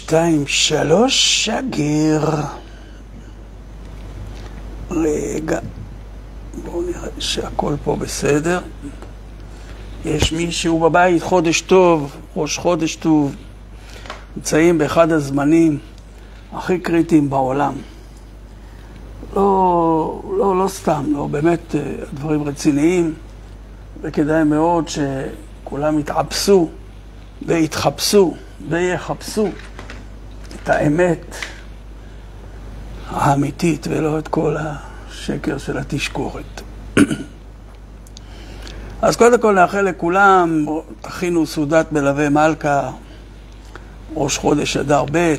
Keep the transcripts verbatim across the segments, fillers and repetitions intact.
שתיים, שלוש, שגר. רגע, בואו נראה שהכל פה בסדר. יש מישהו בבית, חודש טוב, ראש חודש טוב. נמצאים באחד הזמנים הכי קריטיים בעולם. לא, לא, לא סתם, לא, באמת דברים רציניים, וכדאי מאוד שכולם יתעפסו ויתחפשו ויחפשו את האמת האמיתית ולא את כל השקר של התשקורת. אז קודם כל נאחל לכולם, תכינו סעודת מלווה מלכה, ראש חודש אדר ב',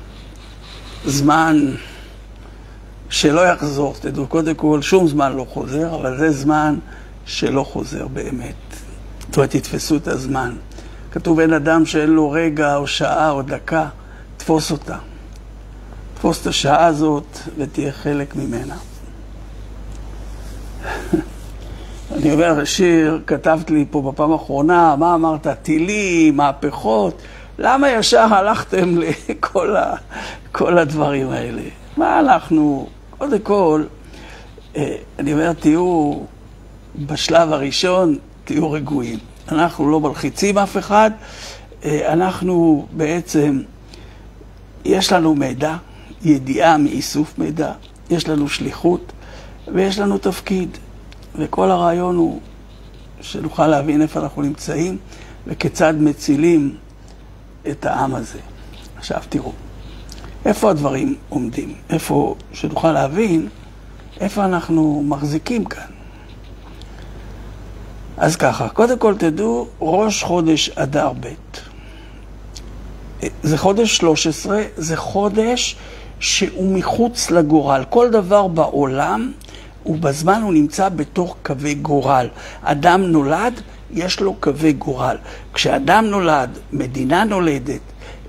זמן שלא יחזור, תדעו, קודם כל שום זמן לא חוזר, אבל זה זמן שלא חוזר באמת. זאת אומרת, תתפסו את הזמן. כתוב, אין אדם שאין לו רגע או שעה או דקה, תפוס אותה. תפוס את השעה הזאת ותהיה חלק ממנה. אני אומר, שיר, כתבת לי פה בפעם האחרונה, מה אמרת? טילים, מהפכות, למה ישר הלכתם לכל ה, כל הדברים האלה? מה אנחנו, קודם כל, אני אומר, תהיו בשלב הראשון, תהיו רגועים. אנחנו לא מלחיצים אף אחד, אנחנו בעצם, יש לנו מידע, ידיעה מאיסוף מידע, יש לנו שליחות ויש לנו תפקיד. וכל הרעיון הוא שנוכל להבין איפה אנחנו נמצאים וכיצד מצילים את העם הזה. עכשיו תראו, איפה הדברים עומדים? איפה שנוכל להבין איפה אנחנו מחזיקים כאן. אז ככה, קודם כל תדעו, ראש חודש אדר ב'. זה חודש שלוש עשרה, זה חודש שהוא מחוץ לגורל. כל דבר בעולם, ובזמן הוא נמצא בתוך קווי גורל. אדם נולד, יש לו קווי גורל. כשאדם נולד, מדינה נולדת,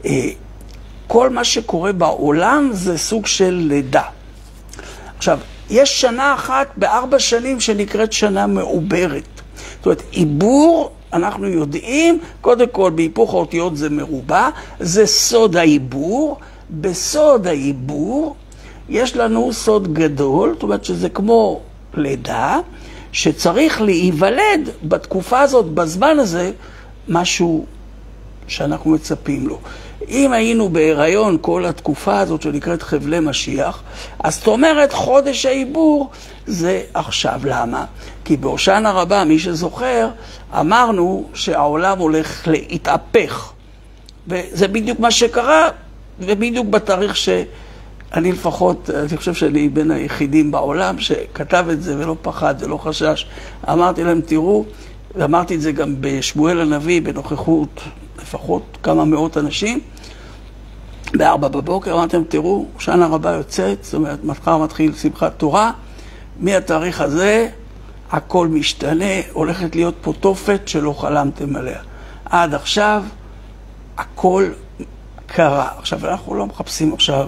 כל מה שקורה בעולם זה סוג של לידה. עכשיו, יש שנה אחת בארבע שנים שנקראת שנה מעוברת. זאת אומרת, עיבור, אנחנו יודעים, קודם כל בהיפוך האותיות זה מרובע, זה סוד העיבור. בסוד העיבור יש לנו סוד גדול, זאת אומרת שזה כמו לידה, שצריך להיוולד בתקופה הזאת, בזמן הזה, משהו שאנחנו מצפים לו. אם היינו בהיריון כל התקופה הזאת שנקראת חבלי משיח, אז זאת אומרת חודש העיבור זה עכשיו. למה? כי בהושענא רבה, מי שזוכר, אמרנו שהעולם הולך להתהפך. וזה בדיוק מה שקרה, ובדיוק בתאריך שאני לפחות, אני חושב שאני בין היחידים בעולם שכתב את זה ולא פחד ולא חשש. אמרתי להם, תראו, ואמרתי את זה גם בשמואל הנביא, בנוכחות לפחות כמה מאות אנשים, בארבע בבוקר, אמרתי להם, תראו, הושענא רבה יוצאת, זאת אומרת, מחר מתחיל שמחת תורה, מהתאריך הזה הכל משתנה, הולכת להיות פה תופת שלא חלמתם עליה. עד עכשיו הכל קרה. עכשיו, אנחנו לא מחפשים עכשיו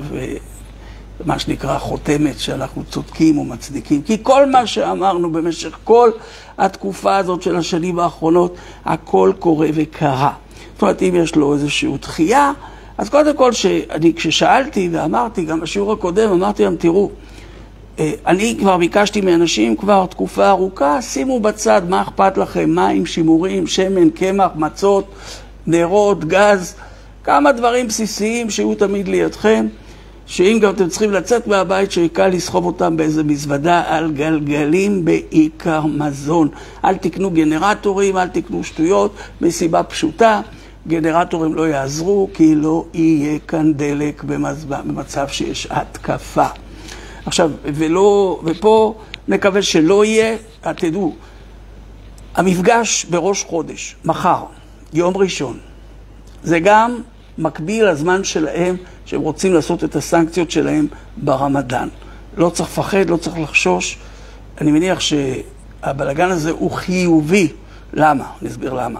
מה שנקרא חותמת שאנחנו צודקים או מצדיקים, כי כל מה שאמרנו במשך כל התקופה הזאת של השנים האחרונות, הכל קורה וקרה. זאת אומרת, אם יש לו איזושהי דחייה, אז קודם כל, שאני, כששאלתי ואמרתי, גם בשיעור הקודם, אמרתי להם, תראו, אני כבר ביקשתי מאנשים כבר תקופה ארוכה, שימו בצד מה אכפת לכם, מים, שימורים, שמן, קמח, מצות, נרות, גז, כמה דברים בסיסיים שיהיו תמיד לידכם, שאם גם אתם צריכים לצאת מהבית, שיקל לסחוב אותם באיזה מזוודה על גלגלים בעיקר מזון. אל תקנו גנרטורים, אל תקנו שטויות, מסיבה פשוטה, גנרטורים לא יעזרו, כי לא יהיה כאן דלק במצב שיש התקפה. עכשיו, ולא, ופה נקווה שלא יהיה, תדעו, המפגש בראש חודש, מחר, יום ראשון, זה גם מקביל לזמן שלהם, שהם רוצים לעשות את הסנקציות שלהם ברמדאן. לא צריך לפחד, לא צריך לחשוש. אני מניח שהבלגן הזה הוא חיובי. למה? נסביר למה.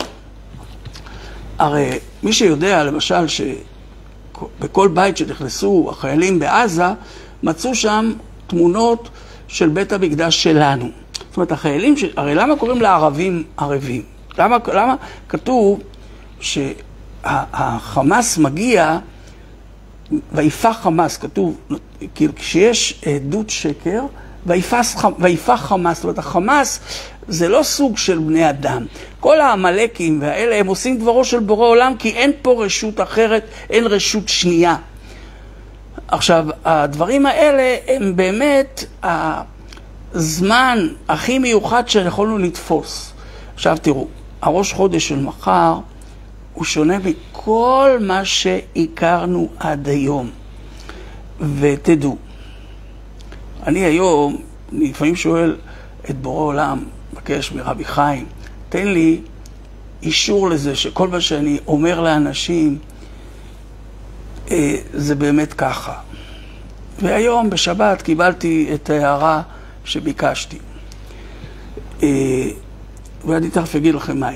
הרי מי שיודע, למשל, שבכל בית שנכנסו החיילים בעזה, מצאו שם תמונות של בית המקדש שלנו. זאת אומרת, החיילים, ש... הרי למה קוראים לערבים ערבים? למה, למה כתוב שהחמאס מגיע ויפח חמאס, כתוב, כאילו כשיש עדות שקר, ויפח חמאס, זאת אומרת, החמאס זה לא סוג של בני אדם. כל העמלקים והאלה הם עושים דברו של בורא עולם, כי אין פה רשות אחרת, אין רשות שנייה. עכשיו, הדברים האלה הם באמת הזמן הכי מיוחד שיכולנו לתפוס. עכשיו תראו, הראש חודש של מחר הוא שונה מכל מה שהכרנו עד היום. ותדעו, אני היום, אני לפעמים שואל את בורא עולם, מבקש מרבי חיים, תן לי אישור לזה שכל מה שאני אומר לאנשים, אה, זה באמת ככה. והיום בשבת קיבלתי את ההערה שביקשתי. אה, ואני תכף אגיד לכם מהי.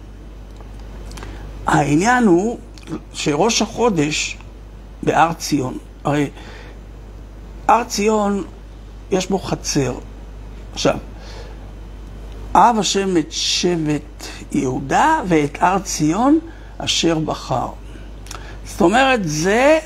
העניין הוא שראש החודש בהר ציון, הרי הר ציון יש בו חצר. עכשיו, אהב השם את שבט יהודה ואת הר ציון אשר בחר. זאת אומרת, זה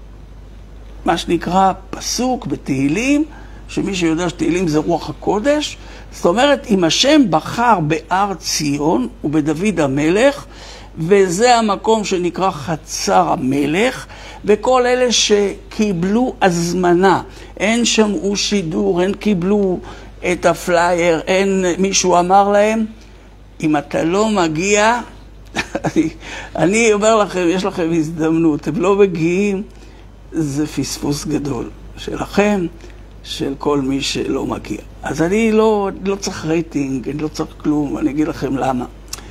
מה שנקרא פסוק בתהילים, שמי שיודע שתהילים זה רוח הקודש. זאת אומרת, אם השם בחר בהר ציון ובדוד המלך, וזה המקום שנקרא חצר המלך, וכל אלה שקיבלו הזמנה, אין שמעו שידור, אין קיבלו את הפלייר, אין מישהו אמר להם, אם אתה לא מגיע, אני, אני אומר לכם, יש לכם הזדמנות, אתם לא מגיעים, זה פספוס גדול שלכם, של כל מי שלא מגיע. אז אני לא, לא צריך רייטינג, אני לא צריך כלום, אני אגיד לכם למה.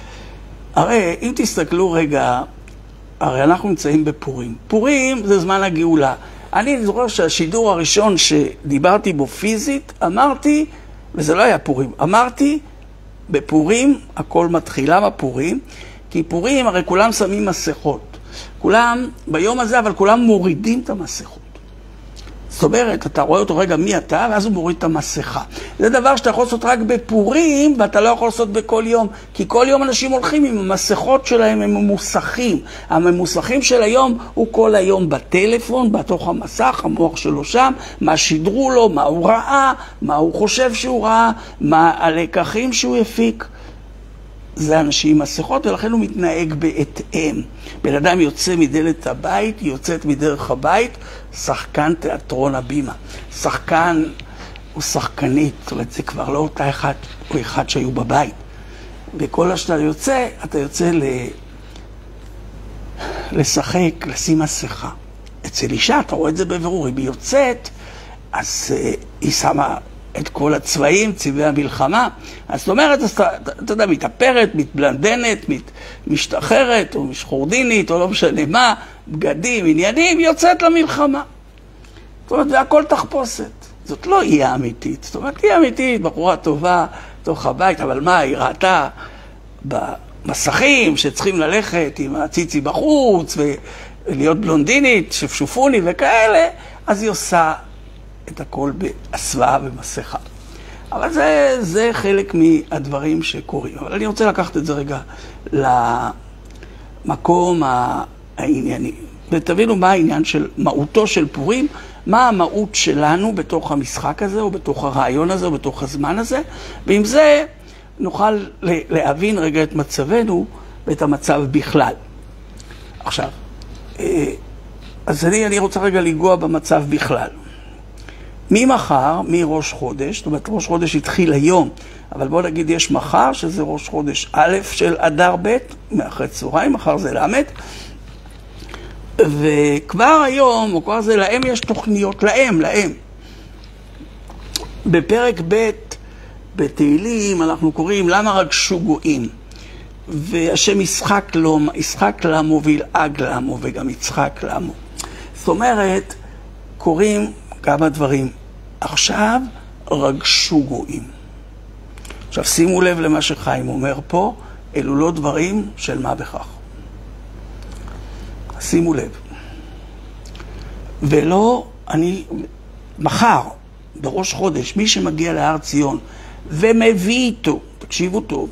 הרי אם תסתכלו רגע, הרי אנחנו נמצאים בפורים. פורים זה זמן הגאולה. אני זוכר שהשידור הראשון שדיברתי בו פיזית, אמרתי, וזה לא היה פורים, אמרתי, בפורים הכל מתחיל. למה פורים? כי פורים הרי כולם שמים מסכות. כולם ביום הזה, אבל כולם מורידים את המסכות. זאת אומרת, אתה רואה אותו רגע מי אתה, ואז הוא מוריד את המסכה. זה דבר שאתה יכול לעשות רק בפורים, ואתה לא יכול לעשות בכל יום. כי כל יום אנשים הולכים עם המסכות שלהם, הם ממוסכים. הממוסכים של היום הוא כל היום בטלפון, בתוך המסך, המוח שלו שם, מה שידרו לו, מה הוא ראה, מה הוא חושב שהוא ראה, מה הלקחים שהוא הפיק. זה אנשים עם מסכות, ולכן הוא מתנהג בהתאם. בן אדם יוצא מדלת הבית, יוצאת מדרך הבית, שחקן תיאטרון הבימה. שחקן הוא שחקנית, זאת אומרת, זה כבר לא אותה אחד או אחד שהיו בבית. וכל השאתה יוצא, אתה יוצא ל... לשחק, לשים מסכה. אצל אישה, אתה רואה את זה בבירור, אם היא יוצאת, אז uh, היא שמה את כל הצבעים, צבעי המלחמה. אז זאת אומרת, אתה, אתה יודע, מתאפרת, מתבלנדנת, מת, משתחררת, או משחורדינית, או לא משנה מה, בגדים, עניינים, יוצאת למלחמה. זאת אומרת, והכל תחפושת. זאת לא אי אמיתית. זאת אומרת, אי אמיתית, בחורה טובה, תוך הבית, אבל מה, היא ראתה במסכים שצריכים ללכת עם הציצי בחוץ, ולהיות בלונדינית, שפשופוני וכאלה, אז היא עושה את הכל בהסוואה ומסכה. אבל זה, זה חלק מהדברים שקורים. אבל אני רוצה לקחת את זה רגע למקום הענייני. ותבינו מה העניין של מהותו של פורים, מה המהות שלנו בתוך המשחק הזה, או בתוך הרעיון הזה, או בתוך הזמן הזה, ועם זה נוכל להבין רגע את מצבנו ואת המצב בכלל. עכשיו, אז אני, אני רוצה רגע לגוע במצב בכלל. ממחר, מראש חודש, זאת אומרת, ראש חודש התחיל היום, אבל בוא נגיד יש מחר, שזה ראש חודש א' של אדר ב', מאחרי צהריים, מחר זה למד, וכבר היום, או כבר זה להם, יש תוכניות, להם, להם. בפרק ב' בתהילים אנחנו קוראים למה רגשו גויים, והשם ישחק לו, ישחק למו וילעג למו, וגם יצחק למו. זאת אומרת, קוראים כמה דברים. עכשיו רגשו גויים. עכשיו שימו לב למה שחיים אומר פה, אלו לא דברים של מה בכך. שימו לב. ולא, אני, מחר, בראש חודש, מי שמגיע להר ציון ומביא איתו, תקשיבו טוב,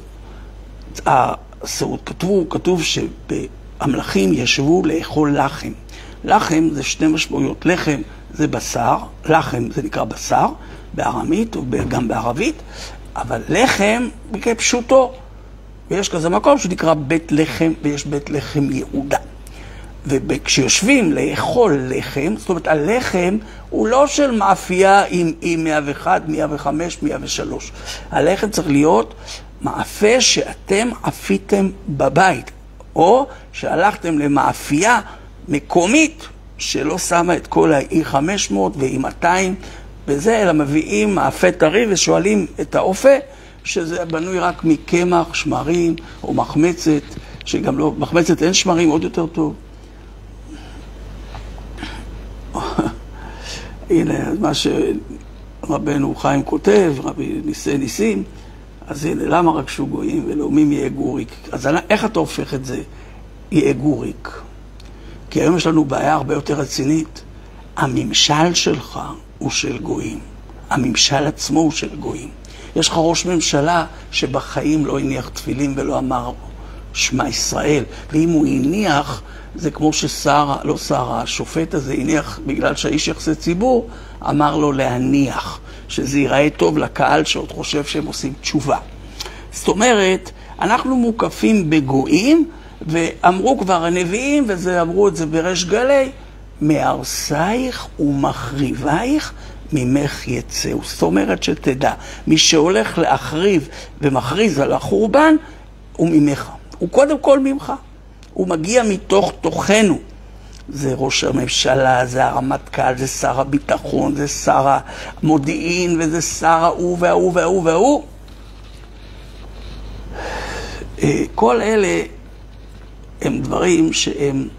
הסעוד, כתוב, כתוב שבהמלכים ישבו לאכול לחם. לחם זה שתי משמעויות. לחם זה בשר, לחם זה נקרא בשר, בארמית וגם בערבית, אבל לחם כפשוטו. ויש כזה מקום שנקרא בית לחם, ויש בית לחם יהודה. וכשיושבים לאכול לחם, זאת אומרת, הלחם הוא לא של מאפייה עם, עם מאה ואחת, מאה וחמש, מאה ושלוש. הלחם צריך להיות מאפה שאתם אפיתם בבית, או שהלכתם למאפייה מקומית שלא שמה את כל ה-אי חמש מאות ו-אי מאתיים, וזה, אלא מביאים מאפה טרי ושואלים את האופה, שזה בנוי רק מקמח, שמרים או מחמצת, שגם לא, מחמצת אין שמרים, עוד יותר טוב. הנה, מה שרבנו חיים כותב, רבי ניסי ניסים, אז הנה, למה רק שהוא גויים ולאומים יהיה גוריק? אז איך אתה הופך את זה? יהיה גוריק. כי היום יש לנו בעיה הרבה יותר רצינית. הממשל שלך הוא של גויים. הממשל עצמו הוא של גויים. יש לך ראש ממשלה שבחיים לא הניח תפילים ולא אמר שמע ישראל. ואם הוא הניח, זה כמו ששר, לא שר, השופט הזה הניח, בגלל שהאיש יחסי ציבור, אמר לו להניח, שזה ייראה טוב לקהל שעוד חושב שהם עושים תשובה. זאת אומרת, אנחנו מוקפים בגויים, ואמרו כבר הנביאים, וזה אמרו את זה בריש גלי, מהרסייך ומחריבייך ממך יצאו. זאת אומרת שתדע, מי שהולך להחריב ומכריז על החורבן, הוא ממך. הוא קודם כל ממך. הוא מגיע מתוך תוכנו. זה ראש הממשלה, זה הרמטכ"ל, זה שר הביטחון, זה שר המודיעין, וזה שר ההוא וההוא וההוא וההוא. כל אלה הם דברים שהם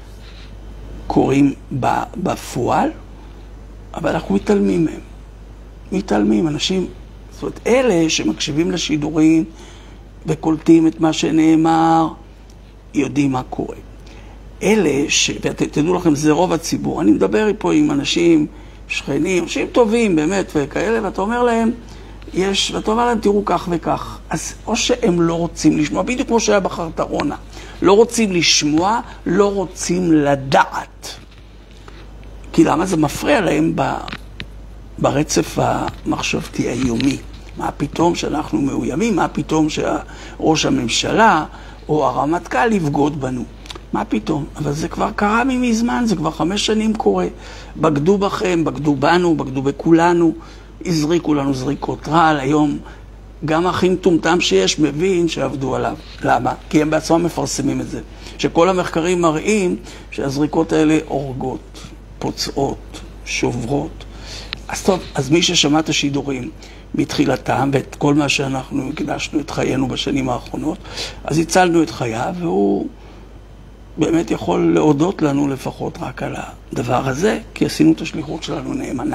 קורים בפועל, אבל אנחנו מתעלמים מהם. מתעלמים, אנשים, זאת אומרת, אלה שמקשיבים לשידורים וקולטים את מה שנאמר, יודעים מה קורה. אלה ש... ותדעו לכם, זה רוב הציבור. אני מדבר פה עם אנשים, שכנים, אנשים טובים באמת וכאלה, ואתה אומר להם, יש, ואתה אומר להם, תראו כך וכך. אז או שהם לא רוצים לשמוע, בדיוק כמו שהיה בחרטרונה. לא רוצים לשמוע, לא רוצים לדעת. כי למה זה מפריע להם ב... ברצף המחשבתי היומי? מה פתאום שאנחנו מאוימים? מה פתאום שראש הממשלה או הרמטכ"ל יבגוד בנו? מה פתאום? אבל זה כבר קרה ממזמן, זה כבר חמש שנים קורה. בגדו בכם, בגדו בנו, בגדו בכולנו, הזריקו לנו זריקות רעל. היום גם הכי מטומטם שיש מבין שעבדו עליו. למה? כי הם בעצמם מפרסמים את זה. שכל המחקרים מראים שהזריקות האלה הורגות, פוצעות, שוברות. אז טוב, אז מי ששמע את השידורים מתחילתם, ואת כל מה שאנחנו הקדשנו את חיינו בשנים האחרונות, אז הצלנו את חייו, והוא באמת יכול להודות לנו לפחות רק על הדבר הזה, כי עשינו את השליחות שלנו נאמנה.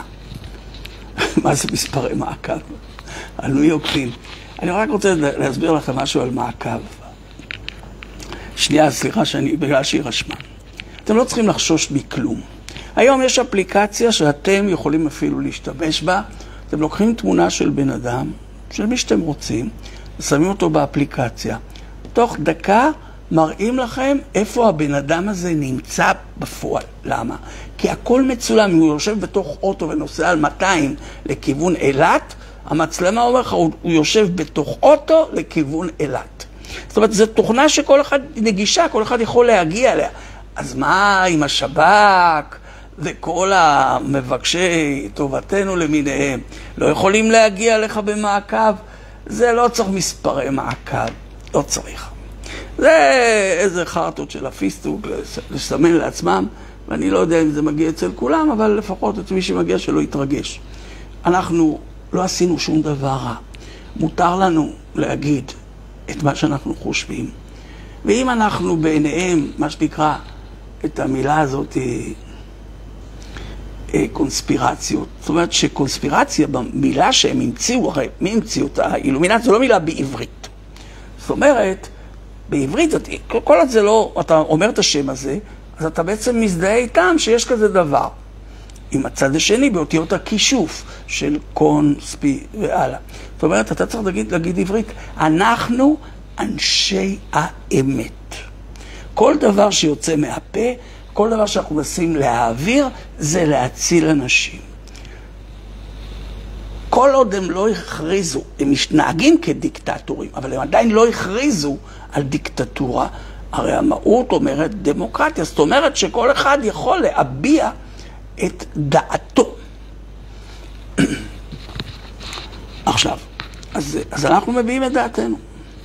מה זה מספרי מעקב? על מי עוקבים? אני רק רוצה להסביר לכם משהו על מעקב. שנייה, סליחה, שאני, בגלל שהיא רשמה. אתם לא צריכים לחשוש מכלום. היום יש אפליקציה שאתם יכולים אפילו להשתמש בה. אתם לוקחים תמונה של בן אדם, של מי שאתם רוצים, ושמים אותו באפליקציה. תוך דקה מראים לכם איפה הבן אדם הזה נמצא בפועל. למה? כי הכל מצולם. אם הוא יושב בתוך אוטו ונוסע על מאתיים לכיוון אילת, המצלמה אומר לך, הוא יושב בתוך אוטו לכיוון אילת. זאת אומרת, זו תוכנה שכל אחד נגישה, כל אחד יכול להגיע אליה. אז מה עם השב"כ וכל המבקשי טובתנו למיניהם? לא יכולים להגיע לך במעקב? זה לא צריך מספרי מעקב, לא צריך. זה איזה חרטות של הפיסטוק לסמן לעצמם, ואני לא יודע אם זה מגיע אצל כולם, אבל לפחות את מי שמגיע שלא יתרגש. אנחנו לא עשינו שום דבר רע. מותר לנו להגיד את מה שאנחנו חושבים. ואם אנחנו בעיניהם, מה שנקרא, את המילה הזאת, קונספירציות. זאת אומרת שקונספירציה במילה שהם המציאו, הרי מי המציאו אותה? אילומינציה זו לא מילה בעברית. זאת אומרת, בעברית, כל עוד זה לא, אתה אומר את השם הזה, אז אתה בעצם מזדהה איתם שיש כזה דבר. עם הצד השני באותיות הכישוף של קונספי והלאה. זאת אומרת, אתה צריך להגיד, להגיד עברית, אנחנו אנשי האמת. כל דבר שיוצא מהפה, כל דבר שאנחנו מנסים להעביר זה להציל אנשים. כל עוד הם לא הכריזו, הם מתנהגים כדיקטטורים, אבל הם עדיין לא הכריזו על דיקטטורה. הרי המהות אומרת דמוקרטיה, זאת אומרת שכל אחד יכול להביע את דעתו. עכשיו, אז, אז אנחנו מביאים את דעתנו.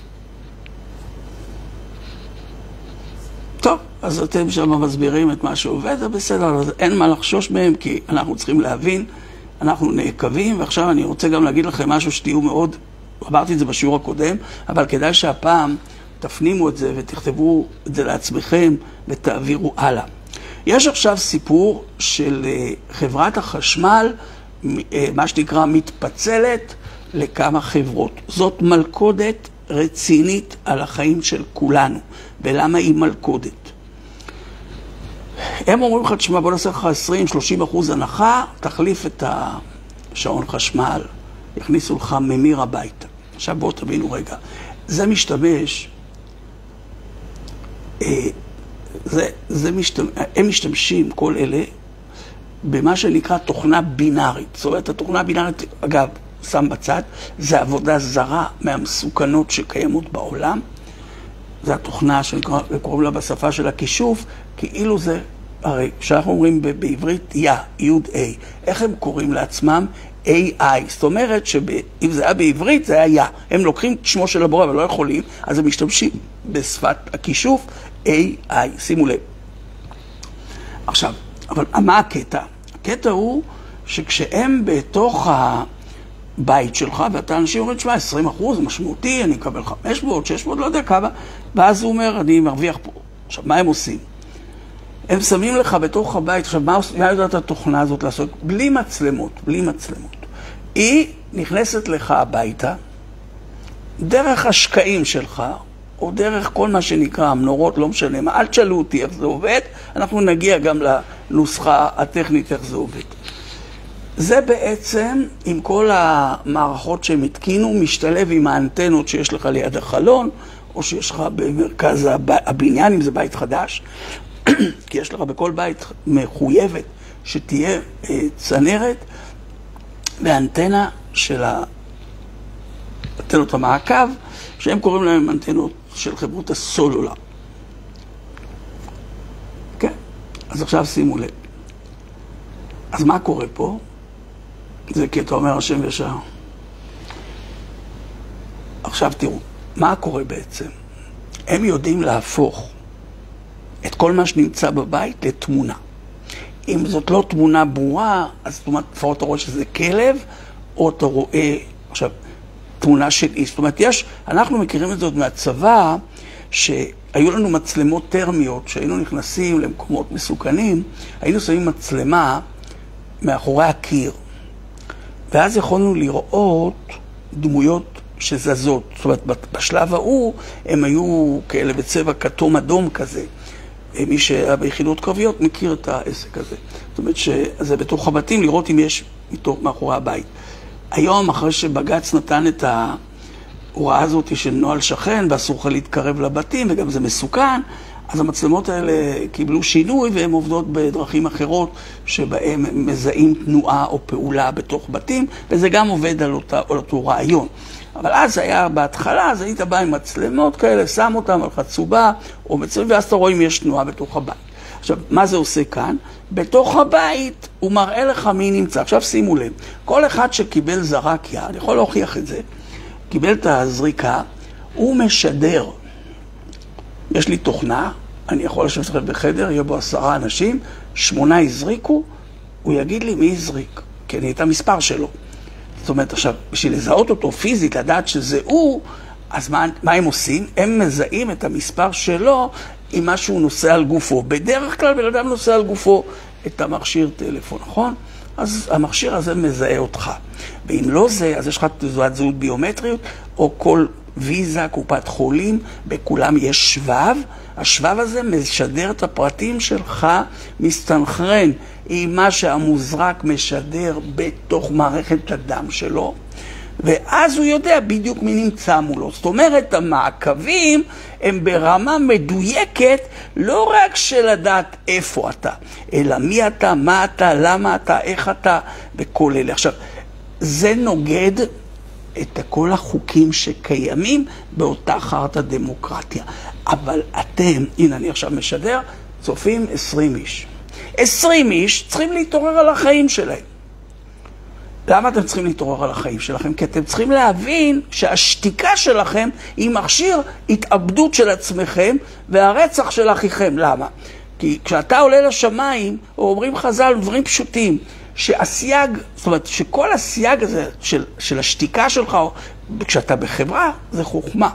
טוב, אז אתם שם מסבירים את מה שעובד, זה בסדר, אז אין מה לחשוש מהם, כי אנחנו צריכים להבין, אנחנו נעקבים, ועכשיו אני רוצה גם להגיד לכם משהו שתהיו מאוד, אמרתי את זה בשיעור הקודם, אבל כדאי שהפעם תפנימו את זה ותכתבו את זה לעצמכם ותעבירו הלאה. יש עכשיו סיפור של חברת החשמל, מה שנקרא מתפצלת לכמה חברות. זאת מלכודת רצינית על החיים של כולנו. ולמה היא מלכודת? הם אומרים לך, תשמע, בוא נעשה לך עשרים שלושים אחוז הנחה, תחליף את השעון חשמל, יכניסו לך ממיר הביתה. עכשיו בואו תבינו רגע, זה משתמש, זה, זה משתמש, הם משתמשים, כל אלה, במה שנקרא תוכנה בינארית. זאת אומרת, התוכנה בינארית, אגב, שם בצד, זה עבודה זרה מהמסוכנות שקיימות בעולם. זה התוכנה שקוראים לה בשפה של הכישוף, כאילו זה, הרי כשאנחנו אומרים בעברית, יא, יוד איי, איך הם קוראים לעצמם? איי איי. זאת אומרת שאם זה היה בעברית, זה היה יא. הם לוקחים את שמו של הבורא, אבל לא יכולים, אז הם משתמשים בשפת הכישוף, איי איי. שימו לב. עכשיו, אבל מה הקטע? הקטע הוא שכשהם בתוך הבית שלך, ואתה אנשים אומרים, תשמע, עשרים אחוז משמעותי, אני אקבל חמש מאות, שש מאות, לא יודע כמה, ואז הוא אומר, אני מרוויח פה. עכשיו, מה הם עושים? הם שמים לך בתוך הבית, עכשיו, מה, מה יודעת התוכנה הזאת לעשות? בלי מצלמות, בלי מצלמות. היא נכנסת לך הביתה, דרך השקעים שלך, או דרך כל מה שנקרא, המנורות, לא משנה מה, אל תשאלו אותי איך זה עובד, אנחנו נגיע גם לנוסחה הטכנית איך זה עובד. זה בעצם, עם כל המערכות שהם התקינו, משתלב עם האנטנות שיש לך ליד החלון, או שיש לך במרכז הבניין, אם זה בית חדש, כי יש לך בכל בית מחויבת שתהיה צנרת, ואנטנה של האנטנות המעקב, שהם קוראים להם אנטנות של חברות הסולולר. כן, אז עכשיו שימו לב. אז מה קורה פה? זה כי אתה אומר השם ישר. עכשיו תראו, מה קורה בעצם? הם יודעים להפוך את כל מה שנמצא בבית לתמונה. אם זאת לא תמונה ברורה, אז זאת אומרת, לפחות אתה רואה שזה כלב, או אתה רואה, עכשיו, תמונה של איש. זאת אומרת, יש, אנחנו מכירים את זאת מהצבא, שהיו לנו מצלמות טרמיות, שהיינו נכנסים למקומות מסוכנים, היינו שמים מצלמה מאחורי הקיר. ואז יכולנו לראות דמויות שזזות. זאת אומרת, בשלב ההוא הם היו כאלה בצבע כתום אדום כזה. מי שהיה ביחידות קרביות מכיר את העסק הזה. זאת אומרת שזה בתוך הבתים לראות אם יש מתוך מאחורי הבית. היום, אחרי שבג"ץ נתן את ההוראה הזאת של נוהל שכן, ואסור לך להתקרב לבתים, וגם זה מסוכן, אז המצלמות האלה קיבלו שינוי, והן עובדות בדרכים אחרות, שבהן מזהים תנועה או פעולה בתוך בתים, וזה גם עובד על, אותה, על אותו רעיון. אבל אז היה בהתחלה, אז היית בא עם מצלמות כאלה, שם אותם על חצובה, או מצלמות, ואז אתה רואה אם יש תנועה בתוך הבית. עכשיו, מה זה עושה כאן? בתוך הבית הוא מראה לך מי נמצא. עכשיו שימו לב, כל אחד שקיבל זרק יד, יכול להוכיח את זה, קיבל את הזריקה, הוא משדר. יש לי תוכנה, אני יכול לשבת לכם בחדר, יהיו בו עשרה אנשים, שמונה הזריקו, הוא יגיד לי מי הזריק, כי אני את המספר שלו. זאת אומרת, עכשיו, בשביל לזהות אותו פיזית, לדעת שזה הוא, אז מה, מה הם עושים? הם מזהים את המספר שלו עם מה שהוא נושא על גופו. בדרך כלל, בן אדם נושא על גופו את המכשיר טלפון, נכון? אז המכשיר הזה מזהה אותך. ואם לא זה, אז יש לך תעודת זהות ביומטריות, או כל ויזה, קופת חולים, בכולם יש שבב. השבב הזה משדר את הפרטים שלך, מסתנכרן עם מה שהמוזרק משדר בתוך מערכת הדם שלו. ואז הוא יודע בדיוק מי נמצא מולו. זאת אומרת, המעקבים הם ברמה מדויקת, לא רק של לדעת איפה אתה, אלא מי אתה, מה אתה, למה אתה, איך אתה, וכל אלה. עכשיו, זה נוגד את כל החוקים שקיימים באותה חרטה דמוקרטיה. אבל אתם, הנה אני עכשיו משדר, צופים עשרים איש. עשרים איש צריכים להתעורר על החיים שלהם. למה אתם צריכים להתעורר על החיים שלכם? כי אתם צריכים להבין שהשתיקה שלכם היא מכשיר התאבדות של עצמכם והרצח של אחיכם. למה? כי כשאתה עולה לשמיים, או אומרים חז"ל דברים פשוטים, שהסייג, זאת אומרת, שכל הסייג הזה של, של השתיקה שלך, כשאתה בחברה, זה חוכמה.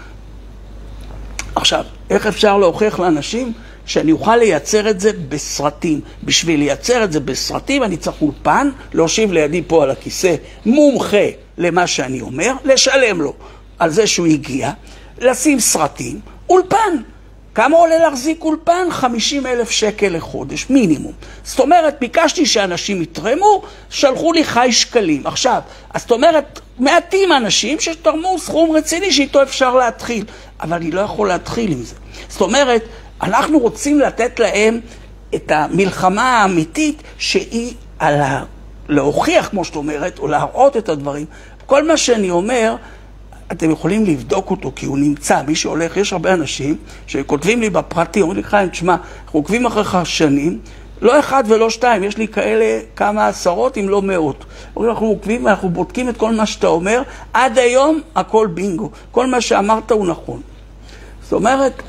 עכשיו, איך אפשר להוכיח לאנשים שאני אוכל לייצר את זה בסרטים? בשביל לייצר את זה בסרטים, אני צריך אולפן, להושיב לידי פה על הכיסא מומחה למה שאני אומר, לשלם לו על זה שהוא הגיע, לשים סרטים, אולפן. כמה עולה להחזיק אולפן? חמישים אלף שקל לחודש, מינימום. זאת אומרת, ביקשתי שאנשים יתרמו, שלחו לי חי שקלים. עכשיו, אז זאת אומרת, מעטים אנשים שתרמו סכום רציני שאיתו אפשר להתחיל. אבל אני לא יכול להתחיל עם זה. זאת אומרת, אנחנו רוצים לתת להם את המלחמה האמיתית שהיא על ה... להוכיח, כמו שאת אומרת, או להראות את הדברים. כל מה שאני אומר, אתם יכולים לבדוק אותו, כי הוא נמצא. מי שהולך, יש הרבה אנשים שכותבים לי בפרטי, אומרים לי, חיים, תשמע, אנחנו עוקבים אחריך שנים, לא אחד ולא שתיים, יש לי כאלה כמה עשרות אם לא מאות. אומרים, אנחנו עוקבים ואנחנו בודקים את כל מה שאתה אומר, עד היום הכל בינגו. כל מה שאמרת הוא נכון. זאת אומרת,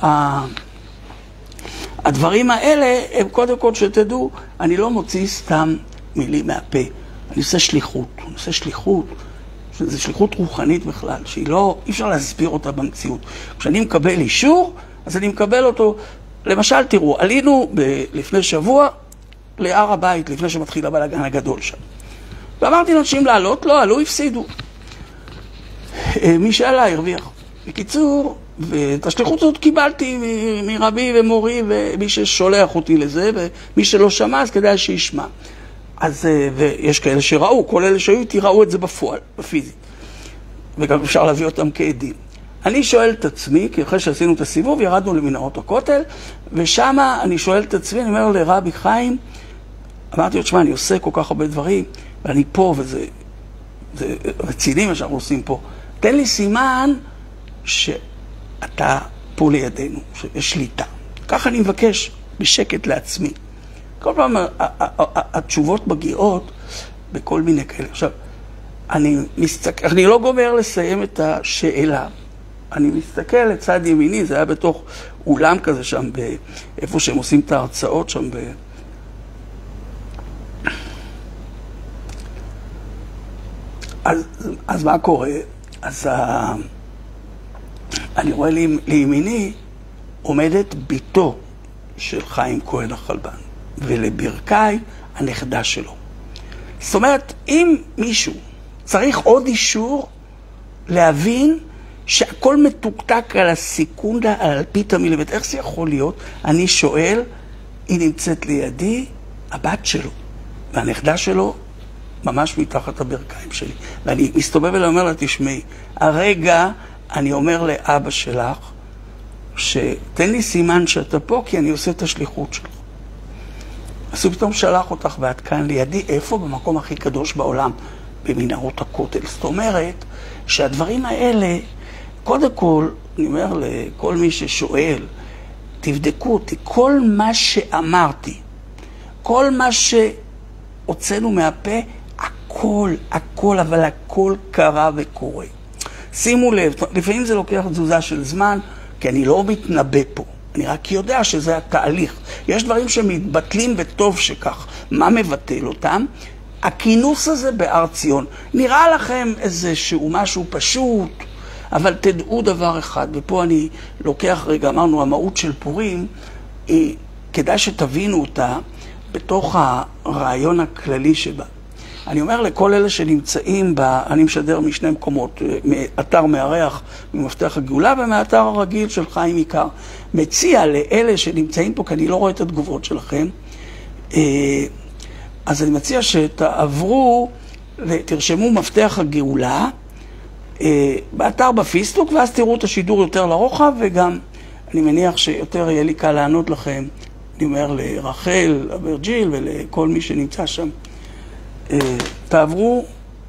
הדברים האלה הם קודם כל שתדעו, אני לא מוציא סתם מילים מהפה. אני עושה שליחות, אני עושה שליחות. זו שליחות רוחנית בכלל, שהיא לא, אי אפשר להסביר אותה במציאות. כשאני מקבל אישור, אז אני מקבל אותו, למשל, תראו, עלינו ב- לפני שבוע להר הבית, לפני שמתחיל הבלגן הגדול שם. ואמרתי לאנשים לעלות, לא עלו, הפסידו. מי שעלה הרוויח. בקיצור, ואת השליחות הזאת קיבלתי מ- מרבי ומורי, ומי ששולח אותי לזה, ומי שלא שמע, אז כדאי שישמע. אז, ויש כאלה שראו, כל אלה שהיו איתי ראו את זה בפועל, בפיזית. וגם אפשר להביא אותם כעדים. אני שואל את עצמי, כי אחרי שעשינו את הסיבוב, ירדנו למנהרות הכותל, ושם אני שואל את עצמי, אני אומר לרבי חיים, אמרתי לו, תשמע, אני עושה כל כך הרבה דברים, ואני פה, וזה זה רציני מה שאנחנו עושים פה. תן לי סימן שאתה פה לידינו, שיש שליטה. ככה אני מבקש בשקט לעצמי. כל פעם התשובות מגיעות בכל מיני כאלה. עכשיו, אני מסתכל, אני לא גומר לסיים את השאלה. אני מסתכל לצד ימיני, זה היה בתוך אולם כזה שם, איפה שהם עושים את ההרצאות שם. ב... אז, אז מה קורה? אז ה... אני רואה לי, לימיני עומדת ביתו של חיים כהן החלבן. ולברכי הנכדה שלו. זאת אומרת, אם מישהו צריך עוד אישור להבין שהכל מתוקתק על הסיקונדה, על אלפית המילימטר, איך זה יכול להיות? אני שואל, היא נמצאת לידי, הבת שלו, והנכדה שלו ממש מתחת הברכיים שלי. ואני מסתובב ואני אומר לה, תשמעי, הרגע אני אומר לאבא שלך, שתן לי סימן שאתה פה, כי אני עושה את השליחות שלך. אז הוא פתאום שלח אותך ואת כאן לידי, איפה? במקום הכי קדוש בעולם, במנהרות הכותל. זאת אומרת שהדברים האלה, קודם כל, אני אומר לכל מי ששואל, תבדקו אותי, כל מה שאמרתי, כל מה שהוצאנו מהפה, הכל, הכל, אבל הכל קרה וקורה. שימו לב, לפעמים זה לוקח תזוזה של זמן, כי אני לא מתנבא פה. אני רק יודע שזה התהליך. יש דברים שמתבטלים וטוב שכך. מה מבטל אותם? הכינוס הזה בהר ציון. נראה לכם איזשהו משהו פשוט, אבל תדעו דבר אחד, ופה אני לוקח רגע, אמרנו, המהות של פורים, היא, כדאי שתבינו אותה בתוך הרעיון הכללי שבה. אני אומר לכל אלה שנמצאים, בה, אני משדר משני מקומות, מאתר מארח, ממפתח הגאולה, ומאתר הרגיל של חיים עיקר. מציע לאלה שנמצאים פה, כי אני לא רואה את התגובות שלכם, אז אני מציע שתעברו ותרשמו מפתח הגאולה, באתר בפיסטוק, ואז תראו את השידור יותר לרוחב, וגם אני מניח שיותר יהיה לי קל לענות לכם, אני אומר לרחל, אברג'יל ולכל מי שנמצא שם. תעברו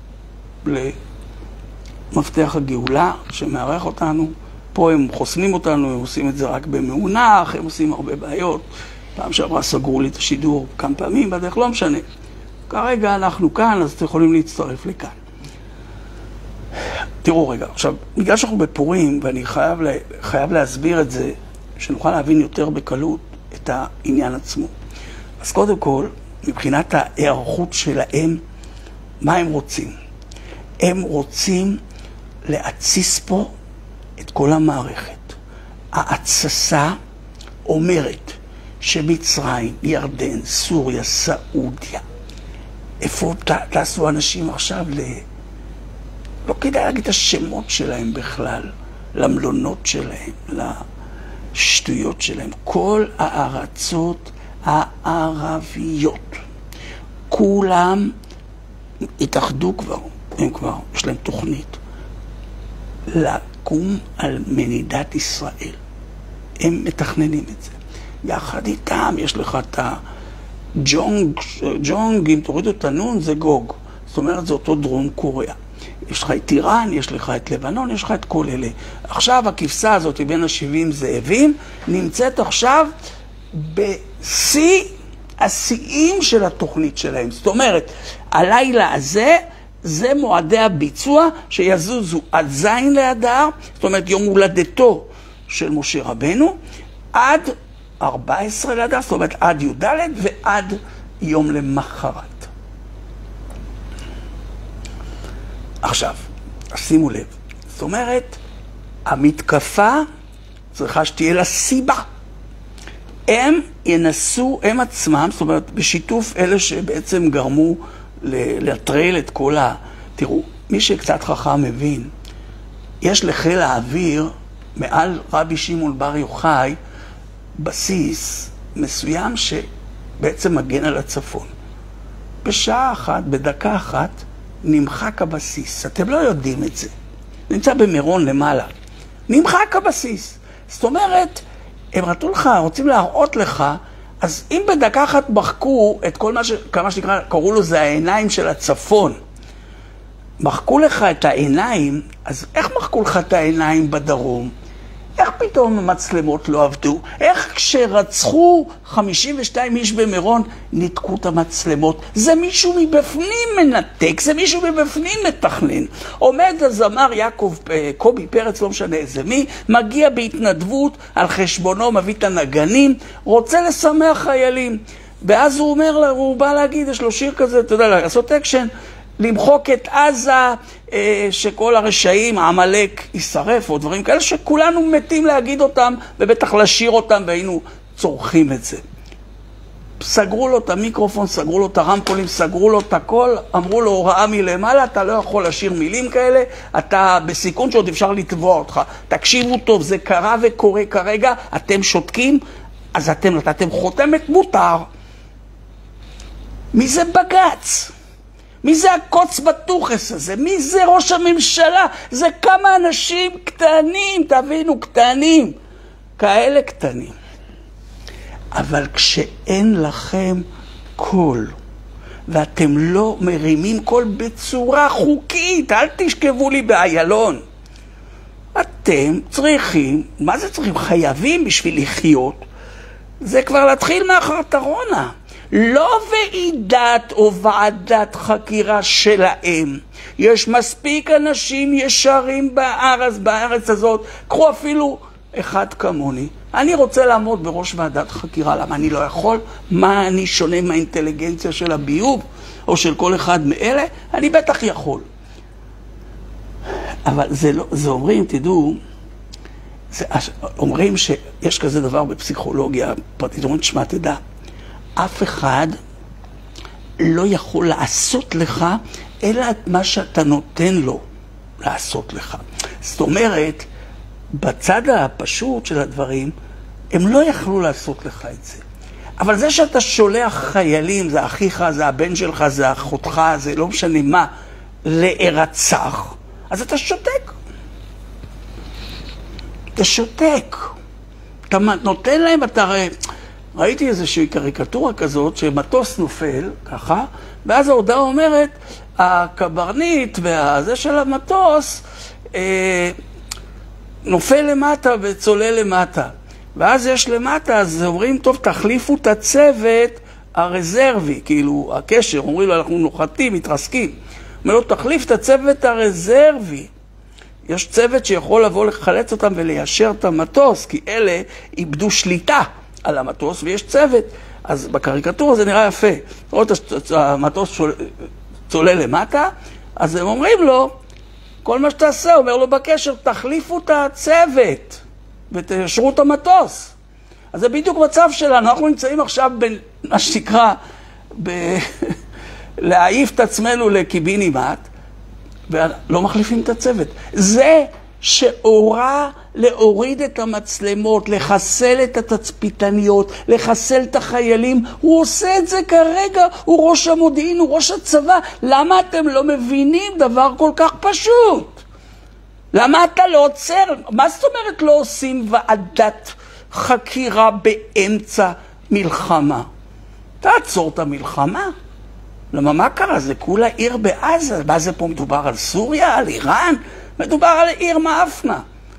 למפתח הגאולה שמערך אותנו, פה הם חוסמים אותנו, הם עושים את זה רק במעונח, הם עושים הרבה בעיות. פעם שעברה סגרו לי את השידור כמה פעמים, בדרך לא משנה. כרגע אנחנו כאן, אז אתם יכולים להצטרף לכאן. תראו רגע, עכשיו, בגלל שאנחנו בפורים, ואני חייב, לה, חייב להסביר את זה, שנוכל להבין יותר בקלות את העניין עצמו. אז קודם כל, מבחינת ההיערכות שלהם, מה הם רוצים? הם רוצים להציס פה את כל המערכת. ההצסה אומרת שמצרים, ירדן, סוריה, סעודיה, איפה תעשו אנשים עכשיו ל... לא כדאי להגיד את השמות שלהם בכלל, למלונות שלהם, לשטויות שלהם. כל הארצות הערביות, כולם התאחדו כבר, הם כבר, יש להם תוכנית, לקום על מדינת ישראל. הם מתכננים את זה. יחד איתם יש לך את הג'ונג, ג'ונג, אם תורידו את הנון, זה גוג. זאת אומרת, זה אותו דרום קוריאה. יש לך את איראן, יש לך את לבנון, יש לך את כל אלה. עכשיו הכבשה הזאת בין ה-שבעים זאבים נמצאת עכשיו בשיא השיאים של התוכנית שלהם. זאת אומרת, הלילה הזה זה מועדי הביצוע שיזוזו עד זין לאדר, זאת אומרת יום הולדתו של משה רבנו, עד ארבע עשרה לאדר, זאת אומרת עד י"ד ועד יום למחרת. עכשיו, שימו לב, זאת אומרת, המתקפה צריכה שתהיה לה סיבה. הם ינסו, הם עצמם, זאת אומרת, בשיתוף אלה שבעצם גרמו לטרייל את כל ה... תראו, מי שקצת חכם מבין, יש לחיל האוויר, מעל רבי שמעון בר יוחאי, בסיס מסוים שבעצם מגן על הצפון. בשעה אחת, בדקה אחת, נמחק הבסיס. אתם לא יודעים את זה. נמצא במירון למעלה. נמחק הבסיס. זאת אומרת, הם רצו לך, רוצים להראות לך, אז אם בדקה אחת מחקו את כל מה ש... כמה שנקרא, קראו לו זה העיניים של הצפון. מחקו לך את העיניים, אז איך מחקו לך את העיניים בדרום? איך פתאום המצלמות לא עבדו? איך כשרצחו חמישים ושתיים איש במירון ניתקו את המצלמות? זה מישהו מבפנים מנתק, זה מישהו מבפנים מתכנן. עומד הזמר יעקב, קובי פרץ, לא משנה איזה מי, מגיע בהתנדבות על חשבונו, מביא את הנגנים, רוצה לשמח חיילים. ואז הוא אומר, הוא בא להגיד, יש לו שיר כזה, אתה יודע, לעשות אקשן, למחוק את עזה, שכל הרשעים, העמלק יישרף, או דברים כאלה שכולנו מתים להגיד אותם, ובטח לשיר אותם, והיינו צורכים את זה. סגרו לו את המיקרופון, סגרו לו את הרמקולים, סגרו לו את הכל, אמרו לו הוראה מלמעלה, אתה לא יכול לשיר מילים כאלה, אתה בסיכון שעוד אפשר לתבוע אותך. תקשיבו טוב, זה קרה וקורה כרגע, אתם שותקים, אז אתם נתתם חותמת מותר. מי זה בג"ץ? מי זה הקוץ בטוחס הזה? מי זה ראש הממשלה? זה כמה אנשים קטנים, תבינו, קטנים. כאלה קטנים. אבל כשאין לכם קול, ואתם לא מרימים קול בצורה חוקית, אל תשכבו לי באיילון. אתם צריכים, מה זה צריכים? חייבים בשביל לחיות. זה כבר להתחיל מהחרטרונה. לא ועידת או ועדת חקירה שלהם. יש מספיק אנשים ישרים בארץ, בארץ הזאת. קחו אפילו אחד כמוני. אני רוצה לעמוד בראש ועדת חקירה. למה אני לא יכול? מה אני שונה מהאינטליגנציה של הביוב או של כל אחד מאלה? אני בטח יכול. אבל זה, לא, זה אומרים, תדעו, זה, אומרים שיש כזה דבר בפסיכולוגיה פרטית. אומרים, תשמע, תדע. אף אחד לא יכול לעשות לך אלא את מה שאתה נותן לו לעשות לך. זאת אומרת, בצד הפשוט של הדברים, הם לא יכלו לעשות לך את זה. אבל זה שאתה שולח חיילים, זה אחיך, זה הבן שלך, זה אחותך, זה לא משנה מה, להירצח, אז אתה שותק. אתה שותק. אתה נותן להם, אתה הרי... ראיתי איזושהי קריקטורה כזאת, שמטוס נופל, ככה, ואז ההודעה אומרת, הקברניט והזה של המטוס, אה, נופל למטה וצולל למטה. ואז יש למטה, אז אומרים, טוב, תחליפו את הצוות הרזרבי, כאילו, הקשר, אומרים לו, אנחנו נוחתים, מתרסקים. אומר לו, תחליף את הצוות הרזרבי. יש צוות שיכול לבוא לחלץ אותם וליישר את המטוס, כי אלה איבדו שליטה על המטוס, ויש צוות. אז בקריקטורה זה נראה יפה. רואים את המטוס צולל למטה, אז הם אומרים לו, כל מה שתעשה, אומר לו בקשר, תחליפו את הצוות ותיישרו את המטוס. אז זה בדיוק מצב שלנו. אנחנו נמצאים עכשיו במה שנקרא, ב... להעיף את עצמנו לקיבינימט, ולא מחליפים את הצוות. זה שהורה להוריד את המצלמות, לחסל את התצפיתניות, לחסל את החיילים, הוא עושה את זה כרגע, הוא ראש המודיעין, הוא ראש הצבא. למה אתם לא מבינים דבר כל כך פשוט? למה אתה לא עוצר? מה זאת אומרת לא עושים ועדת חקירה באמצע מלחמה? תעצור את המלחמה. למה מה קרה? זה כולה עיר בעזה. מה זה פה? מדובר על סוריה, על איראן? מדובר על עיר מאפנה.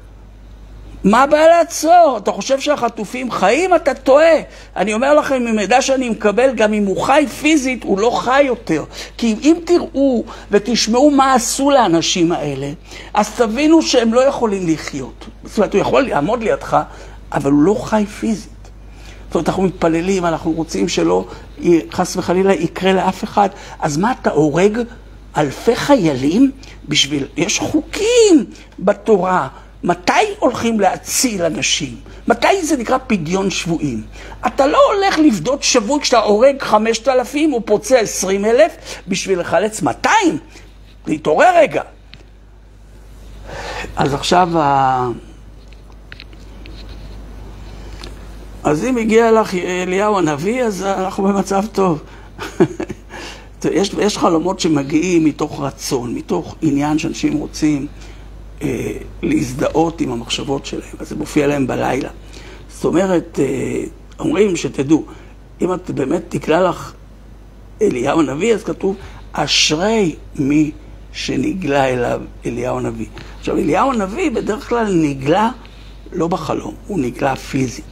מה הבעיה לעצור? אתה חושב שהחטופים חיים? אתה טועה. אני אומר לכם, ממידע שאני מקבל, גם אם הוא חי פיזית, הוא לא חי יותר. כי אם תראו ותשמעו מה עשו לאנשים האלה, אז תבינו שהם לא יכולים לחיות. זאת אומרת, הוא יכול לעמוד לידך, אבל הוא לא חי פיזית. זאת אומרת, אנחנו מתפללים, אנחנו רוצים שלא חס וחלילה יקרה לאף אחד. אז מה, אתה הורג אלפי חיילים בשביל... יש חוקים בתורה. מתי הולכים להציל אנשים? מתי זה נקרא פדיון שבויים? אתה לא הולך לבדות שבוי כשאתה הורג חמשת אלפים או פוצע עשרים אלף בשביל לחלץ מאתיים. להתעורר רגע. אז עכשיו ה... אז אם הגיע לך אליהו הנביא, אז אנחנו במצב טוב. יש, יש חלומות שמגיעים מתוך רצון, מתוך עניין שאנשים רוצים אה, להזדהות עם המחשבות שלהם, אז זה מופיע להם בלילה. זאת אומרת, אה, אומרים שתדעו, אם את באמת תקלע לך אליהו הנביא, אז כתוב, אשרי מי שנגלה אליו אליהו הנביא. עכשיו, אליהו הנביא בדרך כלל נגלה לא בחלום, הוא נגלה פיזית.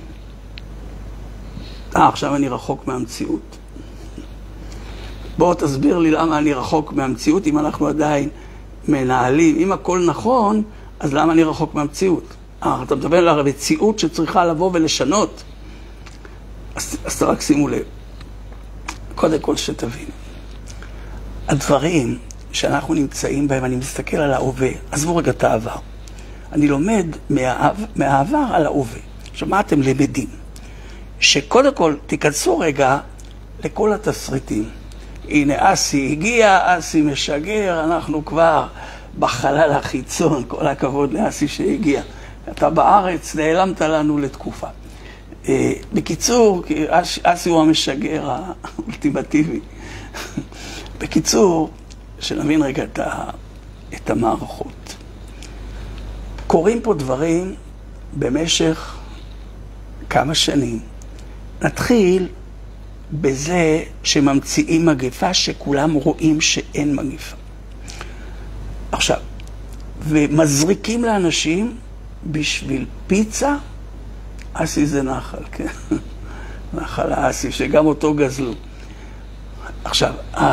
אה, עכשיו אני רחוק מהמציאות. בואו תסביר לי למה אני רחוק מהמציאות, אם אנחנו עדיין מנהלים. אם הכל נכון, אז למה אני רחוק מהמציאות? אה, אתה מדבר על המציאות שצריכה לבוא ולשנות. אז, אז רק שימו לב. קודם כל שתבין. הדברים שאנחנו נמצאים בהם, אני מסתכל על ההווה. עזבו רגע את העבר. אני לומד מהעבר, מהעבר על ההווה. עכשיו, מה אתם למדים? שקודם כל תיכנסו רגע לכל התסריטים. הנה אסי הגיע, אסי משגר, אנחנו כבר בחלל החיצון, כל הכבוד לאסי שהגיע. אתה בארץ, נעלמת לנו לתקופה. בקיצור, אסי הוא המשגר האולטימטיבי. בקיצור, שנבין רגע את, ה, את המערכות. קוראים פה דברים במשך כמה שנים. נתחיל בזה שממציאים מגפה שכולם רואים שאין מגפה. עכשיו, ומזריקים לאנשים בשביל פיצה, אסי זה נחל, כן? נחל האסי, שגם אותו גזלו. עכשיו,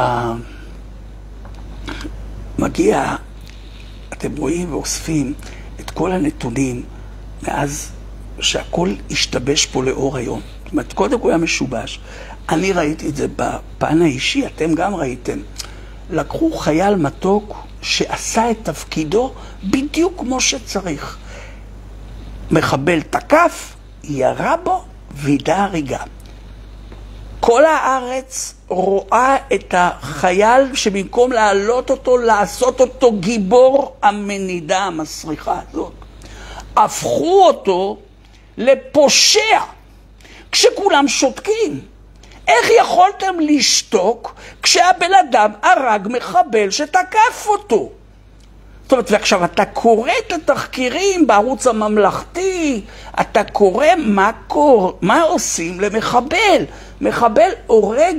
מגיע, אתם רואים ואוספים את כל הנתונים מאז שהכל השתבש פה לאור היום. זאת אומרת, קודם כל היה משובש. אני ראיתי את זה בפן האישי, אתם גם ראיתם. לקחו חייל מתוק שעשה את תפקידו בדיוק כמו שצריך. מחבל תקף, ירה בו וידע הריגה. כל הארץ רואה את החייל שבמקום להעלות אותו, לעשות אותו גיבור המנידה המסריחה הזאת. הפכו אותו לפושע כשכולם שותקים. איך יכולתם לשתוק כשהבן אדם הרג מחבל שתקף אותו? זאת אומרת, ועכשיו אתה קורא את התחקירים בערוץ הממלכתי, אתה קורא מה, קור... מה עושים למחבל. מחבל הורג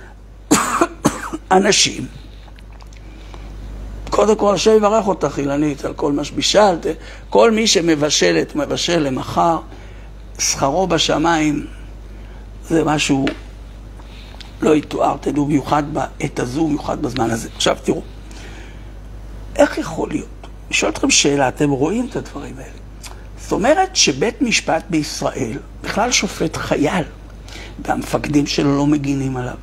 אנשים. קודם כל, השם יברך אותך, אילנית, על כל מה שבישלת. כל מי שמבשלת, מבשל למחר, שכרו בשמיים, זה משהו לא יתואר, תדעו, מיוחד בעת הזו, מיוחד בזמן הזה. עכשיו תראו, איך יכול להיות? אני שואל אתכם שאלה, אתם רואים את הדברים האלה. זאת אומרת שבית משפט בישראל, בכלל שופט חייל, והמפקדים שלו לא מגינים עליו.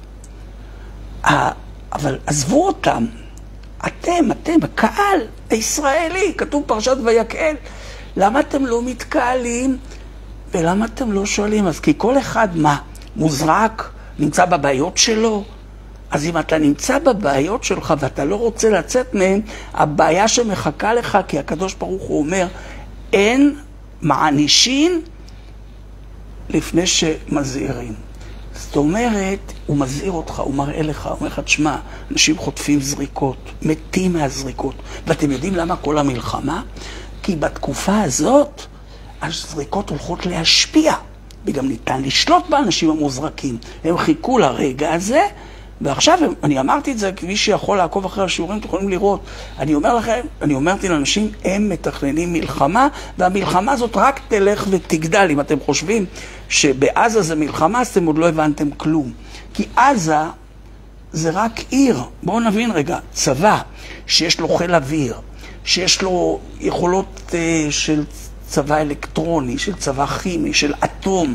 אבל עזבו אותם, אתם, אתם, הקהל הישראלי, כתוב פרשת ויקהל, למה אתם לא מתקהלים ולמה אתם לא שואלים? אז כי כל אחד מה? מוזרק, נמצא בבעיות שלו? אז אם אתה נמצא בבעיות שלך ואתה לא רוצה לצאת מהן, הבעיה שמחכה לך, כי הקדוש ברוך הוא אומר, אין מענישין לפני שמזהירים. זאת אומרת, הוא מזהיר אותך, הוא מראה לך, הוא אומר לך, תשמע, אנשים חוטפים זריקות, מתים מהזריקות. ואתם יודעים למה כל המלחמה? כי בתקופה הזאת, הזריקות הולכות להשפיע, וגם ניתן לשלוט באנשים המוזרקים. הם חיכו לרגע הזה, ועכשיו, אני אמרתי את זה, כמי שיכול לעקוב אחרי השיעורים, אתם יכולים לראות. אני אומר לכם, אני אומרתי לאנשים, הם מתכננים מלחמה, והמלחמה הזאת רק תלך ותגדל. אם אתם חושבים שבעזה זה מלחמה, אז אתם עוד לא הבנתם כלום. כי עזה זה רק עיר. בואו נבין רגע, צבא שיש לו חיל אוויר, שיש לו יכולות uh, של צבא אלקטרוני, של צבא כימי, של אטום,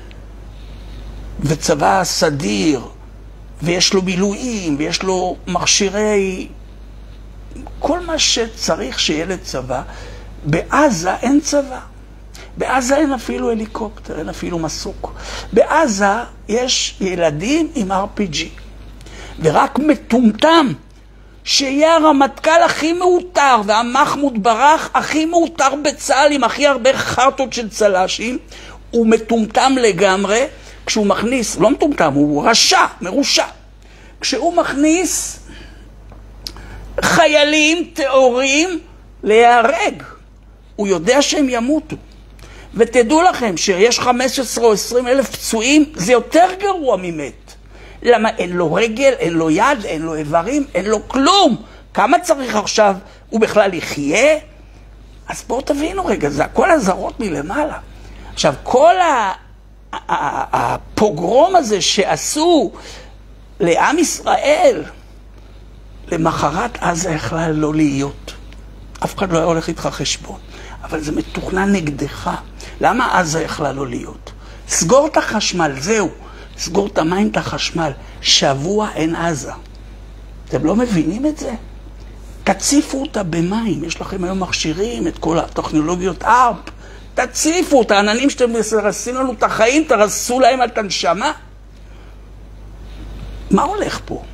וצבא סדיר, ויש לו מילואים, ויש לו מכשירי, כל מה שצריך שיהיה לצבא. בעזה אין צבא. בעזה אין אפילו הליקופטר, אין אפילו מסוק. בעזה יש ילדים עם אר פי ג'י. ורק מטומטם, שיהיה הרמטכ"ל הכי מאותר, והמחמוד ברח הכי מאותר בצה"ל, עם הכי הרבה חרטות של צלשים, הוא מטומטם לגמרי, כשהוא מכניס, לא מטומטם, הוא רשע, מרושע. כשהוא מכניס חיילים תיאורים להיהרג, הוא יודע שהם ימותו. ותדעו לכם שיש חמש עשרה או עשרים אלף פצועים, זה יותר גרוע ממת. למה? אין לו רגל, אין לו יד, אין לו איברים, אין לו כלום. כמה צריך עכשיו? הוא בכלל יחיה? אז בואו תבינו רגע, זה הכל הזרות מלמעלה. עכשיו, כל ה... הפוגרום הזה שעשו לעם ישראל, למחרת עזה יכלה לא להיות. אף אחד לא היה הולך איתך חשבון. אבל זה מתוכנן נגדך. למה עזה יכלה לא להיות? סגור את החשמל, זהו. סגור את המים, את החשמל. שבוע אין עזה. אתם לא מבינים את זה? תציפו אותה במים. יש לכם היום מכשירים, את כל הטכנולוגיות ארפ. תציפו את העננים שאתם מרסים לנו את החיים, תרסו להם על תנשמה. מה הולך פה?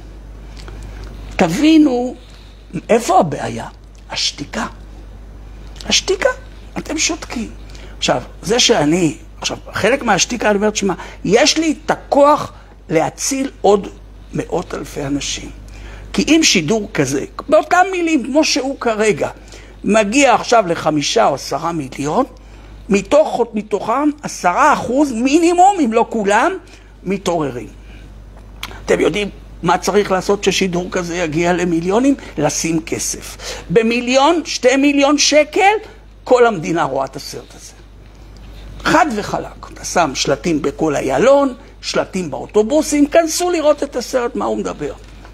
תבינו, איפה הבעיה? השתיקה. השתיקה. אתם שותקים. עכשיו, זה שאני, עכשיו, חלק מהשתיקה, אני אומרת, שמה, יש לי את הכוח להציל עוד מאות אלפי אנשים. כי אם שידור כזה, באותם מילים, כמו שהוא כרגע, מגיע עכשיו לחמישה או עשרה מיליון, מתוך, מתוכם עשרה אחוז מינימום, אם לא כולם, מתעוררים. אתם יודעים מה צריך לעשות ששידור כזה יגיע למיליונים? לשים כסף. במיליון, שתי מיליון שקל, כל המדינה רואה את הסרט הזה. חד וחלק. אתה שם שלטים בכל איילון, שלטים באוטובוסים, כנסו לראות את הסרט, מה הוא מדבר.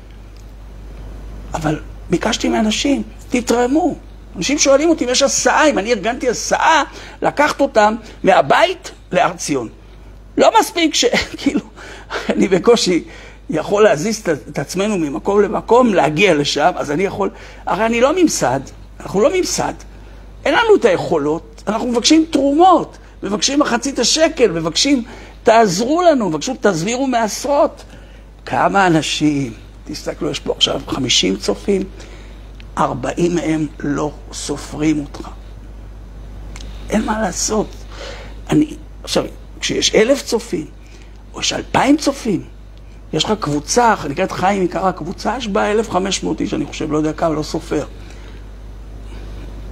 אבל ביקשתי מאנשים, תתרמו. אנשים שואלים אותי אם יש הסעה, אם אני ארגנתי הסעה, לקחת אותם מהבית להר ציון. לא מספיק ש... כאילו, אני בקושי יכול להזיז את עצמנו ממקום למקום, להגיע לשם, אז אני יכול... הרי אני לא ממסד, אנחנו לא ממסד. אין לנו את היכולות, אנחנו מבקשים תרומות, מבקשים מחצית השקל, מבקשים, תעזרו לנו, מבקשו, תסבירו מעשרות. כמה אנשים, תסתכלו, יש פה עכשיו חמישים צופים, ארבעים מהם לא סופרים אותך. אין מה לעשות. אני, עכשיו, כשיש אלף צופים, או יש אלפיים צופים, יש לך קבוצה, נקראת חיים עיקר הקבוצה, יש בה אלף וחמש מאות איש, אני חושב, לא יודע כמה, לא סופר.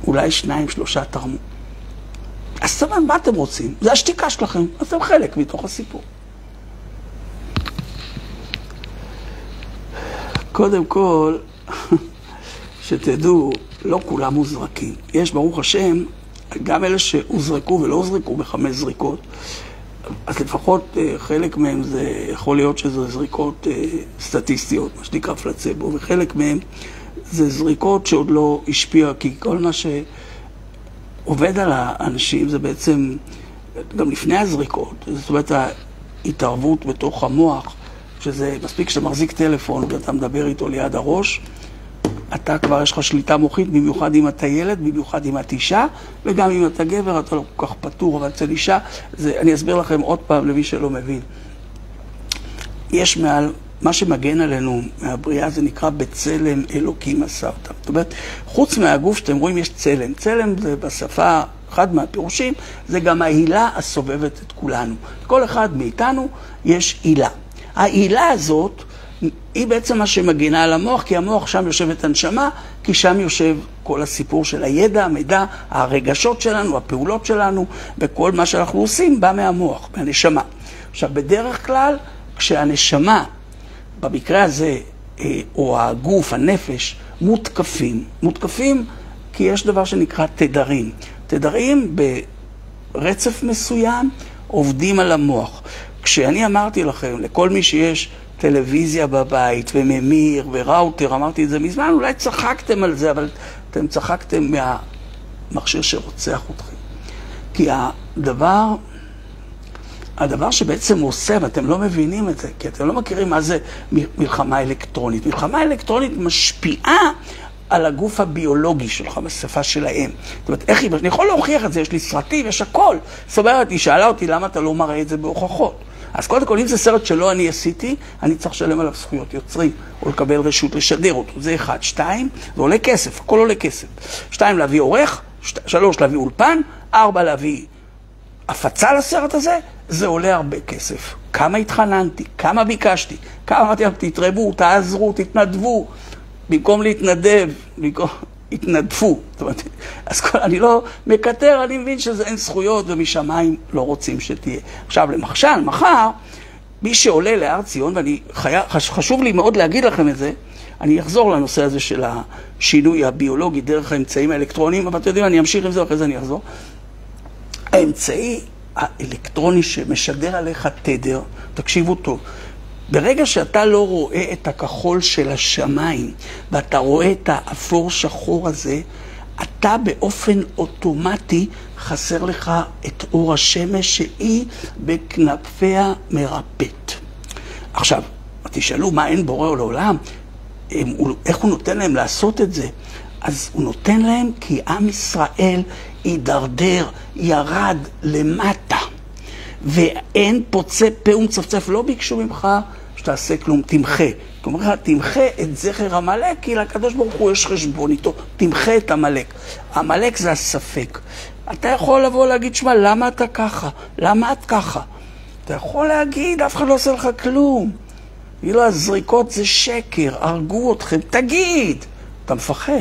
אולי שניים, שלושה תרמו. אז זאת אומרת, מה אתם רוצים? זה השתיקה שלכם, אז אתם חלק מתוך הסיפור. קודם כל, שתדעו, לא כולם מוזרקים. יש, ברוך השם, גם אלה שהוזרקו ולא הוזרקו בחמש זריקות, אז לפחות חלק מהם זה יכול להיות שזה זריקות סטטיסטיות, מה שנקרא פלצבו, וחלק מהם זה זריקות שעוד לא השפיע, כי כל מה שעובד על האנשים זה בעצם, גם לפני הזריקות, זאת אומרת ההתערבות בתוך המוח, שזה מספיק שאתה מחזיק טלפון ואתה מדבר איתו ליד הראש, אתה כבר יש לך שליטה מוחית, במיוחד אם אתה ילד, במיוחד אם אתה אישה, וגם אם אתה גבר, אתה לא כל כך פטור, אבל אצל אישה, זה, אני אסביר לכם עוד פעם למי שלא מבין. יש מעל, מה שמגן עלינו מהבריאה, זה נקרא בצלם אלוקים עשה אותם. זאת אומרת, חוץ מהגוף שאתם רואים, יש צלם. צלם זה בשפה, אחד מהפירושים, זה גם ההילה הסובבת את כולנו. כל אחד מאיתנו יש הילה. ההילה הזאת, היא בעצם מה שמגינה על המוח, כי המוח שם יושב את הנשמה, כי שם יושב כל הסיפור של הידע, המידע, הרגשות שלנו, הפעולות שלנו, וכל מה שאנחנו עושים בא מהמוח, מהנשמה. עכשיו, בדרך כלל, כשהנשמה, במקרה הזה, או הגוף, הנפש, מותקפים, מותקפים כי יש דבר שנקרא תדרים. תדרים ברצף מסוים עובדים על המוח. כשאני אמרתי לכם, לכל מי שיש טלוויזיה בבית וממיר וראוטר, אמרתי את זה מזמן, אולי צחקתם על זה, אבל אתם צחקתם מהמכשיר שרוצח אתכם. כי הדבר, הדבר שבעצם עושה, ואתם לא מבינים את זה, כי אתם לא מכירים מה זה מלחמה אלקטרונית. מלחמה אלקטרונית משפיעה על הגוף הביולוגי שלך, בשפה שלהם. זאת אומרת, איך היא, אני יכול להוכיח את זה, יש לי סרטים, יש הכל. זאת אומרת, היא שאלה אותי למה אתה לא מראה את זה בהוכחות. אז קודם כל, אם זה סרט שלא אני עשיתי, אני צריך לשלם עליו זכויות יוצרים, או לקבל רשות לשדר אותו. זה אחד. שתיים, זה עולה כסף, הכל עולה כסף. שתיים, להביא עורך, שת... שלוש, להביא אולפן, ארבע, להביא הפצה לסרט הזה, זה עולה הרבה כסף. כמה התחננתי, כמה ביקשתי, כמה אמרתי, תתרבו, תעזרו, תתנדבו, במקום להתנדב, במקום... התנדפו. זאת אומרת, אז כל, אני לא מקטר, אני מבין שזה אין זכויות ומשמיים לא רוצים שתהיה. עכשיו, למשל, מחר, מי שעולה להר ציון, ואני חי... חשוב לי מאוד להגיד לכם את זה, אני אחזור לנושא הזה של השינוי הביולוגי דרך האמצעים האלקטרוניים, אבל אתם יודעים, אני אמשיך עם זה, אחרי זה אני אחזור. האמצעי האלקטרוני שמשדר עליך תדר, תקשיבו טוב, ברגע שאתה לא רואה את הכחול של השמיים, ואתה רואה את האפור שחור הזה, אתה באופן אוטומטי חסר לך את אור השמש שהיא בכנפיה מרפאת. עכשיו, תשאלו מה אין בורא לעולם, איך הוא נותן להם לעשות את זה? אז הוא נותן להם כי עם ישראל יידרדר, ירד למטה. ואין פוצה פה ומצפצף, לא ביקשו ממך שתעשה כלום, תמחה. כלומר, תמחה את זכר המלאק, כי לקדוש ברוך הוא יש חשבון איתו, תמחה את המלאק. המלאק זה הספק. אתה יכול לבוא להגיד, שמה, למה אתה ככה? למה את ככה? אתה יכול להגיד, אף אחד לא עושה לך כלום. אילו הזריקות זה שקר, הרגו אתכם, תגיד. אתה מפחד.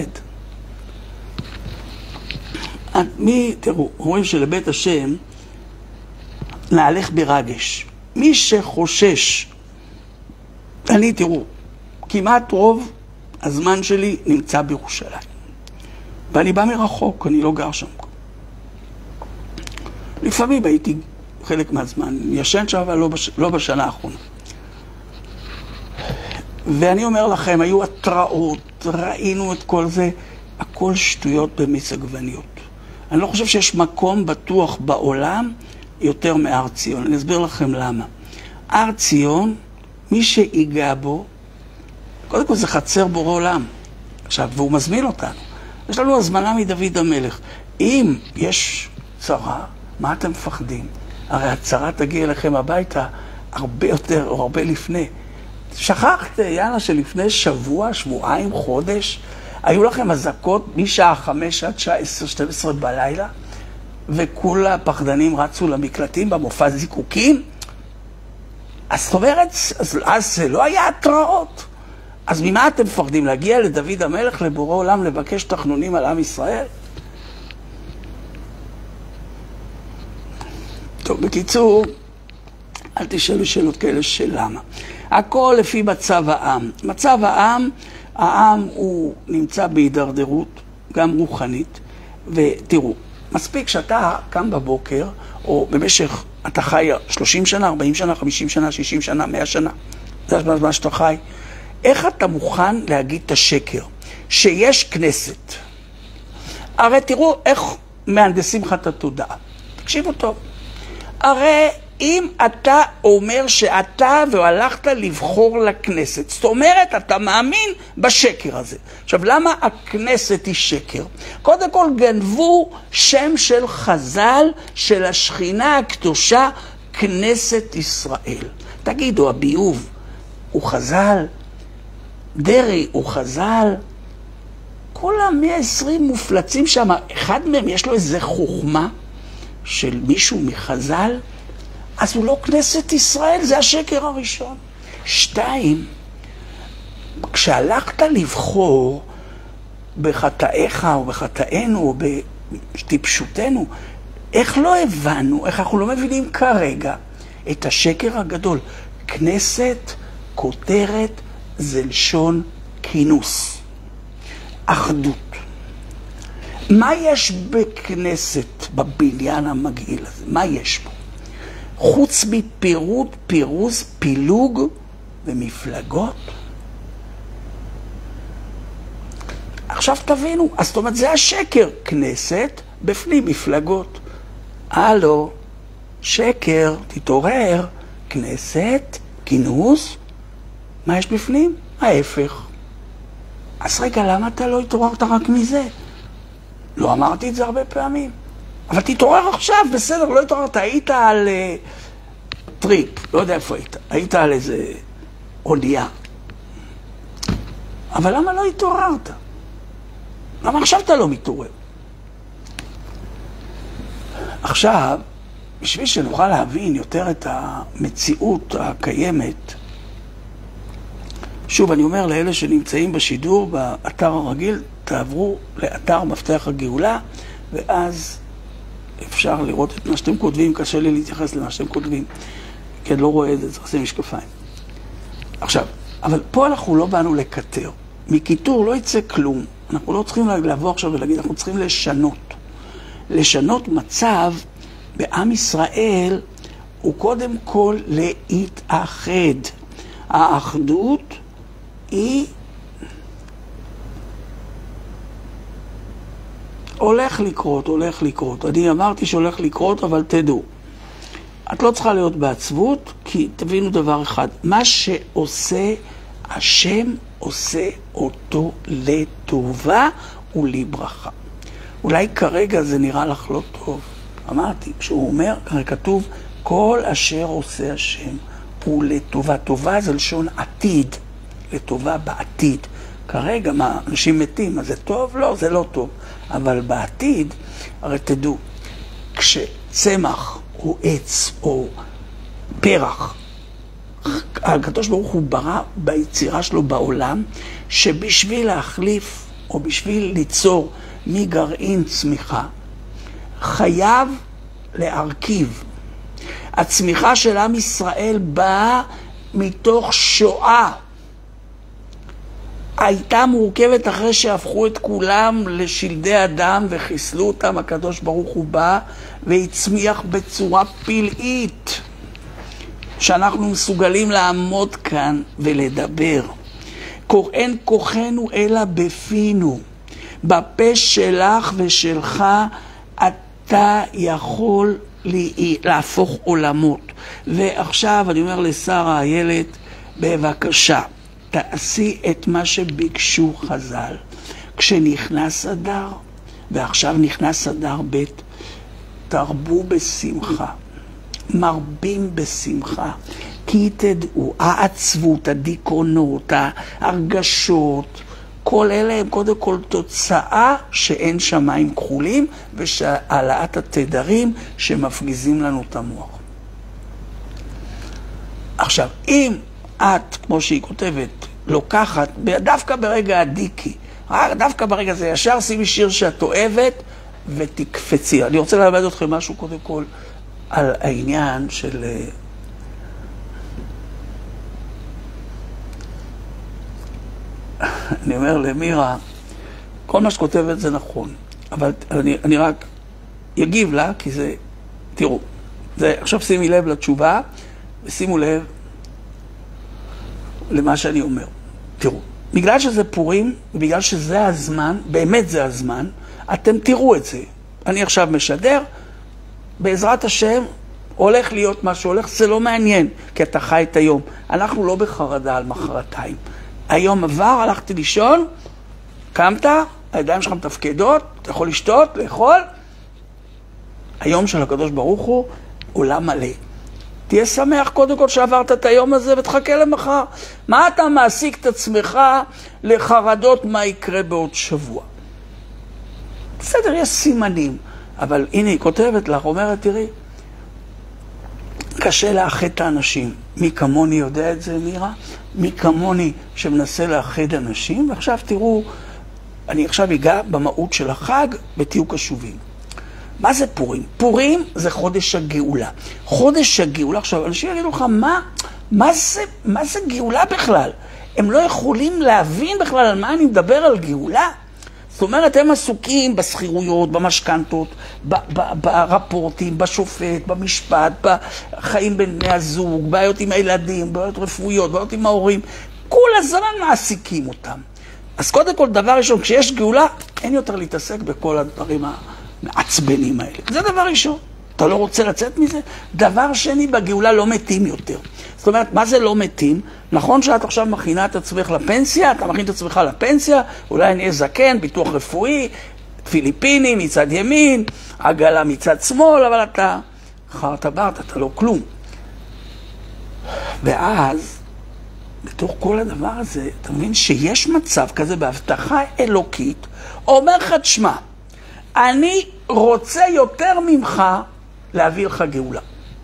מי, תראו, רואים שלבית השם, נהלך ברגש. מי שחושש, אני תראו, כמעט רוב הזמן שלי נמצא בירושלים. ואני בא מרחוק, אני לא גר שם. לפעמים הייתי חלק מהזמן, ישן שם, אבל לא, בש... לא בשנה האחרונה. ואני אומר לכם, היו התראות, ראינו את כל זה, הכל שטויות במיץ עגבניות. אני לא חושב שיש מקום בטוח בעולם, יותר מהר ציון. אני אסביר לכם למה. הר ציון, מי שיגע בו, קודם כל זה חצר בורא עולם. עכשיו, והוא מזמין אותנו. יש לנו הזמנה מדוד המלך. אם יש צרה, מה אתם מפחדים? הרי הצרה תגיע אליכם הביתה הרבה יותר או הרבה לפני. שכחת, יאללה, שלפני שבוע, שבועיים, חודש, היו לכם הזקות משעה חמש עד שעה עשר, שתים עשרה בלילה, וכל הפחדנים רצו למקלטים במופע זיקוקים. אז זאת אומרת, אז, אז זה לא היה התראות. אז ממה אתם מפחדים? להגיע לדוד המלך, לבורא עולם, לבקש תחנונים על עם ישראל? טוב, בקיצור, אל תשאלו שאלות כאלה של למה. הכל לפי מצב העם. מצב העם, העם הוא נמצא בהידרדרות, גם רוחנית, ותראו, מספיק שאתה קם בבוקר, או במשך, אתה חי שלושים שנה, ארבעים שנה, חמישים שנה, שישים שנה, מאה שנה, זה מה שאתה חי. איך אתה מוכן להגיד את השקר? שיש כנסת. הרי תראו איך מהנדסים לך את התודעה. תקשיבו טוב. הרי אם אתה אומר שאתה והלכת לבחור לכנסת, זאת אומרת, אתה מאמין בשקר הזה. עכשיו, למה הכנסת היא שקר? קודם כל, גנבו שם של חז"ל, של השכינה הקדושה, כנסת ישראל. תגידו, הביוב הוא חז"ל? דרי הוא חז"ל? כל המאה עשרים מופלצים שם, אחד מהם יש לו איזה חוכמה של מישהו מחז"ל, אז הוא לא כנסת ישראל, זה השקר הראשון. שתיים, כשהלכת לבחור בחטאיך או בחטאינו או בטיפשותנו, איך לא הבנו, איך אנחנו לא מבינים כרגע את השקר הגדול? כנסת, כותרת, זה לשון כינוס. אחדות. מה יש בכנסת, בבניין המגעיל הזה? מה יש פה? חוץ מפירוד, פירוז, פילוג ומפלגות? עכשיו תבינו, אז זאת אומרת, זה השקר. כנסת, בפנים מפלגות. הלו, שקר, תתעורר, כנסת, כינוס, מה יש בפנים? ההפך. אז רגע, למה אתה לא התעוררת רק מזה? לא אמרתי את זה הרבה פעמים. אבל תתעורר עכשיו, בסדר, לא התעוררת. היית על uh, טריפ, לא יודע איפה היית. היית על איזה אונייה. אבל למה לא התעוררת? למה עכשיו אתה לא מתעורר? עכשיו, בשביל שנוכל להבין יותר את המציאות הקיימת, שוב, אני אומר לאלה שנמצאים בשידור, באתר הרגיל, תעברו לאתר מפתח הגאולה, ואז אפשר לראות את מה שאתם כותבים. קשה לי להתייחס למה שאתם כותבים, כי אני לא רואה את זה, צריך לשים משקפיים. עכשיו, אבל פה אנחנו לא באנו לקטר. מקיטור לא יצא כלום. אנחנו לא צריכים לבוא עכשיו ולהגיד, אנחנו צריכים לשנות. לשנות מצב בעם ישראל הוא קודם כל להתאחד. האחדות היא הולך לקרות, הולך לקרות. אני אמרתי שהולך לקרות, אבל תדעו. את לא צריכה להיות בעצבות, כי תבינו דבר אחד. מה שעושה השם עושה אותו לטובה ולברכה. אולי כרגע זה נראה לך לא טוב. אמרתי, כשהוא אומר, הרי כתוב, כל אשר עושה השם הוא לטובה. טובה זה לשון עתיד, לטובה בעתיד. כרגע מה, אנשים מתים, אז זה טוב? לא, זה לא טוב. אבל בעתיד, הרי תדעו, כשצמח או עץ או פרח, הקדוש ברוך הוא ברא ביצירה שלו בעולם, שבשביל להחליף או בשביל ליצור מגרעין צמיחה, חייב להרכיב. הצמיחה של עם ישראל באה מתוך שואה. הייתה מורכבת אחרי שהפכו את כולם לשלדי אדם וחיסלו אותם. הקדוש ברוך הוא בא והצמיח בצורה פלאית, שאנחנו מסוגלים לעמוד כאן ולדבר. אין כוחנו אלא בפינו. בפה שלך ושלך אתה יכול להפוך עולמות. ועכשיו אני אומר לשרה איילת, בבקשה, תעשי את מה שביקשו חז"ל. כשנכנס אדר, ועכשיו נכנס אדר ב', תרבו בשמחה, מרבים בשמחה, כי תדעו, העצבות, הדיכאונות, ההרגשות, כל אלה הם קודם כל תוצאה שאין שמיים כחולים, ושהעלאת התדרים שמפגיזים לנו את המוח. עכשיו, אם את, כמו שהיא כותבת, לוקחת, דווקא ברגע הדיקי, דווקא ברגע זה, ישר שימי שיר שאת אוהבת ותקפצי. אני רוצה ללמד אתכם משהו קודם כל. על העניין של... אני אומר למירה, כל מה שכותבת זה נכון, אבל אני, אני רק יגיב לה, כי זה, תראו, זה, עכשיו שימי לב לתשובה, ושימו לב למה שאני אומר. תראו, בגלל שזה פורים, ובגלל שזה הזמן, באמת זה הזמן, אתם תראו את זה. אני עכשיו משדר, בעזרת השם, הולך להיות מה שהולך, זה לא מעניין, כי אתה חי את היום. אנחנו לא בחרדה על מחרתיים. היום עבר, הלכתי לישון, קמת, הידיים שלך מתפקדות, אתה יכול לשתות, לאכול. היום של הקדוש ברוך הוא עולם מלא. תהיה שמח קודם כל שעברת את היום הזה ותחכה למחר. מה אתה מעסיק את עצמך לחרדות מה יקרה בעוד שבוע? בסדר, יש סימנים, אבל הנה היא כותבת לך, אומרת, תראי, קשה לאחד את האנשים. מי כמוני יודע את זה, מירה? מי כמוני שמנסה לאחד אנשים? ועכשיו תראו, אני עכשיו אגע במהות של החג, ותהיו קשובים. מה זה פורים? פורים זה חודש הגאולה. חודש הגאולה, עכשיו אנשים יגידו לך, מה, מה זה, מה זה גאולה בכלל? הם לא יכולים להבין בכלל על מה אני מדבר על גאולה. זאת אומרת, הם עסוקים בסחירויות, במשכנתות, ברפורטים, בשופט, במשפט, בחיים בין בני הזוג, בעיות עם הילדים, בעיות רפואיות, בעיות עם ההורים. כל הזמן מעסיקים אותם. אז קודם כל, דבר ראשון, כשיש גאולה, אין יותר להתעסק בכל הדברים המעצבנים האלה. זה דבר ראשון. אתה לא רוצה לצאת מזה? דבר שני, בגאולה לא מתים יותר. זאת אומרת, מה זה לא מתים? נכון שאת עכשיו מכינה את עצמך לפנסיה, אתה מכין את עצמך לפנסיה, אולי נהיה זקן, ביטוח רפואי, פיליפיני מצד ימין, עגלה מצד שמאל, אבל אתה חרת ברת, אתה לא כלום. ואז, בתוך כל הדבר הזה, אתה מבין שיש מצב כזה בהבטחה אלוקית, אומר לך, תשמע, אני רוצה יותר ממך להביא לך גאולה.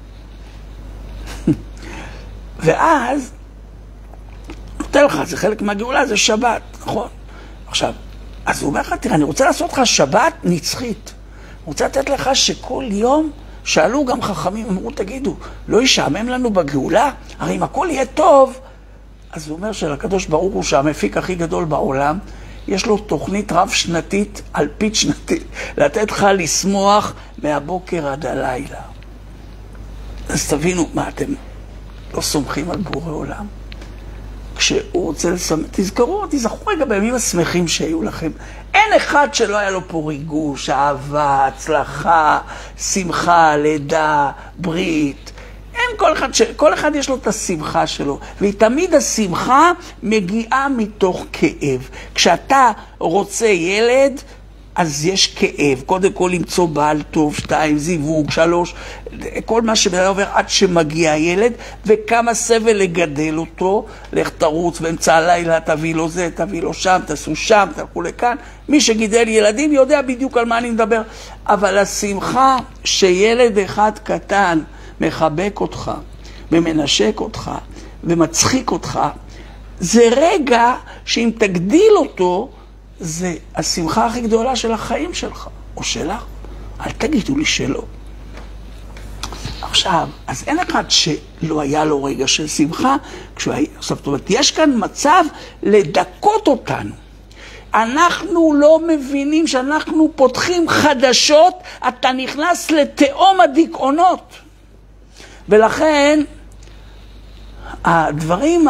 ואז, נותן לך, זה חלק מהגאולה, זה שבת, נכון? עכשיו, אז הוא אומר לך, תראה, אני רוצה לעשות לך שבת נצחית. אני רוצה לתת לך שכל יום, שאלו גם חכמים, אמרו, תגידו, לא ישעמם לנו בגאולה? הרי אם הכל יהיה טוב, אז הוא אומר שלקדוש ברוך הוא שהמפיק הכי גדול בעולם, יש לו תוכנית רב שנתית, אלפית שנתית, לתת לך לשמוח מהבוקר עד הלילה. אז תבינו, מה אתם לא סומכים על בורא עולם? כשהוא רוצה לשמח, תזכרו, תזכרו רגע בימים השמחים שהיו לכם. אין אחד שלא היה לו פה ריגוש, אהבה, הצלחה, שמחה, לידה, ברית. אין כל אחד, ש... כל אחד יש לו את השמחה שלו, ותמיד השמחה מגיעה מתוך כאב. כשאתה רוצה ילד, אז יש כאב. קודם כל למצוא בעל טוב, שתיים, זיווג, שלוש, כל מה שבן עובר עד שמגיע הילד, וכמה סבל לגדל אותו, לך תרוץ באמצע הלילה, תביא לו זה, תביא לו שם, תעשו שם, תלכו לכאן. מי שגידל ילדים יודע בדיוק על מה אני מדבר. אבל השמחה שילד אחד קטן מחבק אותך, ומנשק אותך, ומצחיק אותך, זה רגע שאם תגדיל אותו, זה השמחה הכי גדולה של החיים שלך, או שלך. אל תגידו לי שלא. עכשיו, אז אין אחד שלא היה לו רגע של שמחה, כשהוא היה, זאת אומרת, יש כאן מצב לדקות אותנו. אנחנו לא מבינים שאנחנו פותחים חדשות, אתה נכנס לתאום הדיכאונות. ולכן, הדברים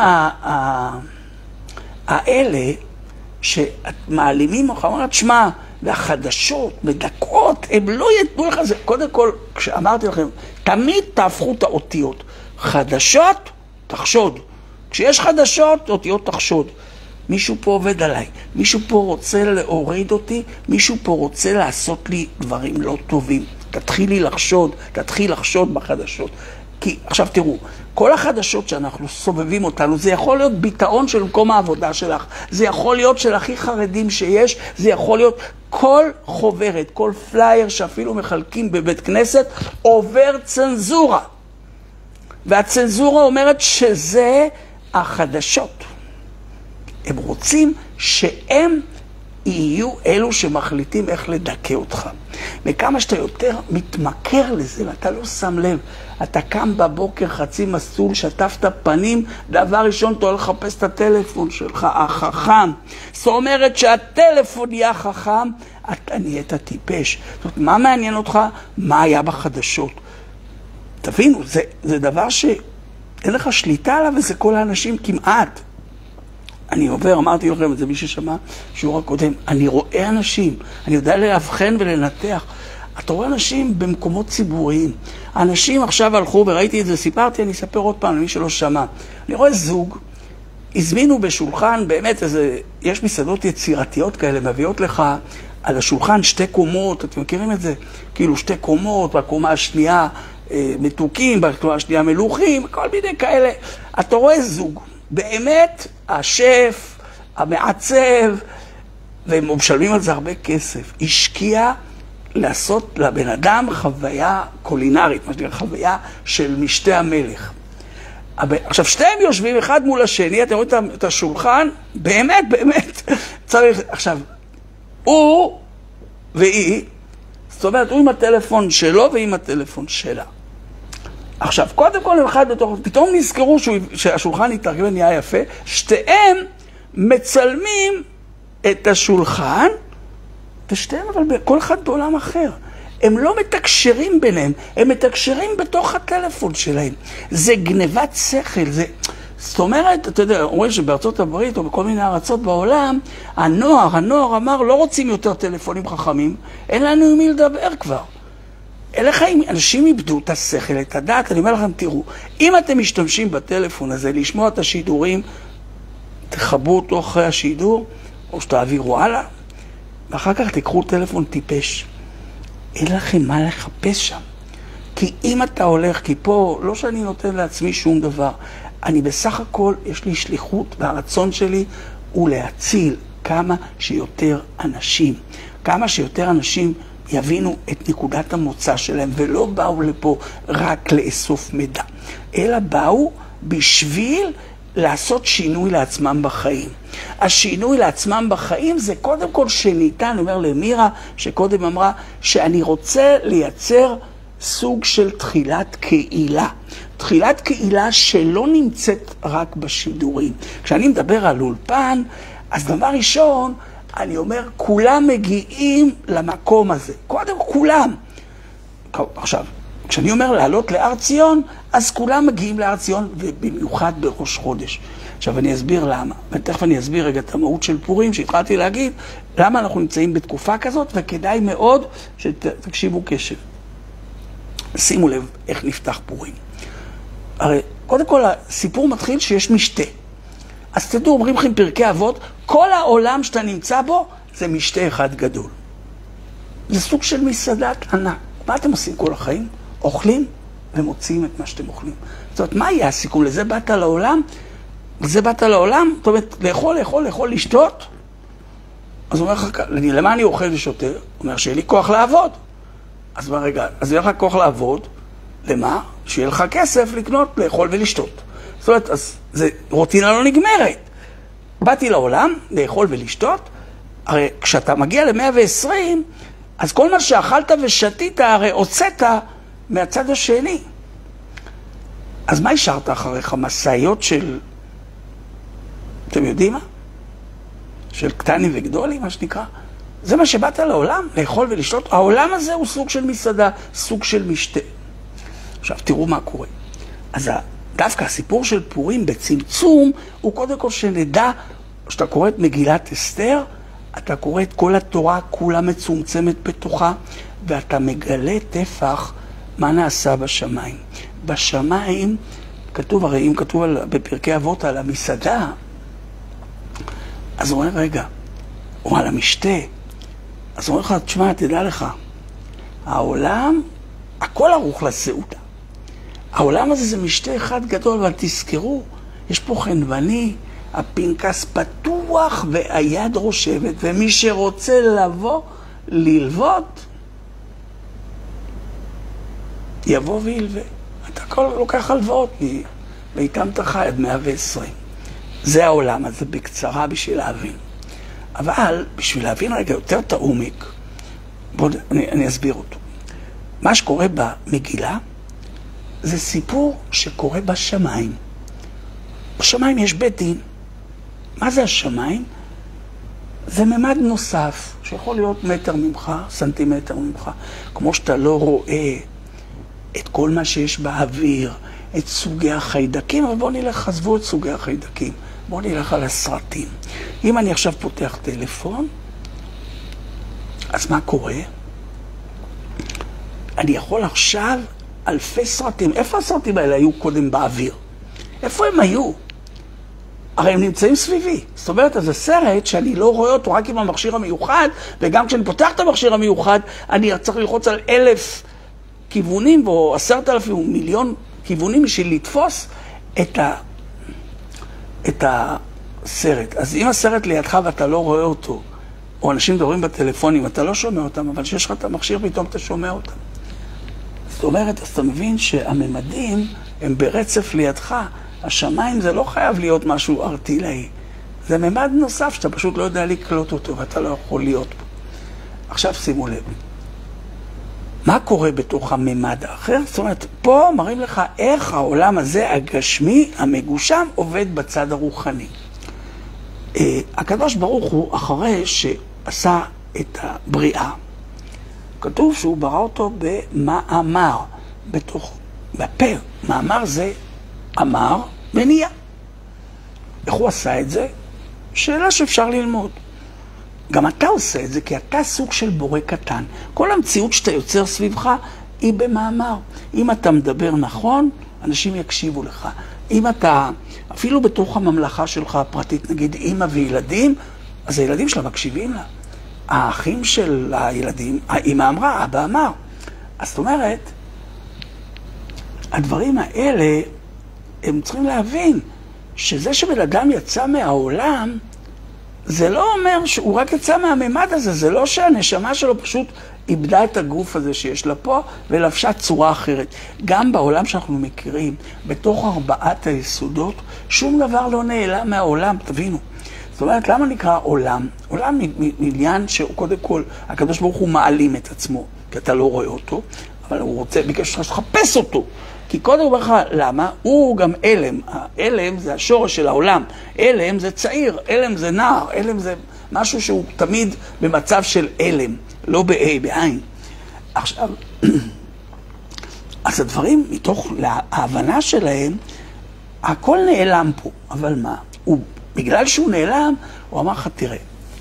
האלה, שמעלימים אותך, אומרת, שמה, והחדשות, מדכאות, הם לא יתנו לך זה. קודם כל, כשאמרתי לכם, תמיד תהפכו את האותיות. חדשות, תחשוד. כשיש חדשות, אותיות תחשוד. מישהו פה עובד עליי, מישהו פה רוצה להוריד אותי, מישהו פה רוצה לעשות לי דברים לא טובים. תתחילי לחשוד, תתחיל לחשוד בחדשות. כי, עכשיו תראו, כל החדשות שאנחנו סובבים אותנו, זה יכול להיות ביטאון של מקום העבודה שלך, זה יכול להיות של הכי חרדים שיש, זה יכול להיות כל חוברת, כל פלייר שאפילו מחלקים בבית כנסת, עובר צנזורה. והצנזורה אומרת שזה החדשות. הם רוצים שהם יהיו אלו שמחליטים איך לדכא אותך. וכמה שאתה יותר מתמכר לזה, ואתה לא שם לב, אתה קם בבוקר חצי מסלול, שטפת פנים, דבר ראשון אתה הולך לחפש את הטלפון שלך, החכם. זאת אומרת שהטלפון יהיה חכם, אתה נהיית טיפש. זאת אומרת, מה מעניין אותך? מה היה בחדשות? תבינו, זה, זה דבר שאין לך שליטה עליו, וזה כל האנשים כמעט. אני עובר, אמרתי לכם את זה, מי ששמע שיעור הקודם, אני רואה אנשים, אני יודע להבחן ולנתח. אתה רואה אנשים במקומות ציבוריים. אנשים עכשיו הלכו, וראיתי את זה, סיפרתי, אני אספר עוד פעם למי שלא שמע. אני רואה זוג, הזמינו בשולחן, באמת, איזה, יש מסעדות יצירתיות כאלה, מביאות לך על השולחן שתי קומות, אתם מכירים את זה? כאילו שתי קומות, בקומה השנייה אה, מתוקים, בקומה השנייה מלוכים, כל מיני כאלה. אתה רואה זוג. באמת, השף, המעצב, והם משלמים על זה הרבה כסף, השקיע לעשות לבן אדם חוויה קולינרית, מה שנקרא חוויה של משתה המלך. עכשיו, שתיהם יושבים אחד מול השני, אתם רואים את השולחן, באמת, באמת, צריך, עכשיו, הוא והיא, זאת אומרת, הוא עם הטלפון שלו ועם הטלפון שלה. עכשיו, קודם כל הם אחד בתוך, פתאום נזכרו שהוא, שהשולחן יתרגם ונהיה יפה, שתיהם מצלמים את השולחן, ושתיהם אבל כל אחד בעולם אחר. הם לא מתקשרים ביניהם, הם מתקשרים בתוך הטלפון שלהם. זה גנבת שכל, זה... זאת אומרת, אתה יודע, אומרים שבארצות הברית או בכל מיני ארצות בעולם, הנוער, הנוער אמר, לא רוצים יותר טלפונים חכמים, אין לנו עם מי לדבר כבר. אליך אם אנשים איבדו את השכל, את הדעת, אני אומר לכם, תראו, אם אתם משתמשים בטלפון הזה לשמוע את השידורים, תחברו אותו אחרי השידור, או שתעבירו הלאה, ואחר כך תיקחו טלפון טיפש. אין לכם מה לחפש שם. כי אם אתה הולך, כי פה, לא שאני נותן לעצמי שום דבר, אני בסך הכל, יש לי שליחות, והרצון שלי הוא להציל כמה שיותר אנשים. כמה שיותר אנשים יבינו את נקודת המוצא שלהם, ולא באו לפה רק לאסוף מידע, אלא באו בשביל לעשות שינוי לעצמם בחיים. השינוי לעצמם בחיים זה קודם כל שניתן, אני אומר למירה שקודם אמרה, שאני רוצה לייצר סוג של תחילת קהילה. תחילת קהילה שלא נמצאת רק בשידורים. כשאני מדבר על אולפן, אז דבר ראשון, אני אומר, כולם מגיעים למקום הזה. קודם כולם. עכשיו, כשאני אומר לעלות להר ציון, אז כולם מגיעים להר ציון, ובמיוחד בראש חודש. עכשיו אני אסביר למה, ותכף אני אסביר רגע את המהות של פורים, שהתחלתי להגיד, למה אנחנו נמצאים בתקופה כזאת, וכדאי מאוד שתקשיבו קשב. שימו לב איך נפתח פורים. הרי קודם כל הסיפור מתחיל שיש משתה. אז תדעו, אומרים לכם פרקי אבות, כל העולם שאתה נמצא בו זה משתה אחד גדול. זה סוג של מסעדת ענק. מה אתם עושים כל החיים? אוכלים ומוציאים את מה שאתם אוכלים. זאת אומרת, מה יהיה הסיכום? לזה באת לעולם? לזה באת לעולם? זאת אומרת, לאכול, לאכול, לאכול, לשתות? אז הוא אומר לך, למה אני אוכל ושותה? הוא אומר, שיהיה לי כוח לעבוד. אז מה רגע, אז יהיה לך כוח לעבוד, למה? שיהיה לך כסף לקנות, לאכול ולשתות. זאת אומרת, אז זה רוטינה לא נגמרת. באתי לעולם, לאכול ולשתות, הרי כשאתה מגיע ל-מאה ועשרים, אז כל מה שאכלת ושתית, הרי הוצאת מהצד השני. אז מה השארת אחריך? מסעיות של, אתם יודעים מה? של קטנים וגדולים, מה שנקרא. זה מה שבאת לעולם, לאכול ולשתות. העולם הזה הוא סוג של מסעדה, סוג של משתה. עכשיו, תראו מה קורה. אז דווקא הסיפור של פורים בצמצום, הוא קודם כל שנדע, שאתה קורא את מגילת אסתר, אתה קורא את כל התורה, כולה מצומצמת בתוכה, ואתה מגלה טפח מה נעשה בשמיים. בשמיים, כתוב, הרי אם כתוב על, בפרקי אבות על המסעדה, אז הוא אומר, רגע, או על המשתה, אז הוא אומר לך, תשמע, תדע לך, העולם, הכל ערוך לסעודה. העולם הזה זה משתה אחד גדול, אבל תזכרו, יש פה חנווני, הפנקס פתוח והיד רושבת, ומי שרוצה לבוא, ללוות, יבוא וילווה. אתה כל לוקח הלוואות ואיתם אתה חי עד מאה ועשרים. זה העולם הזה בקצרה בשביל להבין. אבל בשביל להבין רגע יותר את העומק, בואו אני, אני אסביר אותו. מה שקורה במגילה זה סיפור שקורה בשמיים. בשמיים יש בית דין. מה זה השמיים? זה ממד נוסף, שיכול להיות מטר ממך, סנטימטר ממך. כמו שאתה לא רואה את כל מה שיש באוויר, את סוגי החיידקים, אבל בואו נלך, עזבו את סוגי החיידקים. בואו נלך על הסרטים. אם אני עכשיו פותח טלפון, אז מה קורה? אני יכול עכשיו אלפי סרטים. איפה הסרטים האלה היו קודם באוויר? איפה הם היו? הרי הם נמצאים סביבי. זאת אומרת, אז הסרט שאני לא רואה אותו רק עם המכשיר המיוחד, וגם כשאני פותח את המכשיר המיוחד, אני צריך ללחוץ על אלף כיוונים, או עשרת אלפים, או מיליון כיוונים, בשביל לתפוס את, ה... את הסרט. אז אם הסרט לידך ואתה לא רואה אותו, או אנשים מדברים בטלפונים, אתה לא שומע אותם, אבל שיש לך את המכשיר, פתאום אתה שומע אותם. זאת אומרת, אז אתה מבין שהממדים הם ברצף לידך. השמיים זה לא חייב להיות משהו ארטילאי. זה ממד נוסף שאתה פשוט לא יודע לקלוט אותו, ואתה לא יכול להיות פה. עכשיו שימו לב. מה קורה בתוך הממד האחר? זאת אומרת, פה מראים לך איך העולם הזה, הגשמי, המגושם, עובד בצד הרוחני. הקדוש ברוך הוא, אחרי שעשה את הבריאה, כתוב שהוא ברא אותו במאמר, בתוך, בפה. מאמר זה אמר ונהיה. איך הוא עשה את זה? שאלה שאפשר ללמוד. גם אתה עושה את זה, כי אתה סוג של בורא קטן. כל המציאות שאתה יוצר סביבך היא במאמר. אם אתה מדבר נכון, אנשים יקשיבו לך. אם אתה, אפילו בתוך הממלכה שלך הפרטית, נגיד אמא וילדים, אז הילדים שלה מקשיבים לה. האחים של הילדים, האמא אמרה, אבא אמר. אז זאת אומרת, הדברים האלה, הם צריכים להבין שזה שבן אדם יצא מהעולם, זה לא אומר שהוא רק יצא מהממד הזה, זה לא שהנשמה שלו פשוט איבדה את הגוף הזה שיש לה פה ולבשה צורה אחרת. גם בעולם שאנחנו מכירים, בתוך ארבעת היסודות, שום דבר לא נעלם מהעולם, תבינו. זאת אומרת, למה נקרא עולם? עולם עניין שקודם כל, הקדוש ברוך הוא מעלים את עצמו, כי אתה לא רואה אותו, אבל הוא רוצה, ביקש לך לחפש אותו. כי קודם הוא אומר לך, למה? הוא גם אלם. האלם זה השורש של העולם. אלם זה צעיר, אלם זה נער, אלם זה משהו שהוא תמיד במצב של אלם, לא בעין, בעין. עכשיו, אז הדברים מתוך ההבנה שלהם, הכל נעלם פה. אבל מה? הוא, בגלל שהוא נעלם, הוא אמר לך, תראה,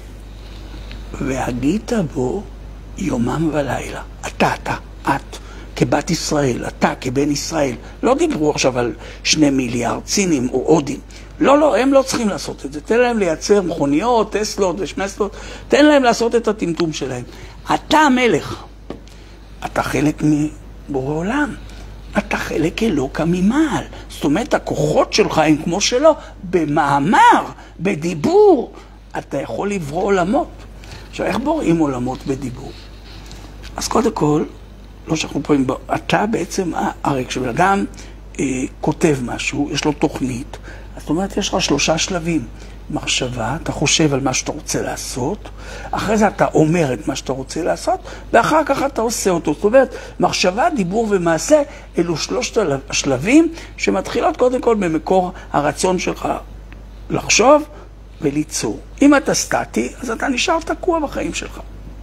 והגית בו יומם ולילה. אתה, אתה, את. כבת ישראל, אתה כבן ישראל. לא דיברו עכשיו על שני מיליארד צינים או הודים. לא, לא, הם לא צריכים לעשות את זה. תן להם לייצר מכוניות, טסלות ושמסלות. תן להם לעשות את הטמטום שלהם. אתה המלך. אתה חלק מבורא עולם. אתה חלק אלוקא ממעל. זאת אומרת, הכוחות שלך הם כמו שלו. במאמר, בדיבור, אתה יכול לברוא עולמות. עכשיו, איך בוראים עולמות בדיבור? אז קודם כל, לא שאנחנו פה, אתה בעצם, הרי כשבן אדם אה, כותב משהו, יש לו תוכנית, זאת אומרת, יש לך שלושה שלבים. מחשבה, אתה חושב על מה שאתה רוצה לעשות, אחרי זה אתה אומר את מה שאתה רוצה לעשות, ואחר כך אתה עושה אותו. זאת אומרת, מחשבה, דיבור ומעשה, אלו שלושת השלבים שמתחילות קודם כל במקור הרצון שלך לחשוב וליצור. אם אתה סטטי, אז אתה נשאר תקוע בחיים שלך.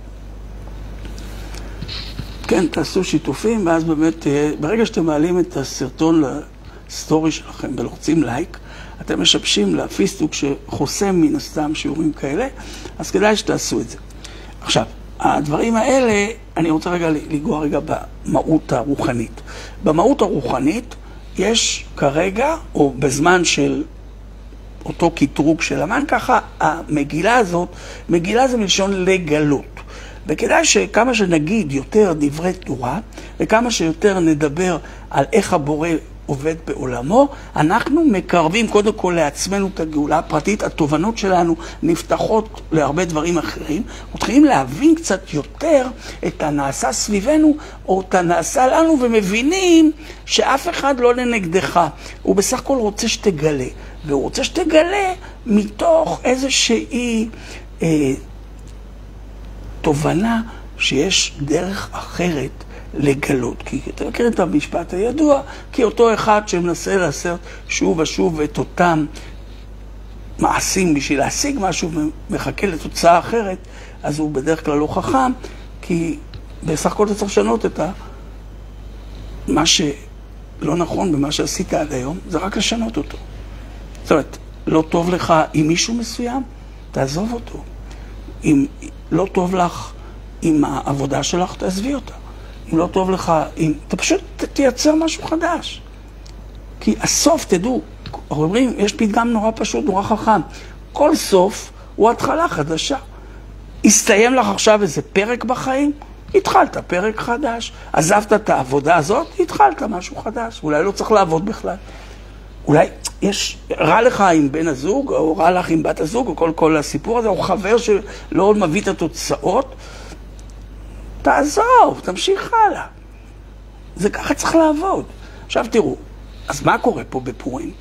כן, תעשו שיתופים, ואז באמת, ברגע שאתם מעלים את הסרטון לסטורי שלכם ולוחצים לייק, אתם משבשים לפיסטוק שחוסם מן הסתם שיעורים כאלה, אז כדאי שתעשו את זה. עכשיו, הדברים האלה, אני רוצה רגע לגוע רגע במהות הרוחנית. במהות הרוחנית יש כרגע, או בזמן של אותו קיטרוג של המן, ככה המגילה הזאת, מגילה זה מלשון לגלות. וכדאי שכמה שנגיד יותר דברי תורה, וכמה שיותר נדבר על איך הבורא עובד בעולמו, אנחנו מקרבים קודם כל לעצמנו את הגאולה הפרטית, התובנות שלנו נפתחות להרבה דברים אחרים, מתחילים להבין קצת יותר את הנעשה סביבנו, או את הנעשה לנו, ומבינים שאף אחד לא לנגדך, הוא בסך הכל רוצה שתגלה, והוא רוצה שתגלה מתוך איזושהי אה, תובנה שיש דרך אחרת לגלות. כי אתה מכיר את המשפט הידוע, כי אותו אחד שמנסה לעשות שוב ושוב את אותם מעשים בשביל להשיג משהו ומחכה לתוצאה אחרת, אז הוא בדרך כלל לא חכם, כי בסך הכל אתה צריך לשנות את ה... מה שלא נכון במה שעשית עד היום, זה רק לשנות אותו. זאת אומרת, לא טוב לך עם מישהו מסוים, תעזוב אותו. אם לא טוב לך עם העבודה שלך, תעזבי אותה. אם לא טוב לך, אם... אתה פשוט תייצר משהו חדש. כי הסוף, תדעו, אומרים, יש פתגם נורא פשוט, נורא חכם. כל סוף הוא התחלה חדשה. הסתיים לך עכשיו איזה פרק בחיים, התחלת פרק חדש. עזבת את העבודה הזאת, התחלת משהו חדש. אולי לא צריך לעבוד בכלל. אולי יש, רע לך עם בן הזוג, או רע לך עם בת הזוג, או כל, כל הסיפור הזה, או חבר שלא מביא את התוצאות. תעזוב, תמשיך הלאה. זה ככה צריך לעבוד. עכשיו תראו, אז מה קורה פה בפורים?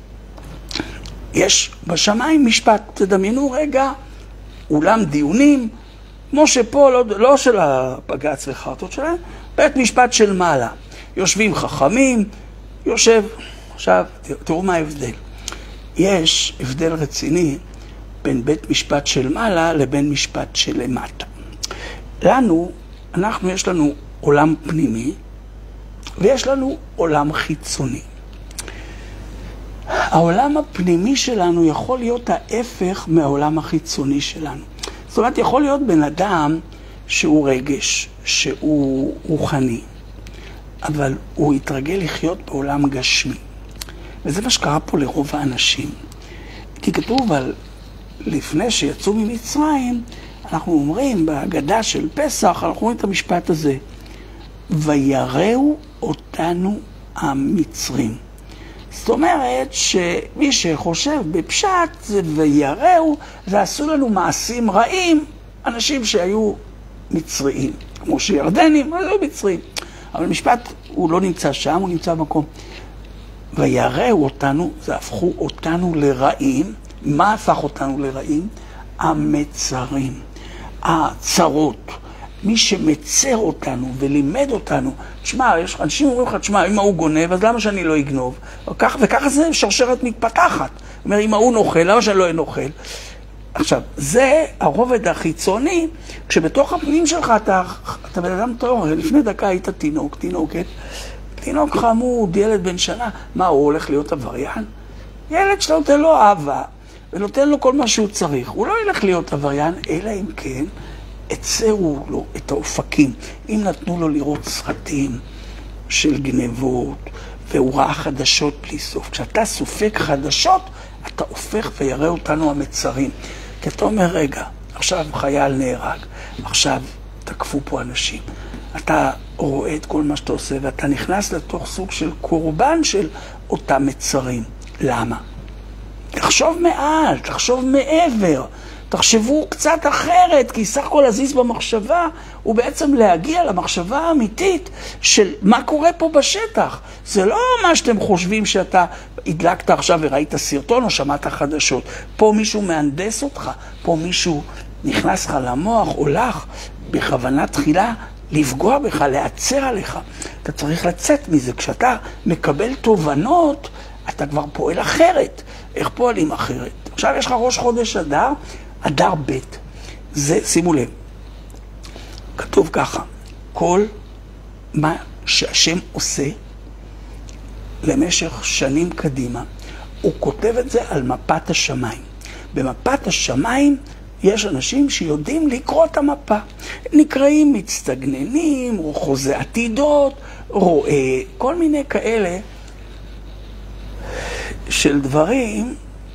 יש בשמיים משפט, תדמיינו רגע, אולם דיונים, כמו שפה, לא, לא של הבג"ץ וחרטות שלהם, בית משפט של מעלה. יושבים חכמים, יושב, עכשיו תראו מה ההבדל. יש הבדל רציני בין בית משפט של מעלה לבין משפט של למטה. לנו, אנחנו יש לנו עולם פנימי, ויש לנו עולם חיצוני. העולם הפנימי שלנו יכול להיות ההפך מהעולם החיצוני שלנו. זאת אומרת, יכול להיות בן אדם שהוא רגש, שהוא רוחני, אבל הוא יתרגל לחיות בעולם גשמי. וזה מה שקרה פה לרוב האנשים. כי כתוב על לפני שיצאו ממצרים, אנחנו אומרים בהגדה של פסח, אנחנו אומרים את המשפט הזה, ויראו אותנו המצרים. זאת אומרת שמי שחושב בפשט זה ויראו, זה עשו לנו מעשים רעים, אנשים שהיו מצריים, כמו שירדנים, אז היו מצריים. אבל משפט הוא לא נמצא שם, הוא נמצא במקום. ויראו אותנו, זה הפכו אותנו לרעים. מה הפך אותנו לרעים? המצרים, הצרות. מי שמצר אותנו ולימד אותנו, תשמע, יש אנשים אומרים לך, תשמע, אם הוא גונב, אז למה שאני לא אגנוב? וכך, וככה זה שרשרת מתפתחת. זאת אומרת, אם הוא נוכל, למה שאני לא אנוכל? עכשיו, זה הרובד החיצוני, כשבתוך הפנים שלך אתה, אתה בן אדם טוב, לפני דקה היית תינוק, תינוקת, תינוק חמוד, ילד בן שנה, מה, הוא הולך להיות עבריין? ילד שלא נותן לו אהבה, ונותן לו כל מה שהוא צריך. הוא לא ילך להיות עבריין, אלא אם כן, הצרו לו את האופקים. אם נתנו לו לראות סרטים של גנבות, והוא ראה חדשות בלי סוף. כשאתה סופק חדשות, אתה הופך ויראה אותנו המצרים. כי אתה אומר, רגע, עכשיו חייל נהרג, עכשיו תקפו פה אנשים. אתה רואה את כל מה שאתה עושה, ואתה נכנס לתוך סוג של קורבן של אותם מצרים. למה? תחשוב מעל, תחשוב מעבר. תחשבו קצת אחרת, כי סך הכל הזיז במחשבה הוא בעצם להגיע למחשבה האמיתית של מה קורה פה בשטח. זה לא מה שאתם חושבים שאתה הדלקת עכשיו וראית סרטון או שמעת חדשות. פה מישהו מהנדס אותך, פה מישהו נכנס לך למוח או לך בכוונה תחילה לפגוע בך, להצר עליך. אתה צריך לצאת מזה. כשאתה מקבל תובנות, אתה כבר פועל אחרת. איך פועלים אחרת? עכשיו יש לך ראש חודש אדר, אדר ב'. זה, שימו לב, כתוב ככה, כל מה שהשם עושה למשך שנים קדימה, הוא כותב את זה על מפת השמיים. במפת השמיים יש אנשים שיודעים לקרוא את המפה. נקראים מצטגננים, או חוזה עתידות, רואה, כל מיני כאלה של דברים.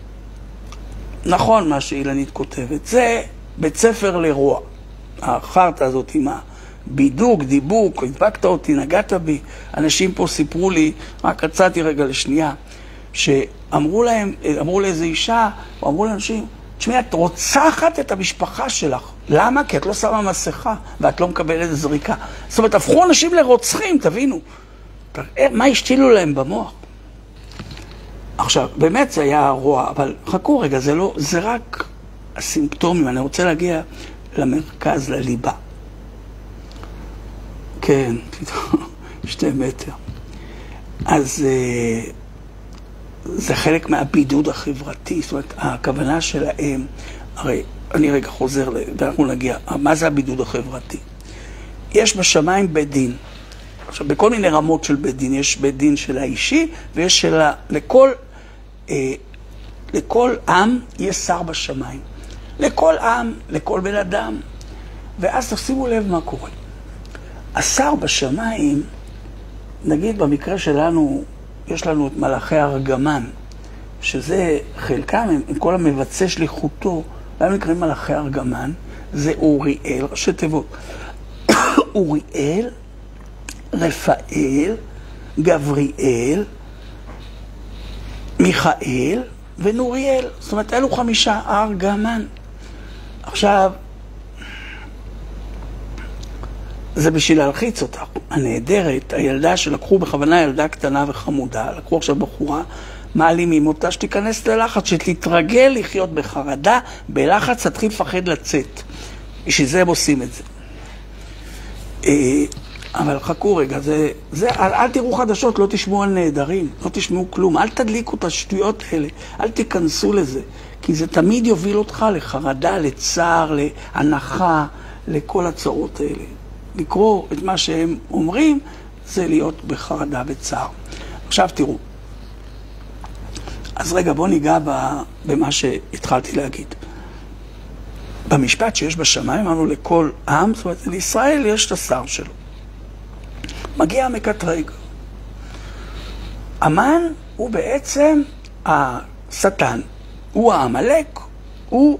נכון מה שאילנית כותבת, זה בית ספר לרוע. החרטה הזאת עם הבידוק, דיבוק, הדבקת אותי, נגעת בי. אנשים פה סיפרו לי, רק רצאתי רגע לשנייה, שאמרו להם, אמרו לאיזו אישה, או אמרו לאנשים, תשמעי, את רוצחת את המשפחה שלך. למה? כי את לא שמה מסכה, ואת לא מקבלת זריקה. זאת אומרת, הפכו אנשים לרוצחים, תבינו. מה השתילו להם במוח? עכשיו, באמת זה היה רוע, אבל חכו רגע, זה לא, זה רק הסימפטומים, אני רוצה להגיע למרכז, לליבה. כן, שתי מטר. אז זה חלק מהבידוד החברתי, זאת אומרת, הכוונה שלהם, הרי אני רגע חוזר, ואנחנו נגיע, מה זה הבידוד החברתי? יש בשמיים בית דין. עכשיו, בכל מיני רמות של בית דין, יש בית דין של האישי, ויש של ה... לכל, אה, לכל עם יש שר בשמיים. לכל עם, לכל בן אדם. ואז תשימו לב מה קורה. השר בשמיים, נגיד במקרה שלנו, יש לנו את מלאכי ארגמן, שזה חלקם, הם, הם כל המבצע שליחותו, והם נקראים מלאכי ארגמן, זה אוריאל, ראשי תיבות. אוריאל, רפאל, גבריאל, מיכאל ונוריאל. זאת אומרת, אלו חמישה ארגמן. עכשיו, זה בשביל להלחיץ אותך. הנהדרת, הילדה שלקחו בכוונה ילדה קטנה וחמודה, לקחו עכשיו בחורה, מעלימים אותה, שתיכנס ללחץ, שתתרגל לחיות בחרדה, בלחץ, תתחיל לפחד לצאת. בשביל זה הם עושים את זה. אבל חכו רגע, זה, זה, אל, אל תראו חדשות, לא תשמעו על נהדרים, לא תשמעו כלום, אל תדליקו את השטויות האלה, אל תיכנסו לזה, כי זה תמיד יוביל אותך לחרדה, לצער, להנחה, לכל הצרות האלה. לקרוא את מה שהם אומרים, זה להיות בחרדה וצער. עכשיו תראו, אז רגע, בוא ניגע במה שהתחלתי להגיד. במשפט שיש בשמיים, אמרנו לכל עם, זאת אומרת, לישראל יש את השר שלו. מגיע מקטרג. המן הוא בעצם השטן, הוא העמלק, הוא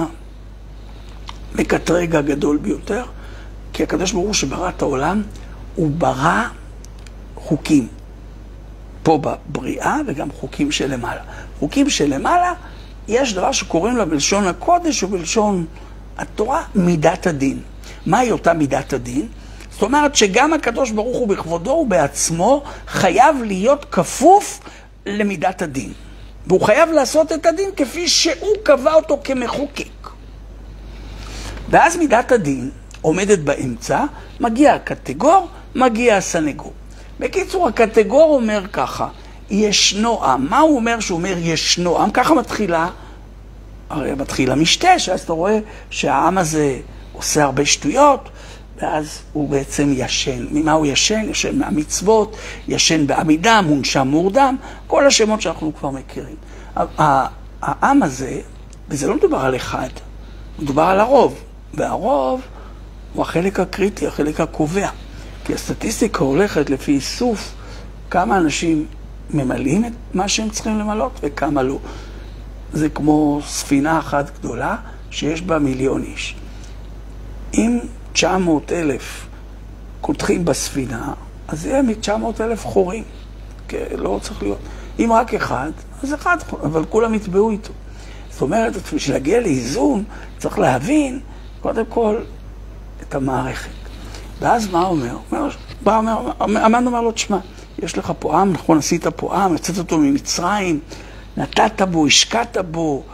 המקטרג הגדול ביותר, כי הקדוש ברוך הוא שברא את העולם, הוא ברא חוקים. פה בבריאה וגם חוקים שלמעלה. חוקים שלמעלה, יש דבר שקוראים לה בלשון הקודש ובלשון התורה, מידת הדין. מהי אותה מידת הדין? זאת אומרת שגם הקדוש ברוך הוא בכבודו ובעצמו חייב להיות כפוף למידת הדין. והוא חייב לעשות את הדין כפי שהוא קבע אותו כמחוקק. ואז מידת הדין עומדת באמצע, מגיע הקטגור, מגיע הסנגור. בקיצור, הקטגור אומר ככה, ישנו עם. מה הוא אומר שהוא אומר ישנו עם? ככה מתחילה, הרי מתחילה משתה, שאז אתה רואה שהעם הזה עושה הרבה שטויות, ואז הוא בעצם ישן. ממה הוא ישן? ישן מהמצוות, ישן בעמידה, מונשם מורדם, כל השמות שאנחנו כבר מכירים. העם הזה, וזה לא מדובר על אחד, מדובר על הרוב, והרוב הוא החלק הקריטי, החלק הקובע. כי הסטטיסטיקה הולכת לפי איסוף כמה אנשים ממלאים את מה שהם צריכים למלות וכמה לא. זה כמו ספינה אחת גדולה שיש בה מיליון איש. אם תשע מאות אלף קודחים בספינה, אז יהיה מ-תשע מאות אלף חורים. כי לא צריך להיות. אם רק אחד, אז אחד, אבל כולם יטבעו איתו. זאת אומרת, בשביל להגיע לאיזון, צריך להבין, קודם כל, את המערכת. ואז מה הוא אומר? אומר, בא, אומר, המן אומר לו, תשמע, יש לך פה עם, נכון, עשית פה עם, יצאת אותו ממצרים, נתת בו, השקעת בו,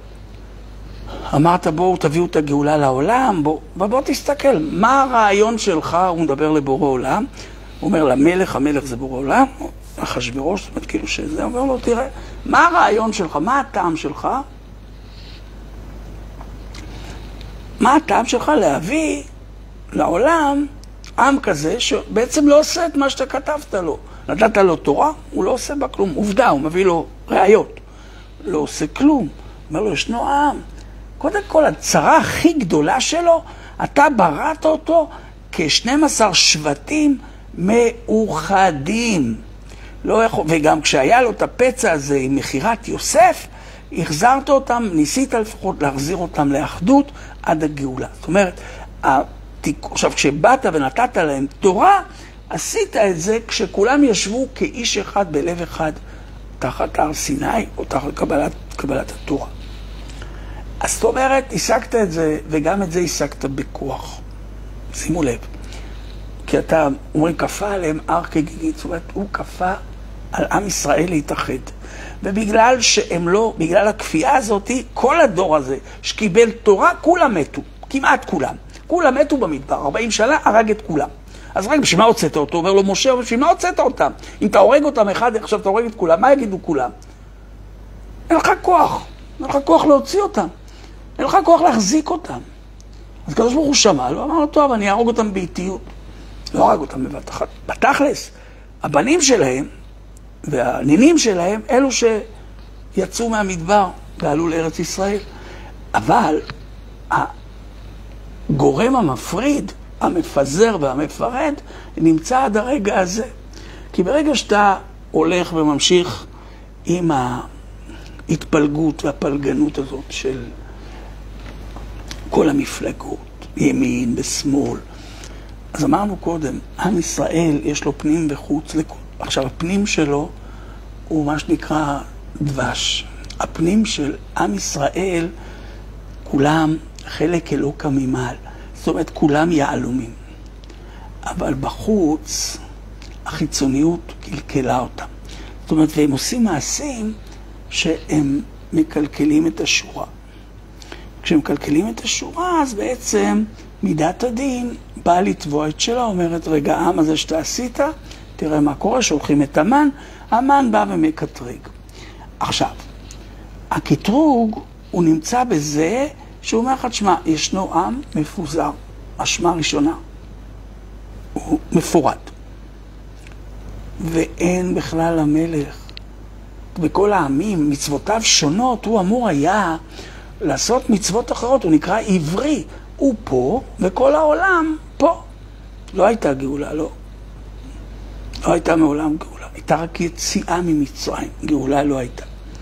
אמרת בו, תביאו את הגאולה לעולם, בוא, ובוא תסתכל, מה הרעיון שלך, הוא מדבר לבורא עולם, הוא אומר למלך, המלך זה בורא עולם, אחשוורוש, זאת אומרת, כאילו שזה, הוא אומר לו, תראה, מה הרעיון שלך, מה הטעם שלך? מה הטעם שלך להביא לעולם עם כזה שבעצם לא עושה את מה שאתה כתבת לו. נתת לו תורה, הוא לא עושה בה כלום. עובדה, הוא מביא לו ראיות. לא עושה כלום. אומר לו, ישנו עם. קודם כל, הצרה הכי גדולה שלו, אתה בראת אותו כ-שנים עשר שבטים מאוחדים. לא יכול... וגם כשהיה לו את הפצע הזה עם מחירת יוסף, החזרת אותם, ניסית לפחות להחזיר אותם לאחדות עד הגאולה. זאת אומרת, עכשיו, כשבאת ונתת להם תורה, עשית את זה כשכולם ישבו כאיש אחד בלב אחד תחת הר סיני או תחת קבלת, קבלת התורה. אז זאת אומרת, השגת את זה, וגם את זה השגת בכוח. שימו לב. כי אתה, אומרים, כפה עליהם הר כגיגית, זאת אומרת, הוא כפה על עם ישראל להתאחד. ובגלל שהם לא, בגלל הכפייה הזאת, כל הדור הזה שקיבל תורה, כולם מתו, כמעט כולם. כולם מתו במדבר, ארבעים שנה הרג את כולם. אז רק בשביל מה הוצאת אותו? אומר לו משה, בשביל מה הוצאת אותם? אם אתה הורג אותם אחד, עכשיו אתה הורג את כולם, מה יגידו כולם? אין לך כוח, אין לך כוח להוציא אותם, אין לך כוח להחזיק אותם. אז הקדוש ברוך הוא שמע, הוא אמר לו, טוב, אני אהרוג אותם באיטיות. לא הרג אותם בבת אחת. בתכלס, הבנים שלהם והנינים שלהם, אלו שיצאו מהמדבר ועלו לארץ ישראל. אבל הגורם המפריד, המפזר והמפרד, נמצא עד הרגע הזה. כי ברגע שאתה הולך וממשיך עם ההתפלגות והפלגנות הזאת של כל המפלגות, ימין ושמאל, אז אמרנו קודם, עם ישראל יש לו פנים וחוץ. עכשיו, הפנים שלו הוא מה שנקרא דבש. הפנים של עם ישראל, כולם חלק אלוקא ממעל. זאת אומרת, כולם יעלומים. אבל בחוץ, החיצוניות קלקלה אותם. זאת אומרת, והם עושים מעשים שהם מקלקלים את השורה. כשהם מקלקלים את השורה, אז בעצם מידת הדין באה לתבוע את שלה, אומרת, רגע, העם הזה שאתה עשית, תראה מה קורה, שולחים את המן, המן בא ומקטרג. עכשיו, הקטרוג הוא נמצא בזה שהוא אומר לך, שמה, ישנו עם מפוזר, השמה הראשונה, הוא מפורד, ואין בכלל המלך. בכל העמים, מצוותיו שונות, הוא אמור היה לעשות מצוות אחרות, הוא נקרא עברי, הוא פה, וכל העולם פה. לא הייתה גאולה, לא. לא הייתה מעולם גאולה. הייתה רק יציאה ממצרים. גאולה לא הייתה.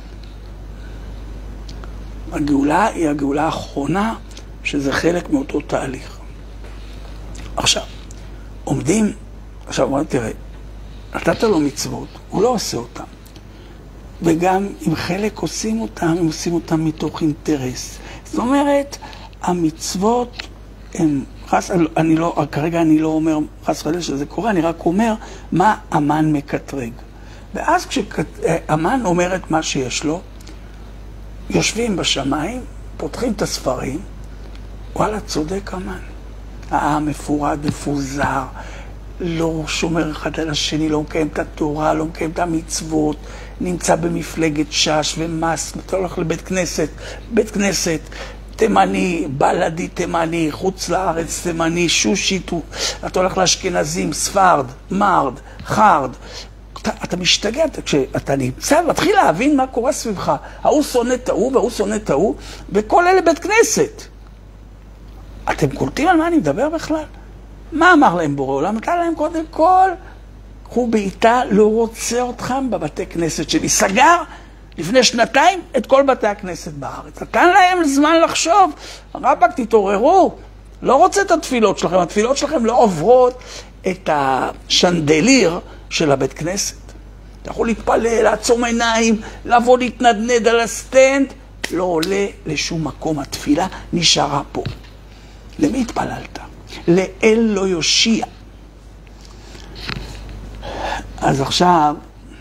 הגאולה היא הגאולה האחרונה, שזה חלק מאותו תהליך. עכשיו, עומדים, עכשיו אומרים, תראה, נתת לו מצוות, הוא לא עושה אותם. וגם אם חלק עושים אותם, הם עושים אותם מתוך אינטרס. זאת אומרת, המצוות הם, חס, אני לא, כרגע אני לא אומר חס וחלילה שזה קורה, אני רק אומר מה המן מקטרג. ואז כשהמן אומר את מה שיש לו, יושבים בשמיים, פותחים את הספרים, וואלה, צודק המן. העם מפורד, מפוזר, לא שומר אחד על השני, לא מקיים את התורה, לא מקיים את המצוות, נמצא במפלגת שש ומס, אתה הולך לבית כנסת, בית כנסת, תימני, בלדי תימני, חוץ לארץ תימני, שושית, אתה הולך לאשכנזים, ספרד, מרד, חרד, אתה, אתה משתגע, כשאתה נמצא, מתחיל להבין מה קורה סביבך, ההוא שונא את ההוא והוא שונא את ההוא, וכל אלה בית כנסת. אתם קולטים על מה אני מדבר בכלל? מה אמר להם בורא עולם? נתן להם קודם כל, קחו בעיטה, לא רוצה אתכם בבתי כנסת שלי. סגר לפני שנתיים את כל בתי הכנסת בארץ. נתן להם זמן לחשוב, רבק תתעוררו, לא רוצה את התפילות שלכם, התפילות שלכם לא עוברות את השנדליר של הבית כנסת. אתה יכול להתפלל, לעצום עיניים, לבוא להתנדנד על הסטנד, לא עולה לשום מקום, התפילה נשארה פה. למי התפללת? לאל לא יושיע. אז עכשיו,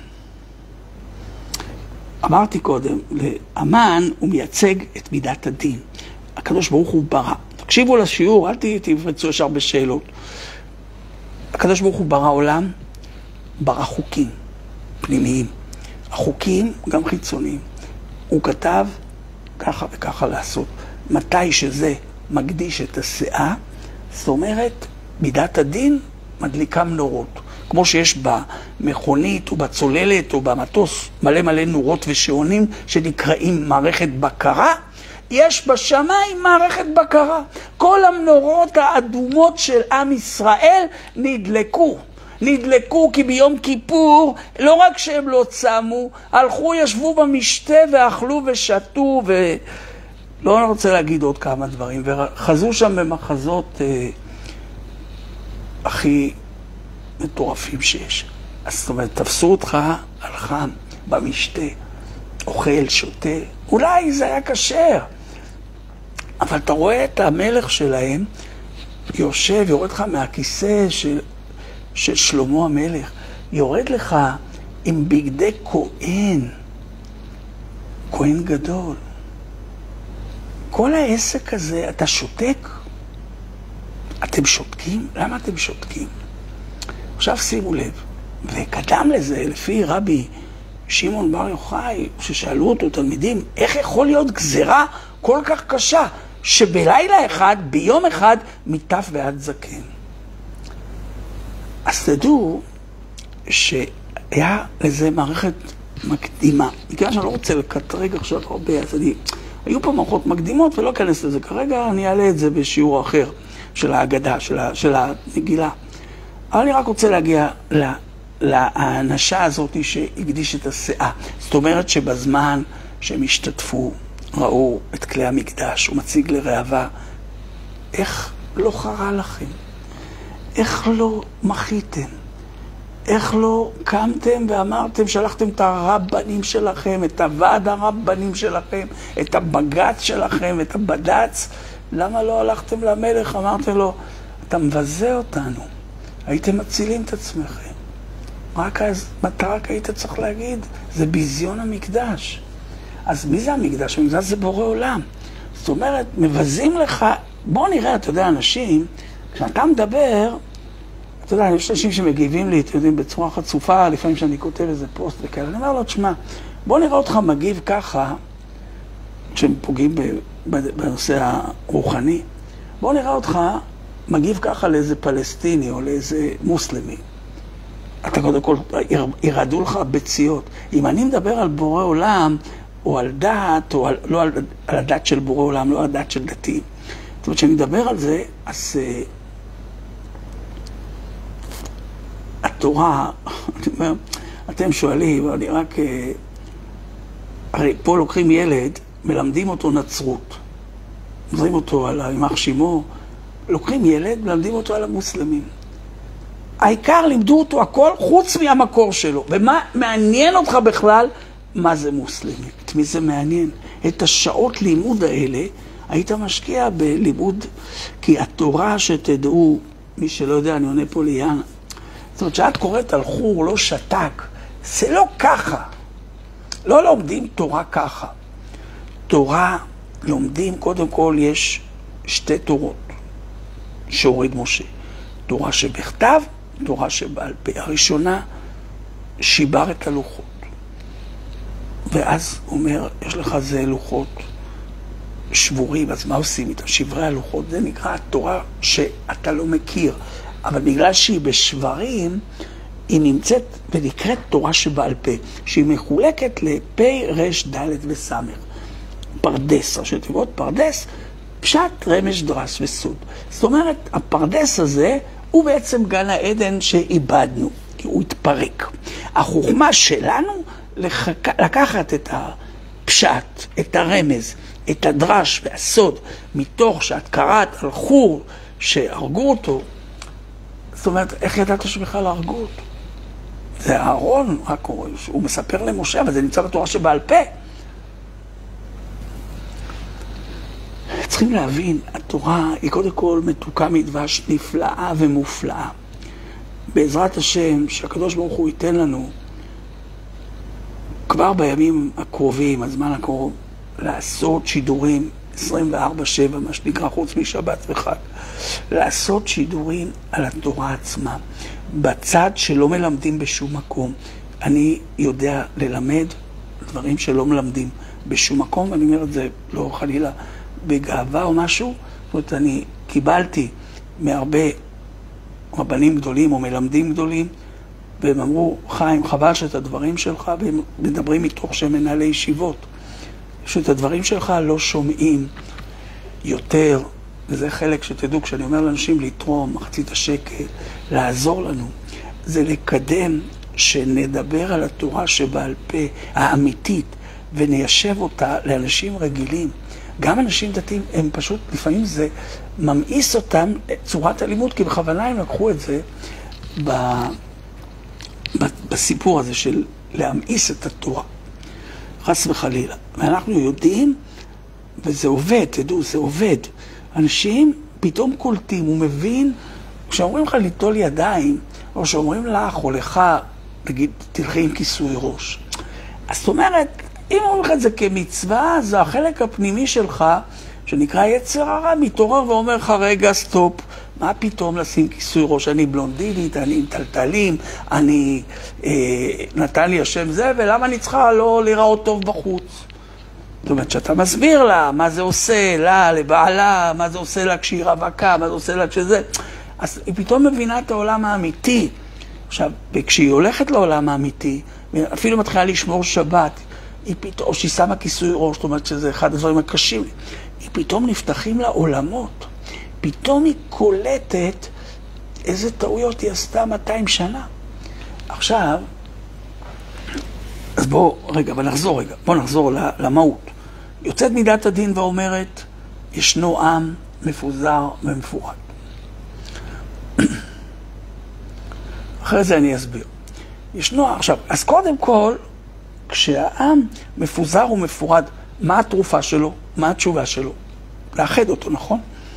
אמרתי קודם, לאמן הוא מייצג את מידת הדין. הקדוש ברוך הוא ברא. תקשיבו לשיעור, אל תפרצו ישר בשאלות. הקדוש ברוך הוא ברא עולם, ברא חוקים פנימיים. החוקים גם חיצוניים. הוא כתב ככה וככה לעשות. מתי שזה מקדיש את הסאה, זאת אומרת, מידת הדין מדליקה נורות. כמו שיש במכונית או בצוללת או במטוס מלא מלא נורות ושעונים שנקראים מערכת בקרה, יש בשמיים מערכת בקרה. כל המנורות האדומות של עם ישראל נדלקו. נדלקו כי ביום כיפור, לא רק שהם לא צמו, הלכו, ישבו במשתה ואכלו ושתו ו... לא רוצה להגיד עוד כמה דברים, וחזו שם במחזות אה, הכי מטורפים שיש. אז זאת אומרת, תפסו אותך על חם, במשתה, אוכל, שותה, אולי זה היה כשר. אבל אתה רואה את המלך שלהם, יושב, יורד לך מהכיסא של, של שלמה המלך, יורד לך עם בגדי כהן, כהן גדול. כל העסק הזה, אתה שותק? אתם שותקים? למה אתם שותקים? עכשיו שימו לב, וקדם לזה, לפי רבי שמעון בר יוחאי, ששאלו אותו תלמידים, איך יכול להיות גזרה כל כך קשה, שבלילה אחד, ביום אחד, מטף ועד זקן? אז תדעו שהיה לזה מערכת מקדימה. מכיוון שאני לא רוצה לקטרג עכשיו הרבה, אז אני... היו פה מערכות מקדימות ולא אכנס לזה. כרגע אני אעלה את זה בשיעור אחר של ההגדה, של, ה... של הנגילה. אבל אני רק רוצה להגיע ל... לאנשה הזאת שהקדיש את הסאה. זאת אומרת שבזמן שהם השתתפו, ראו את כלי המקדש, הוא מציג לרעבה, איך לא חרה לכם? איך לא מחיתם? איך לא קמתם ואמרתם, שלחתם את הרבנים שלכם, את הוועד הרבנים שלכם, את הבג"ץ שלכם, את הבד"ץ? למה לא הלכתם למלך? אמרתם לו, אתה מבזה אותנו, הייתם מצילים את עצמכם. רק אז, מתי רק היית צריך להגיד? זה ביזיון המקדש. אז מי זה המקדש? המקדש זה בורא עולם. זאת אומרת, מבזים לך, בוא נראה, אתה יודע, אנשים, כשאתה מדבר, אתה יודע, יש אנשים שמגיבים לי, אתם יודעים, בצורה חצופה, לפעמים שאני כותב איזה פוסט וכאלה, אני אומר לו, תשמע, בוא נראה אותך מגיב ככה, כשהם פוגעים בנושא הרוחני, בוא נראה אותך מגיב ככה לאיזה פלסטיני או לאיזה מוסלמי. אתה קודם כל, ירדו לך בצייות. אם אני מדבר על בורא עולם, או על דת, או על, לא על, על הדת של בורא עולם, לא על הדת של דתיים. זאת אומרת, כשאני מדבר על זה, אז uh, התורה, אני אומר, אתם שואלים, אני רק... Uh, הרי פה לוקחים ילד, מלמדים אותו נצרות. מלמדים אותו על הימח שימו, לוקחים ילד, מלמדים אותו על המוסלמים. העיקר לימדו אותו הכל חוץ מהמקור שלו. ומה מעניין אותך בכלל? מה זה מוסלמי? את מי זה מעניין? את השעות לימוד האלה היית משקיע בלימוד, כי התורה שתדעו, מי שלא יודע, אני עונה פה ליאנה. זאת אומרת, שאת קוראת על חור, לא שתק, זה לא ככה. לא לומדים תורה ככה. תורה לומדים, קודם כל יש שתי תורות שהוריד משה. תורה שבכתב, תורה שבעל פה. הראשונה, שיבר את הלוחות. ואז הוא אומר, יש לך זה לוחות שבורים, אז מה עושים איתם? שברי הלוחות, זה נקרא התורה שאתה לא מכיר. אבל בגלל שהיא בשברים, היא נמצאת ונקראת תורה שבעל פה, שהיא מחולקת לפי רש ד' וסמך. פרדס, ראשי תיבות, פרדס, פשט, רמש, דרש וסוד. זאת אומרת, הפרדס הזה הוא בעצם גן העדן שאיבדנו, כי הוא התפרק. החוכמה שלנו לחק... לקחת את הפשט, את הרמז, את הדרש והסוד, מתוך שאת קראת על חור שהרגו אותו. זאת אומרת, איך ידעת שבכלל הרגו אותו? זה אהרון, רק הוא, הוא מספר למשה, אבל זה נמצא בתורה שבעל פה. צריכים להבין, התורה היא קודם כל מתוקה מדבש נפלאה ומופלאה. בעזרת השם, שהקדוש ברוך הוא ייתן לנו, כבר בימים הקרובים, הזמן הקרוב, לעשות שידורים עשרים וארבע שבע, מה שנקרא חוץ משבת וחג. לעשות שידורים על התורה עצמה, בצד שלא מלמדים בשום מקום. אני יודע ללמד דברים שלא מלמדים בשום מקום, ואני אומר את זה לא חלילה בגאווה או משהו. זאת אומרת, אני קיבלתי מהרבה רבנים גדולים או מלמדים גדולים, והם אמרו, חיים, חבל שאת הדברים שלך, והם מדברים מתוך שהם מנהלי ישיבות, שאת הדברים שלך לא שומעים יותר, וזה חלק שתדעו, כשאני אומר לאנשים לתרום מחצית השקל, לעזור לנו, זה לקדם שנדבר על התורה שבעל פה האמיתית, וניישב אותה לאנשים רגילים. גם אנשים דתיים, הם פשוט, לפעמים זה ממאיס אותם צורת הלימוד, כי בכוונה הם לקחו את זה ב... בסיפור הזה של להמאיס את התורה. חס וחלילה. ואנחנו יודעים, וזה עובד, תדעו, זה עובד. אנשים פתאום קולטים, הוא מבין, כשאומרים לך ליטול ידיים, או שאומרים לך או לך, נגיד, תלכי עם כיסוי ראש. אז זאת אומרת, אם אומרים לך את זה כמצווה, זה החלק הפנימי שלך, שנקרא יצר הרע, מתעורר ואומר לך, רגע, סטופ, מה פתאום לשים כיסוי ראש? אני בלונדינית, אני עם טלטלים, אני, אה, נתן לי השם זה, ולמה אני צריכה לא לראות טוב בחוץ? זאת אומרת, שאתה מסביר לה מה זה עושה לה, לבעלה, מה זה עושה לה כשהיא רווקה, מה זה עושה לה כשזה, אז היא פתאום מבינה את העולם האמיתי. עכשיו, כשהיא הולכת לעולם האמיתי, אפילו מתחילה לשמור שבת, היא פתאום, או שהיא שמה כיסוי ראש, זאת אומרת שזה אחד הדברים הקשים, היא פתאום נפתחים לה עולמות. פתאום היא קולטת איזה טעויות היא עשתה מאתיים שנה. עכשיו, אז בואו, רגע, אבל נחזור רגע, בואו נחזור למהות. יוצאת מידת הדין ואומרת, ישנו עם מפוזר ומפורד. אחרי זה אני אסביר. ישנו, עכשיו, אז קודם כל, כשהעם מפוזר ומפורד, מה התרופה שלו? מה התשובה שלו? לאחד אותו, נכון?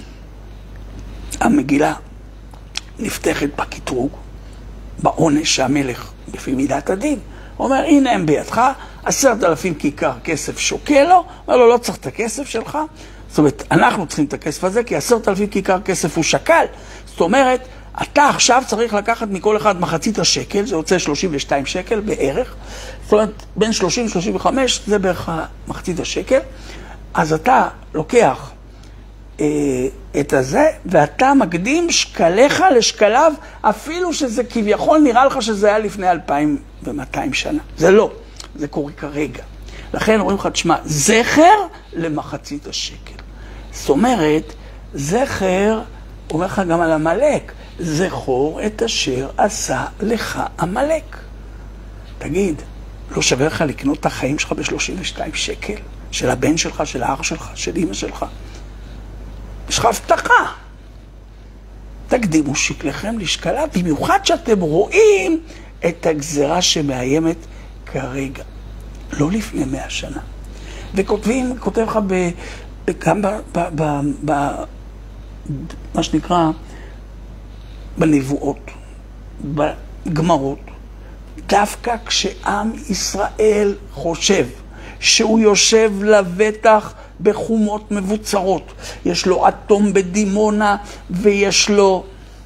המגילה נפתחת בקטרוג, בעונש שהמלך בפי מידת הדין. הוא אומר, הנה הם בידך, עשרת אלפים כיכר כסף שוקל לו, אומר לו, לא צריך את הכסף שלך. זאת אומרת, אנחנו צריכים את הכסף הזה, כי עשרת אלפים כיכר כסף הוא שקל. זאת אומרת, אתה עכשיו צריך לקחת מכל אחד מחצית השקל, זה יוצא שלושים ושתיים שקל בערך. זאת אומרת, בין שלושים ל-שלושים וחמש זה בערך מחצית השקל. אז אתה לוקח אה, את הזה, ואתה מקדים שקליך לשקליו, אפילו שזה כביכול נראה לך שזה היה לפני אלפיים ומאתיים שנה. זה לא, זה קורה כרגע. לכן אומרים לך, תשמע, זכר למחצית השקל. זאת אומרת, זכר, אומר לך גם על המלאק, זכור את אשר עשה לך המלאק. תגיד, לא שווה לך לקנות את החיים שלך ב-שלושים ושתיים שקל? של הבן שלך, של האח שלך, של אמא שלך? יש לך הבטחה. תקדימו שקליכם לשקלה, במיוחד שאתם רואים את הגזרה שמאיימת כרגע. לא לפני מאה שנה. וכותבים, כותב לך ב, גם ב, ב, ב, ב, מה שנקרא, בנבואות, בגמרות, דווקא כשעם ישראל חושב שהוא יושב לבטח בחומות מבוצרות, יש לו אטום בדימונה ויש לו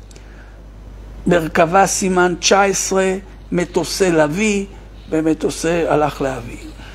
מרכבה סימן תשע עשרה, מטוסי לוי, ומטוסי הלך לאבי.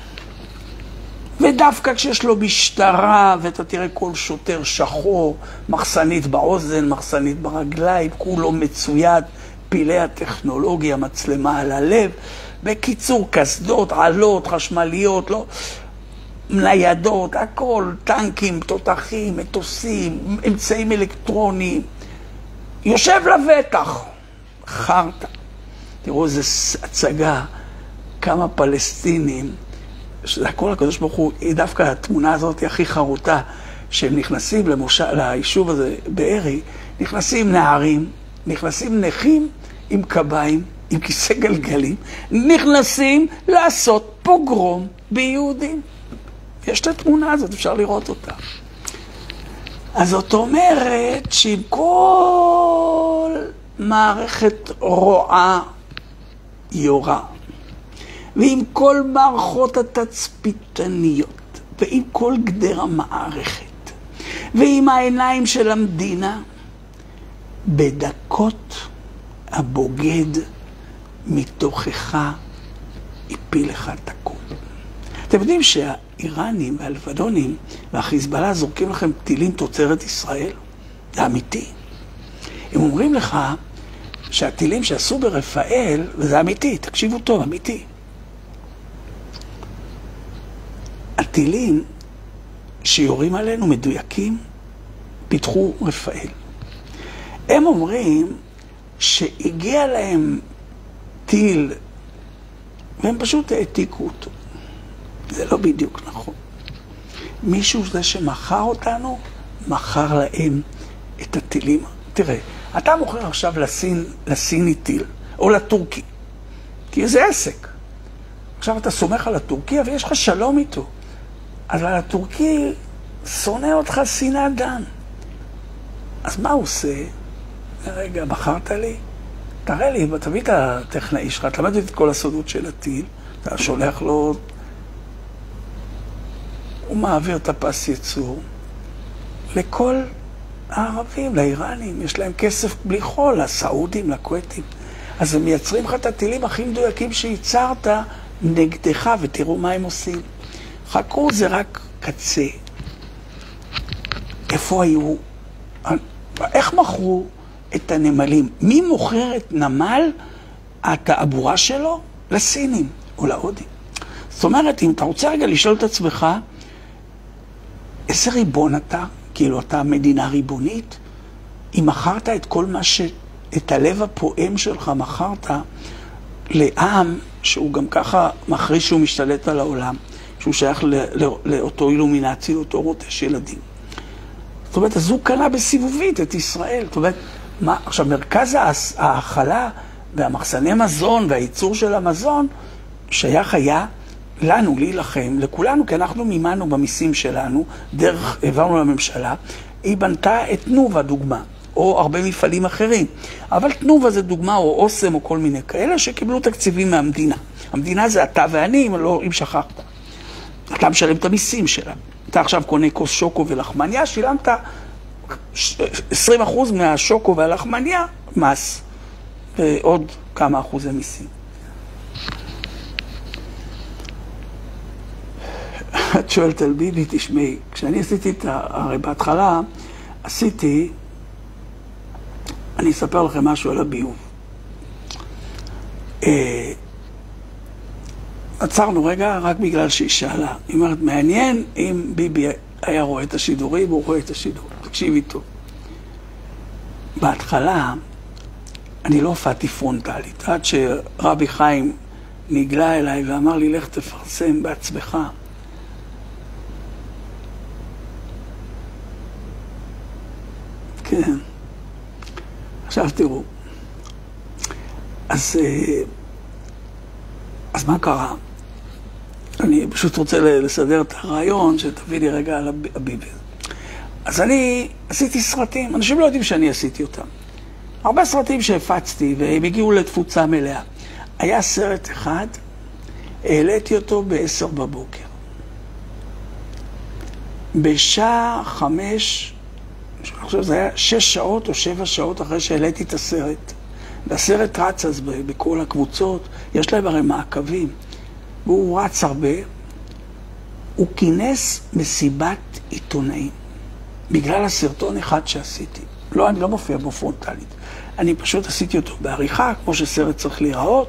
ודווקא כשיש לו משטרה, ואתה תראה כל שוטר שחור, מחסנית באוזן, מחסנית ברגליים, כולו מצויד, פילי הטכנולוגיה, מצלמה על הלב, בקיצור, קסדות, עלות, חשמליות, לא, ניידות, הכל, טנקים, תותחים, מטוסים, אמצעים אלקטרוניים, יושב לבטח, חרטה. תראו איזו הצגה, כמה פלסטינים, שזה הכל הקדוש ברוך הוא, היא דווקא התמונה הזאת הכי חרוטה, שהם נכנסים למושב, ליישוב הזה בארי, נכנסים נערים, נכנסים נכים עם קביים, עם כיסא גלגלים, נכנסים לעשות פוגרום ביהודים. יש את התמונה הזאת, אפשר לראות אותה. אז זאת אומרת שעם כל מערכת רועה יורה, ועם כל מערכות התצפיתניות, ועם כל גדר המערכת, ועם העיניים של המדינה, בדקות הבוגד מתוכך הפיל לך את הכל. אתם יודעים שהאיראנים והלבנונים והחיזבאללה זורקים לכם טילים תוצרת ישראל? זה אמיתי. הם אומרים לך שהטילים שעשו ברפאל, וזה אמיתי, תקשיבו טוב, אמיתי. הטילים שיורים עלינו מדויקים, פיתחו רפאל. הם אומרים שהגיע להם טיל, והם פשוט העתיקו אותו. זה לא בדיוק נכון. מישהו זה שמכר אותנו, מכר להם את הטילים. תראה, אתה מוכר עכשיו לסין, לסיני טיל, או לטורקי, כי זה עסק. עכשיו אתה סומך על הטורקי, אבל יש לך שלום איתו. אז על הטורקי שונא אותך שנאת דם. אז מה הוא עושה? רגע, בחרת לי? תראה לי, תביא את הטכנאי שלך, תלמד את כל הסודות של הטיל, אתה שולח לו הוא מעביר את הפס ייצור לכל הערבים, לאיראנים, יש להם כסף בלי חול, לסעודים, לכוויתים. אז הם מייצרים לך את הטילים הכי מדויקים שייצרת נגדך, ותראו מה הם עושים. חכו, זה רק קצה. איפה היו? איך מכרו את הנמלים? מי מוכר את נמל התעבורה שלו? לסינים או להודים. זאת אומרת, אם אתה רוצה רגע לשאול את עצמך, איזה ריבון אתה? כאילו אתה מדינה ריבונית? אם מכרת את כל מה ש... את הלב הפועם שלך מכרת לעם שהוא גם ככה מכריז שהוא משתלט על העולם, שהוא שייך לא... לא... לאותו אילומינציה, לאותו רוטש ילדים. זאת אומרת, אז הוא קנה בסיבובית את ישראל. זאת אומרת, מה... עכשיו, מרכז ההאכלה והמחסני מזון והייצור של המזון שייך היה לנו להילחם, לכולנו, כי אנחנו מימנו במיסים שלנו, דרך העברנו לממשלה, היא בנתה את תנובה דוגמה, או הרבה מפעלים אחרים. אבל תנובה זה דוגמה, או אוסם, או כל מיני כאלה שקיבלו תקציבים מהמדינה. המדינה זה אתה ואני, אם, לא, אם שכחת. אתה משלם את המיסים שלה. אתה עכשיו קונה כוס שוקו ולחמניה, שילמת עשרים אחוז מהשוקו והלחמניה, מס, ועוד כמה אחוזי מיסים. את שואלת על ביבי, תשמעי, כשאני עשיתי את ה... הרי בהתחלה עשיתי, אני אספר לכם משהו על הביוב. אה, עצרנו רגע רק בגלל שהיא שאלה. היא אומרת, מעניין אם ביבי היה רואה את השידורים, הוא רואה את השידור. תקשיבי טוב. בהתחלה אני לא הופעתי פרונטלית, עד שרבי חיים נגלה אליי ואמר לי, לך תפרסם בעצמך. כן. עכשיו תראו. אז, אז מה קרה? אני פשוט רוצה לסדר את הרעיון שתביא לי רגע על הביבי. אז אני עשיתי סרטים, אנשים לא יודעים שאני עשיתי אותם. הרבה סרטים שהפצתי והם הגיעו לתפוצה מלאה. היה סרט אחד, העליתי אותו בעשר בבוקר. בשעה חמש, אני חושב שזה היה שש שעות או שבע שעות אחרי שהעליתי את הסרט. והסרט רץ אז בכל הקבוצות, יש להם הרי מעקבים. והוא רץ הרבה, הוא כינס מסיבת עיתונאים. בגלל הסרטון אחד שעשיתי. לא, אני לא מופיע בו פרונטלית. אני פשוט עשיתי אותו בעריכה, כמו שסרט צריך להיראות.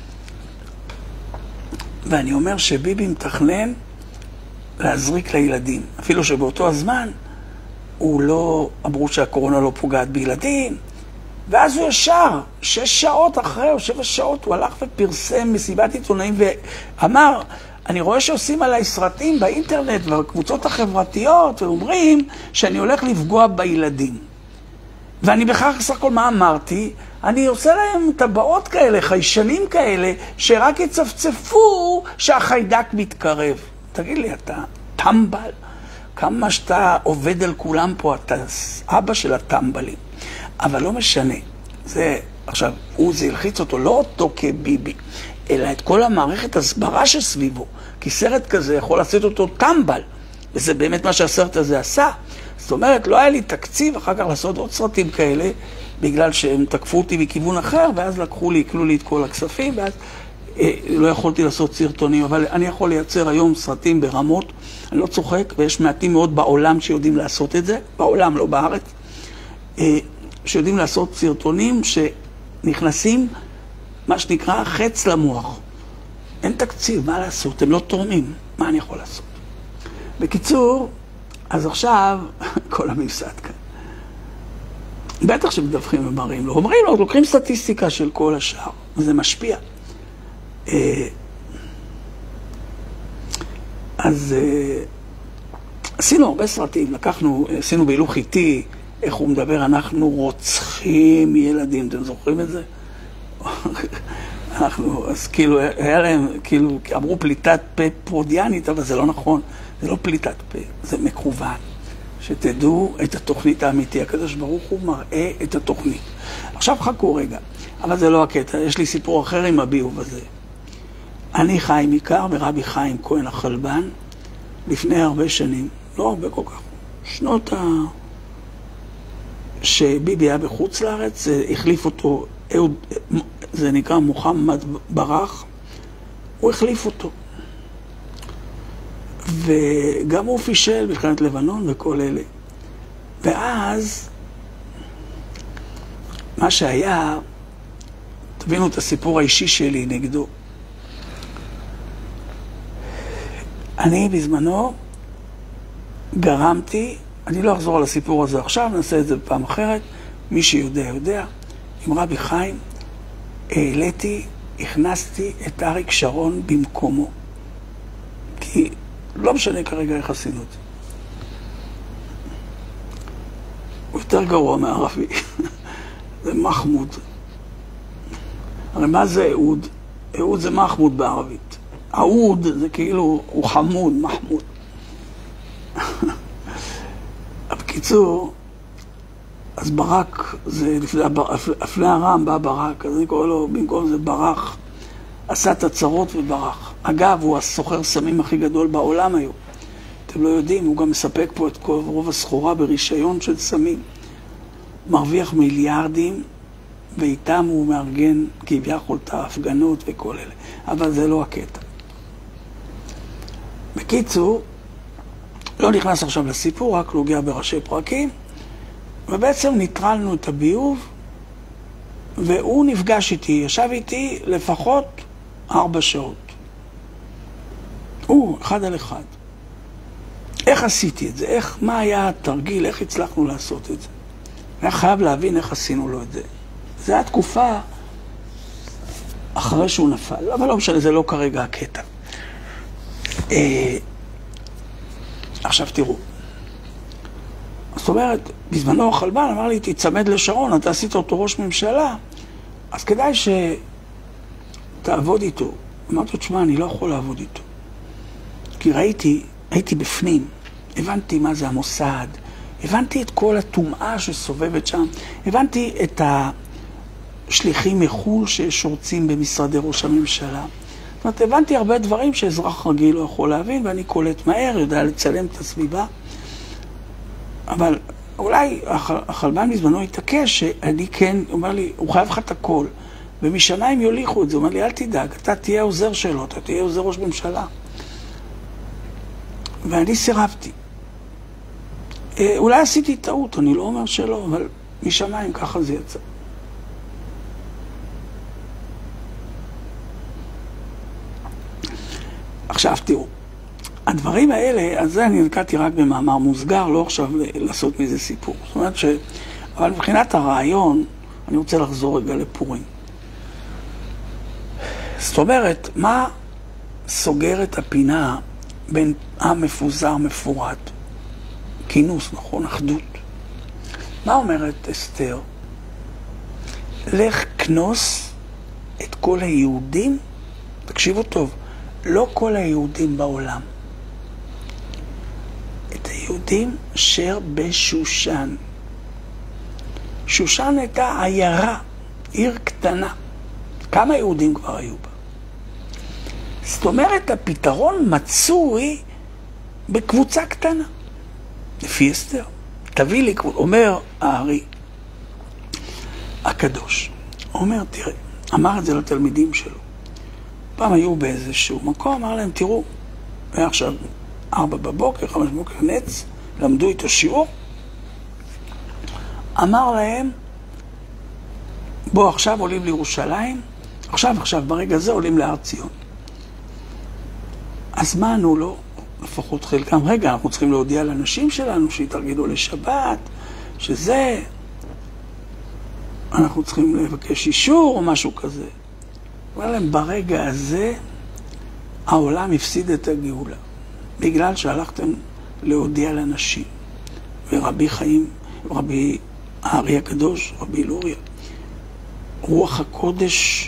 ואני אומר שביבי מתכנן להזריק לילדים. אפילו שבאותו הזמן הוא לא, אמרו שהקורונה לא פוגעת בילדים. ואז הוא ישר, שש שעות אחרי או שבע שעות, הוא הלך ופרסם מסיבת עיתונאים ואמר, אני רואה שעושים עליי סרטים באינטרנט ובקבוצות החברתיות, ואומרים שאני הולך לפגוע בילדים. ואני בכך סך הכל מה אמרתי? אני עושה להם טבעות כאלה, חיישנים כאלה, שרק יצפצפו שהחיידק מתקרב. תגיד לי, אתה טמבל? כמה שאתה עובד על כולם פה, אתה אבא של הטמבלים. אבל לא משנה. זה, עכשיו, הוא זה הלחיץ אותו, לא אותו כביבי, אלא את כל המערכת הסברה שסביבו. כי סרט כזה יכול לעשות אותו טמבל, וזה באמת מה שהסרט הזה עשה. זאת אומרת, לא היה לי תקציב אחר כך לעשות עוד סרטים כאלה, בגלל שהם תקפו אותי מכיוון אחר, ואז לקחו לי, יקלו לי את כל הכספים, ואז אה, לא יכולתי לעשות סרטונים, אבל אני יכול לייצר היום סרטים ברמות, אני לא צוחק, ויש מעטים מאוד בעולם שיודעים לעשות את זה, בעולם, לא בארץ, אה, שיודעים לעשות סרטונים שנכנסים, מה שנקרא, חץ למוח. אין תקציב, מה לעשות? הם לא תורמים, מה אני יכול לעשות? בקיצור, אז עכשיו, כל הממסד כאן. בטח שמדווחים ומראים לו. אומרים לו, לוקחים סטטיסטיקה של כל השאר, וזה משפיע. אז עשינו הרבה סרטים, לקחנו, עשינו בהילוך איטי, איך הוא מדבר, אנחנו רוצחים ילדים, אתם זוכרים את זה? אנחנו, אז כאילו, היה להם, כאילו, אמרו פליטת פה פרודיאנית, אבל זה לא נכון. זה לא פליטת פה, זה מכוון. שתדעו את התוכנית האמיתית. הקדוש ברוך הוא מראה את התוכנית. עכשיו חכו רגע, אבל זה לא הקטע. יש לי סיפור אחר עם הביוב הזה. אני חיים עיקר ורבי חיים כהן החלבן, לפני הרבה שנים, לא הרבה כל כך, שנות ה... שביבי היה בחוץ לארץ, זה החליף אותו, זה נקרא מוחמד ברח, הוא החליף אותו. וגם הוא פישל מלחמת לבנון וכל אלה. ואז, מה שהיה, תבינו את הסיפור האישי שלי נגדו. אני בזמנו גרמתי, אני לא אחזור על הסיפור הזה עכשיו, נעשה את זה בפעם אחרת, מי שיודע יודע, עם רבי חיים, העליתי, הכנסתי את אריק שרון במקומו. כי לא משנה כרגע איך עשינו את זה. הוא יותר גרוע מערבי. זה מחמוד. הרי מה זה אהוד? אהוד זה מחמוד בערבית. אהוד זה כאילו, הוא חמוד, מחמוד. בקיצור, אז ברק, זה לפני הרם בא ברק, אז אני קורא לו, במקום זה ברח, עשה את הצרות וברח. אגב, הוא הסוחר סמים הכי גדול בעולם היום. אתם לא יודעים, הוא גם מספק פה את כל רוב הסחורה ברישיון של סמים. מרוויח מיליארדים, ואיתם הוא מארגן כביכול את ההפגנות וכל אלה. אבל זה לא הקטע. בקיצור, לא נכנס עכשיו לסיפור, רק נוגע בראשי פרקים, ובעצם ניטרלנו את הביוב, והוא נפגש איתי, ישב איתי לפחות ארבע שעות. הוא, אחד על אחד. איך עשיתי את זה? איך, מה היה התרגיל? איך הצלחנו לעשות את זה? היה חייב להבין איך עשינו לו את זה. זו הייתה תקופה אחרי שהוא נפל, אבל לא משנה, זה לא כרגע הקטע. אה, עכשיו תראו. זאת אומרת, בזמנו החלבן אמר לי, תצמד לשרון, אתה עשית אותו ראש ממשלה, אז כדאי שתעבוד איתו. אמרתי לו, תשמע, אני לא יכול לעבוד איתו. כי ראיתי, הייתי בפנים, הבנתי מה זה המוסד, הבנתי את כל הטומאה שסובבת שם, הבנתי את השליחים מחול ששורצים במשרדי ראש הממשלה. זאת אומרת, הבנתי הרבה דברים שאזרח רגיל לא יכול להבין, ואני קולט מהר, יודע לצלם את הסביבה. אבל אולי החלבן בזמנו התעקש שאני כן, הוא אומר לי, הוא חייב לך את הכל. ומשניים יוליכו את זה, הוא אומר לי, אל תדאג, אתה תהיה עוזר שלו, אתה תהיה עוזר ראש ממשלה. ואני סירבתי. אולי עשיתי טעות, אני לא אומר שלא, אבל משמיים ככה זה יצא. עכשיו תראו, הדברים האלה, אז זה אני נקעתי רק במאמר מוסגר, לא עכשיו לעשות מזה סיפור. זאת אומרת ש... אבל מבחינת הרעיון, אני רוצה לחזור רגע לפורים. זאת אומרת, מה סוגר את הפינה בין עם מפוזר מפורד? כינוס, נכון? אחדות. מה אומרת אסתר? לך כנוס את כל היהודים, תקשיבו טוב, לא כל היהודים בעולם. את היהודים אשר בשושן. שושן הייתה עיירה, עיר קטנה. כמה יהודים כבר היו בה? זאת אומרת, הפתרון מצוי בקבוצה קטנה. לפי אסתר. תביא לי, אומר הארי הקדוש. הוא אומר, תראה, אמר את זה לתלמידים שלו. פעם היו באיזשהו מקום, אמר להם, תראו, היה עכשיו ארבע בבוקר, חמש בבוקר, נץ, למדו איתו שיעור. אמר להם, בוא עכשיו עולים לירושלים, עכשיו, עכשיו, ברגע זה עולים להר ציון. אז מה ענו לו? לפחות חלקם, רגע, אנחנו צריכים להודיע לאנשים שלנו שיתארגנו לשבת, שזה, אנחנו צריכים לבקש אישור או משהו כזה. אומר להם, ברגע הזה העולם הפסיד את הגאולה, בגלל שהלכתם להודיע לאנשים. ורבי חיים, רבי הארי הקדוש, רבי לוריה, רוח הקודש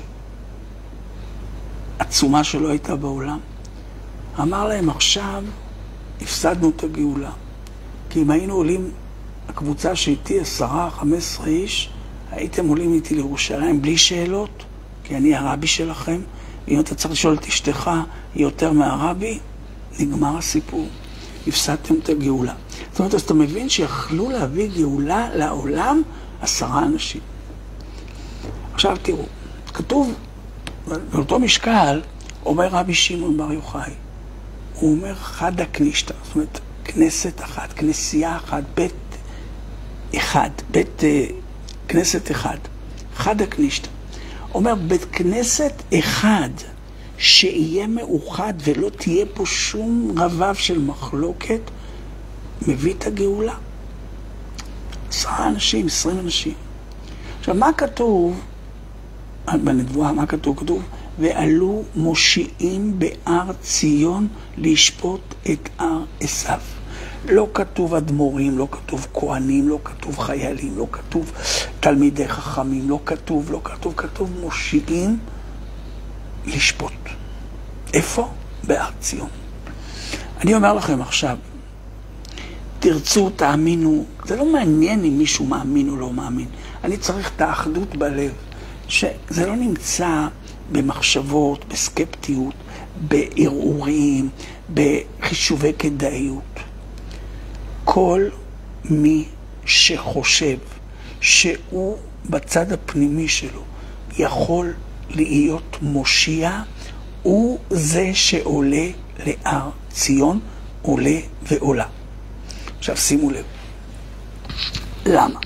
עצומה שלא הייתה בעולם, אמר להם, עכשיו הפסדנו את הגאולה. כי אם היינו עולים, הקבוצה שאיתי, עשרה, חמש עשרה איש, הייתם עולים איתי לירושלים בלי שאלות, כי אני הרבי שלכם, ואם אתה צריך לשאול את אשתך יותר מהרבי, נגמר הסיפור. הפסדתם את הגאולה. זאת אומרת, אז אתה מבין שיכלו להביא גאולה לעולם עשרה אנשים. עכשיו תראו, כתוב, באותו משקל, אומר רבי שמעון בר יוחאי, הוא אומר חד הקנישתא, זאת אומרת, כנסת אחת, כנסייה אחת, בית אחד, בית כנסת אחד, חד הקנישתא. אומר, בית כנסת אחד שיהיה מאוחד ולא תהיה פה שום רבב של מחלוקת, מביא את הגאולה. עשרה אנשים, עשרים אנשים. עכשיו, מה כתוב, בנבואה, מה כתוב? כתוב, ועלו מושיעים בהר ציון לשפוט את הר עשיו. לא כתוב אדמו"רים, לא כתוב כהנים, לא כתוב חיילים, לא כתוב תלמידי חכמים, לא כתוב, לא כתוב, כתוב מושיעים לשפוט. איפה? בהר ציון. אני אומר לכם עכשיו, תרצו, תאמינו, זה לא מעניין אם מישהו מאמין או לא מאמין. אני צריך את האחדות בלב, שזה לא נמצא במחשבות, בסקפטיות, בערעורים, בחישובי כדאיות. כל מי שחושב שהוא בצד הפנימי שלו יכול להיות מושיע, הוא זה שעולה להר ציון, עולה ועולה. עכשיו שימו לב, למה?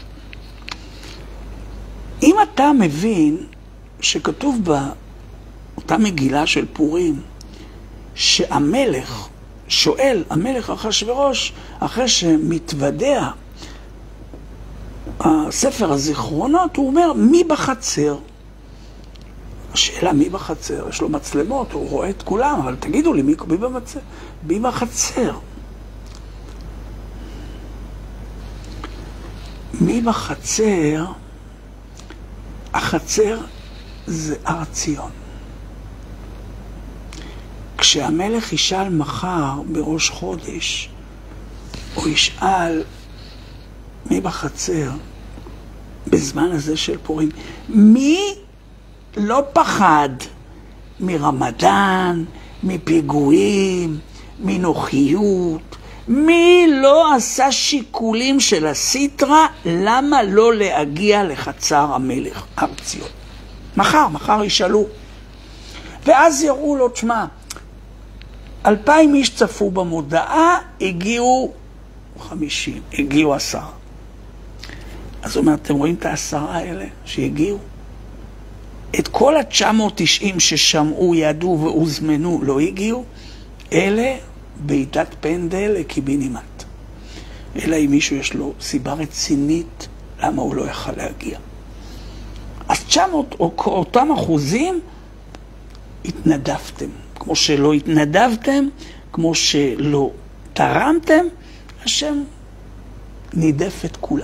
אם אתה מבין שכתוב באותה מגילה של פורים, שהמלך שואל, המלך אחשוורוש, אחרי שמתוודע הספר הזיכרונות, הוא אומר, מי בחצר? השאלה, מי בחצר? יש לו מצלמות, הוא רואה את כולם, אבל תגידו לי, מי, מי במצר? מי בחצר? מי בחצר? החצר זה הר ציון. כשהמלך ישאל מחר בראש חודש, הוא ישאל מי בחצר, בזמן הזה של פורים, מי לא פחד מרמדאן, מפיגועים, מנוחיות, מי לא עשה שיקולים של הסטרה, למה לא להגיע לחצר המלך, הר ציון? מחר, מחר ישאלו. ואז יראו לו, תשמע, אלפיים איש צפו במודעה, הגיעו חמישים, הגיעו עשרה. אז הוא אומר, אתם רואים את העשרה האלה שהגיעו? את כל ה-תשע מאות ותשעים ששמעו, ידעו והוזמנו, לא הגיעו? אלה בעידת פנדל לקיבינימט. אלא אם מישהו יש לו סיבה רצינית למה הוא לא יכל להגיע. אז תשע מאות, או אותם אחוזים, התנדבתם. כמו שלא התנדבתם, כמו שלא תרמתם, השם נידף את כולם.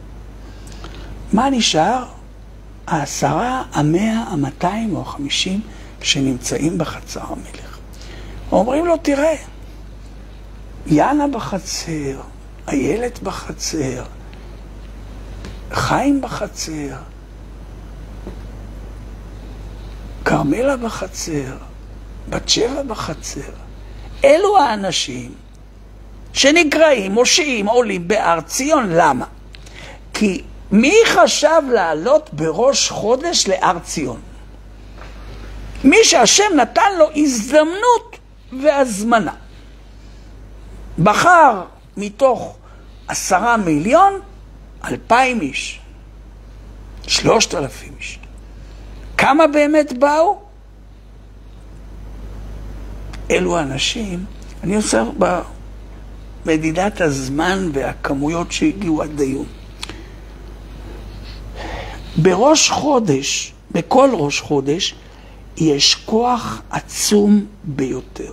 מה נשאר? העשרה, המאה, המאתיים או החמישים שנמצאים בחצר המלך. אומרים לו, תראה, יאנה בחצר, איילת בחצר, חיים בחצר, קרמלה בחצר, בת שבע בחצר. אלו האנשים שנקראים, מושיעים, עולים בהר ציון. למה? כי מי חשב לעלות בראש חודש להר ציון? מי שהשם נתן לו הזדמנות והזמנה. בחר מתוך עשרה מיליון, אלפיים איש. שלושת אלפים איש. כמה באמת באו? אלו האנשים, אני עושה במדידת הזמן והכמויות שהגיעו עד היום. בראש חודש, בכל ראש חודש, יש כוח עצום ביותר.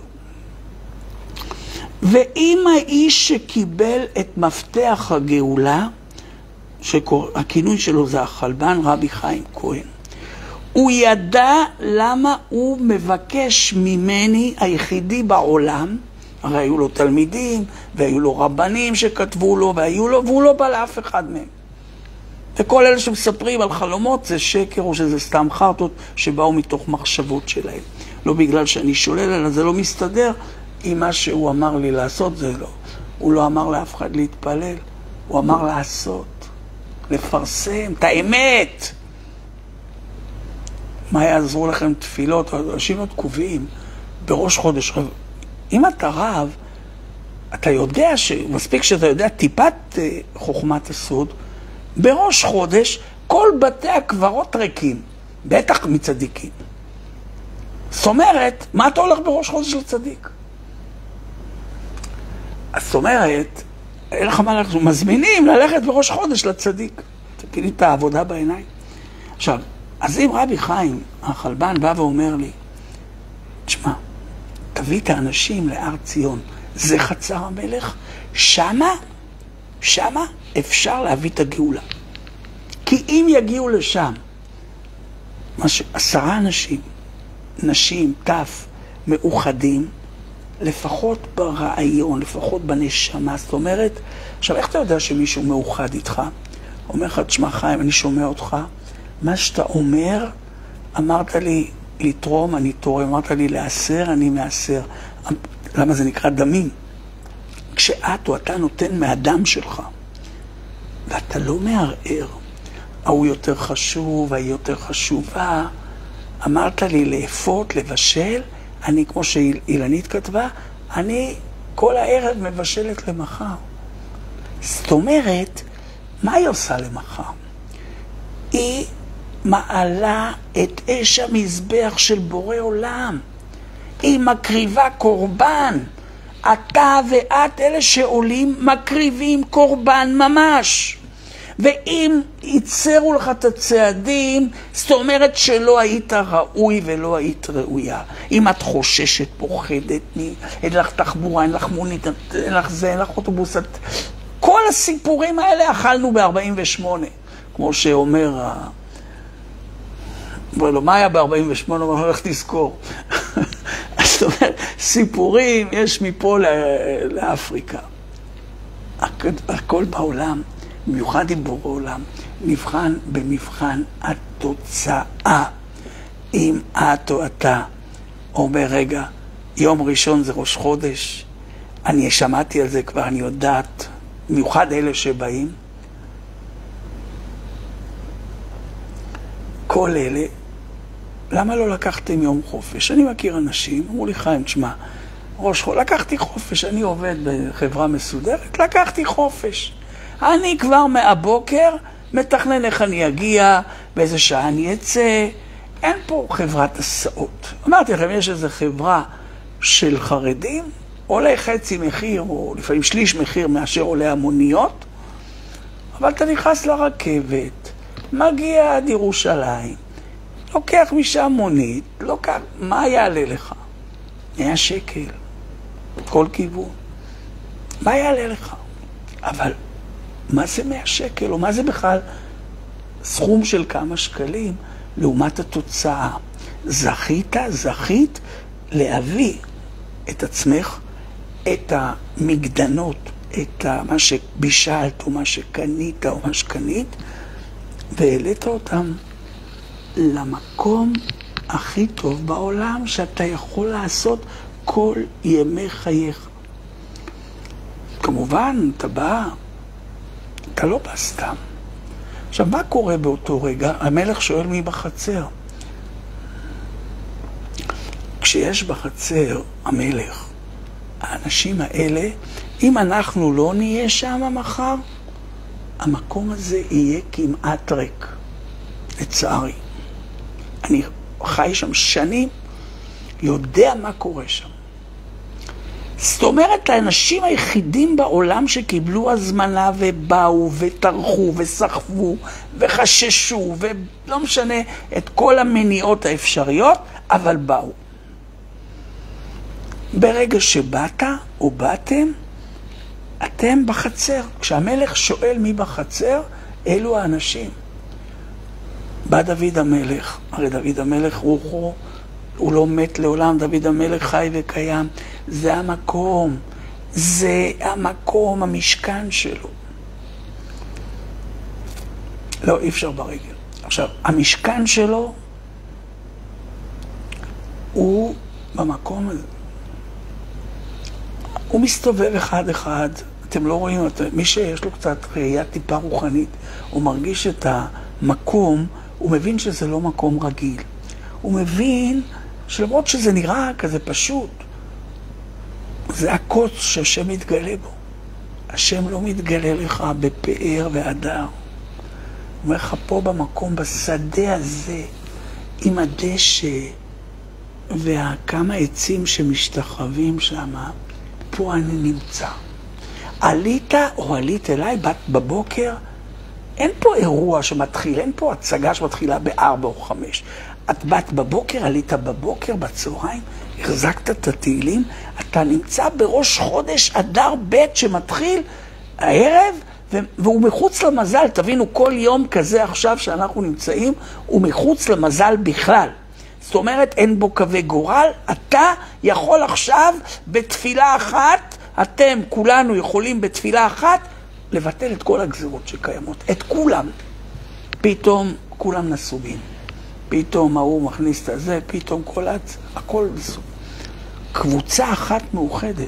ואם האיש שקיבל את מפתח הגאולה, שהכינוי שלו זה החלבן, רבי חיים כהן, הוא ידע למה הוא מבקש ממני היחידי בעולם, הרי היו לו תלמידים, והיו לו רבנים שכתבו לו, והיו לו, והוא לא בא לאף אחד מהם. וכל אלה שמספרים על חלומות זה שקר או שזה סתם חרטות שבאו מתוך מחשבות שלהם. לא בגלל שאני שולל, אלא זה לא מסתדר עם מה שהוא אמר לי לעשות, זה לא. הוא לא אמר לאף אחד להתפלל, הוא אמר לעשות, לפרסם את האמת. מה יעזרו לכם תפילות? אנשים לא תקובים בראש חודש. אם אתה רב, אתה יודע, ש... מספיק שאתה יודע טיפת חוכמת הסוד, בראש חודש כל בתי הקברות ריקים, בטח מצדיקים. זאת אומרת, מה אתה הולך בראש חודש לצדיק? זאת אומרת, אין לך מה אנחנו מזמינים ללכת בראש חודש לצדיק. תגידי את העבודה בעיניים. עכשיו, אז אם רבי חיים, החלבן, בא ואומר לי, תשמע, תביא את האנשים להר ציון, זה חצר המלך, שמה, שמה אפשר להביא את הגאולה. כי אם יגיעו לשם, מש... עשרה אנשים, נשים, טף, מאוחדים, לפחות ברעיון, לפחות בנשמה, זאת אומרת, עכשיו איך אתה יודע שמישהו מאוחד איתך? אומר לך, תשמע חיים, אני שומע אותך, מה שאתה אומר, אמרת לי לתרום, אני תורם, אמרת לי לאסר, אני מאסר. למה זה נקרא דמים? כשאת או אתה נותן מהדם שלך, ואתה לא מערער, ההוא יותר חשוב, ההיא יותר חשובה, אמרת לי לאפות, לבשל, אני, כמו שאילנית כתבה, אני כל הערב מבשלת למחר. זאת אומרת, מה היא עושה למחר? היא מעלה את אש המזבח של בורא עולם. היא מקריבה קורבן. אתה ואת, אלה שעולים, מקריבים קורבן ממש. ואם ייצרו לך את הצעדים, זאת אומרת שלא היית ראוי ולא היית ראויה. אם את חוששת, פוחדת, אין לך תחבורה, אין לך מונית, אין לך זה, אין לך אוטובוס, את... כל הסיפורים האלה אכלנו ב-ארבעים ושמונה, כמו שאומר, ולא, מה היה ב-ארבעים ושמונה? אני הולך תזכור. זאת אומרת, סיפורים יש מפה לאפריקה. הכל בעולם, במיוחד עם בורא עולם, נבחן במבחן התוצאה. אם את או אתה אומר, רגע, יום ראשון זה ראש חודש, אני שמעתי על זה כבר, אני יודעת, במיוחד אלה שבאים, כל אלה, למה לא לקחתם יום חופש? אני מכיר אנשים, אמרו לי חיים, תשמע, ראש חודש, לקחתי חופש, אני עובד בחברה מסודרת, לקחתי חופש. אני כבר מהבוקר מתכנן איך אני אגיע, באיזה שעה אני אצא, אין פה חברת הסעות. אמרתי לכם, יש איזו חברה של חרדים, עולה חצי מחיר, או לפעמים שליש מחיר מאשר עולה המוניות, אבל אתה נכנס לרכבת, מגיע עד ירושלים, לוקח משם מונית, לוקח, מה יעלה לך? מאה שקל, כל כיוון. מה יעלה לך? אבל מה זה מאה שקל, או מה זה בכלל סכום של כמה שקלים לעומת התוצאה? זכית, זכית להביא את עצמך, את המגדנות, את מה שבישלת, או מה שקנית, או מה שקנית, והעלית אותם למקום הכי טוב בעולם שאתה יכול לעשות כל ימי חייך. כמובן, אתה בא, אתה לא בא סתם. עכשיו, מה קורה באותו רגע? המלך שואל מי בחצר. כשיש בחצר המלך, האנשים האלה, אם אנחנו לא נהיה שם מחר, המקום הזה יהיה כמעט ריק, לצערי. אני חי שם שנים, יודע מה קורה שם. זאת אומרת, האנשים היחידים בעולם שקיבלו הזמנה ובאו וטרחו וסחבו וחששו ולא משנה את כל המניעות האפשריות, אבל באו. ברגע שבאת או באתם, אתם בחצר. כשהמלך שואל מי בחצר, אלו האנשים. בא דוד המלך, הרי דוד המלך רוחו, הוא לא מת לעולם, דוד המלך חי וקיים. זה המקום, זה המקום, המשכן שלו. לא, אי אפשר ברגל. עכשיו, המשכן שלו הוא במקום הזה. הוא מסתובב אחד אחד, אתם לא רואים, מי שיש לו קצת ראייה טיפה רוחנית, הוא מרגיש את המקום, הוא מבין שזה לא מקום רגיל. הוא מבין שלמרות שזה נראה כזה פשוט, זה הקוץ שהשם מתגלה בו. השם לא מתגלה לך בפאר והדר. הוא אומר לך פה במקום, בשדה הזה, עם הדשא וכמה עצים שמשתחווים שם, פה אני נמצא. עלית או עלית אליי, בת בבוקר, אין פה אירוע שמתחיל, אין פה הצגה שמתחילה בארבע או חמש. את בת בבוקר, עלית בבוקר, בצהריים, החזקת את התהילים, אתה נמצא בראש חודש אדר ב' שמתחיל הערב, והוא מחוץ למזל. תבינו, כל יום כזה עכשיו שאנחנו נמצאים, הוא מחוץ למזל בכלל. זאת אומרת, אין בו קווי גורל. אתה יכול עכשיו בתפילה אחת, אתם כולנו יכולים בתפילה אחת, לבטל את כל הגזירות שקיימות. את כולם. פתאום כולם נסובים. פתאום ההוא מכניס את הזה, פתאום כל הצ... הכל נסוב. קבוצה אחת מאוחדת.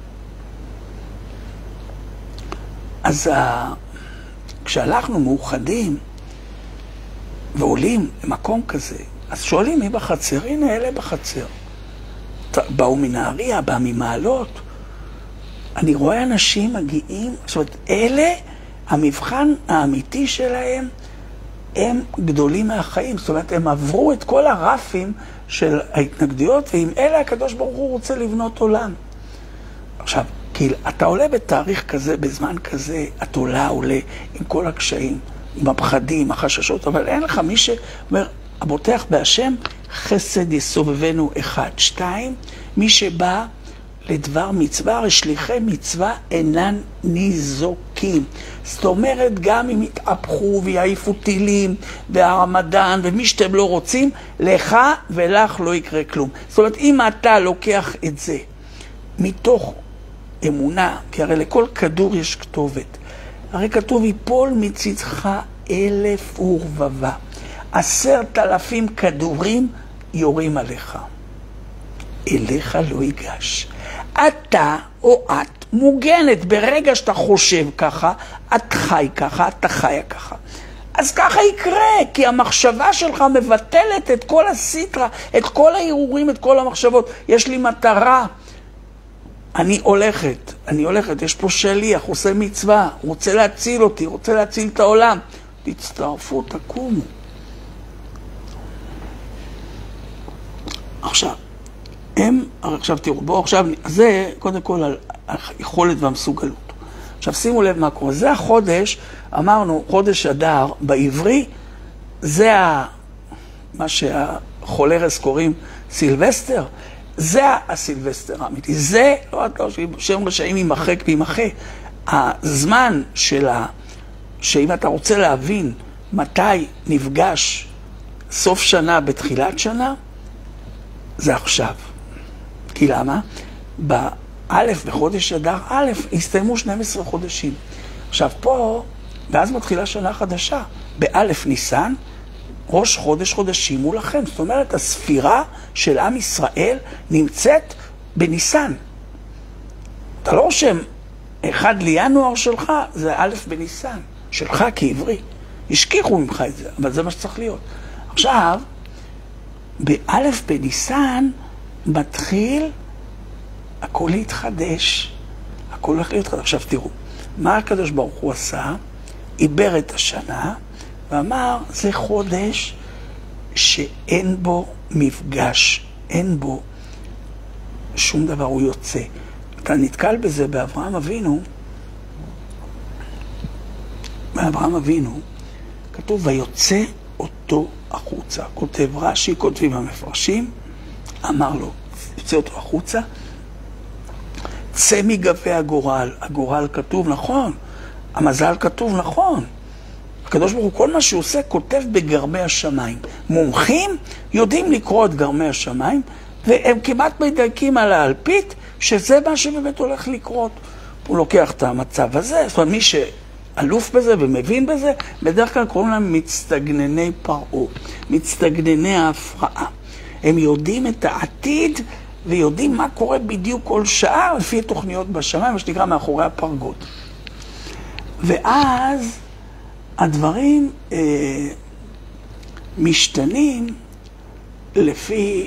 אז ה... כשהלכנו מאוחדים ועולים למקום כזה, אז שואלים מי בחצר? הנה אלה בחצר. באו מנהריה, באו ממעלות. אני רואה אנשים מגיעים, זאת אומרת, אלה, המבחן האמיתי שלהם, הם גדולים מהחיים. זאת אומרת, הם עברו את כל הרפים של ההתנגדויות, ועם אלה הקדוש ברוך הוא רוצה לבנות עולם. עכשיו, כי אתה עולה בתאריך כזה, בזמן כזה, את עולה, עולה עם כל הקשיים, עם הפחדים, החששות, אבל אין לך מי שאומר, הבוטח בהשם, חסד יסובבנו אחד, שתיים, מי שבא לדבר מצווה, רשליחי מצווה אינן ניזוקים. זאת אומרת, גם אם יתהפכו ויעיפו טילים והרמדאן ומי שאתם לא רוצים, לך ולך לא יקרה כלום. זאת אומרת, אם אתה לוקח את זה מתוך אמונה, כי הרי לכל כדור יש כתובת, הרי כתוב יפול מצידך אלף ורבבה, עשרת אלפים כדורים יורים עליך, אליך לא ייגש. אתה או את מוגנת ברגע שאתה חושב ככה, את חי ככה, אתה חיה ככה. אז ככה יקרה, כי המחשבה שלך מבטלת את כל הסיטרה, את כל הערעורים, את כל המחשבות. יש לי מטרה, אני הולכת, אני הולכת, יש פה שליח, עושה מצווה, רוצה להציל אותי, רוצה להציל את העולם. תצטרפו, תקומו. עכשיו, הם, עכשיו תראו, בואו עכשיו, זה קודם כל על היכולת והמסוגלות. עכשיו שימו לב מה קורה, זה החודש, אמרנו, חודש אדר בעברי, זה ה, מה שהחולרס קוראים סילבסטר, זה הסילבסטר האמיתי, זה, לא, לא, שם רשעים יימחק וימחה, הזמן של ה, שאם אתה רוצה להבין מתי נפגש סוף שנה בתחילת שנה, זה עכשיו. כי למה? באלף, בחודש אדר א', הסתיימו שנים עשר חודשים. עכשיו פה, ואז מתחילה שנה חדשה, באלף ניסן, ראש חודש חודשים הוא לכם. זאת אומרת, הספירה של עם ישראל נמצאת בניסן. אתה לא רושם, אחד לינואר שלך, זה א' בניסן, שלך כעברי. השכיחו ממך את זה, אבל זה מה שצריך להיות. עכשיו, באלף בניסן מתחיל הכל להתחדש, הכל הולך להיות חדש. עכשיו תראו, מה הקדוש ברוך הוא עשה? עיבר את השנה ואמר, זה חודש שאין בו מפגש, אין בו שום דבר, הוא יוצא. אתה נתקל בזה באברהם אבינו, באברהם אבינו, כתוב, ויוצא אותו החוצה. כותב רש"י, כותבים המפרשים, אמר לו, יוצא אותו החוצה, צא מגבי הגורל. הגורל כתוב נכון, המזל כתוב נכון. הקדוש ברוך הוא, כל מה שהוא עושה, כותב בגרמי השמיים. מומחים יודעים לקרוא את גרמי השמיים, והם כמעט מדייקים על האלפית, שזה מה שבאמת הולך לקרות. הוא לוקח את המצב הזה, זאת אומרת, מי שאלוף בזה ומבין בזה, בדרך כלל קוראים להם מצטגנני פרעה, מצטגנני ההפרעה. הם יודעים את העתיד ויודעים מה קורה בדיוק כל שעה, לפי תוכניות בשמיים, מה שנקרא מאחורי הפרגוד. ואז הדברים אה, משתנים לפי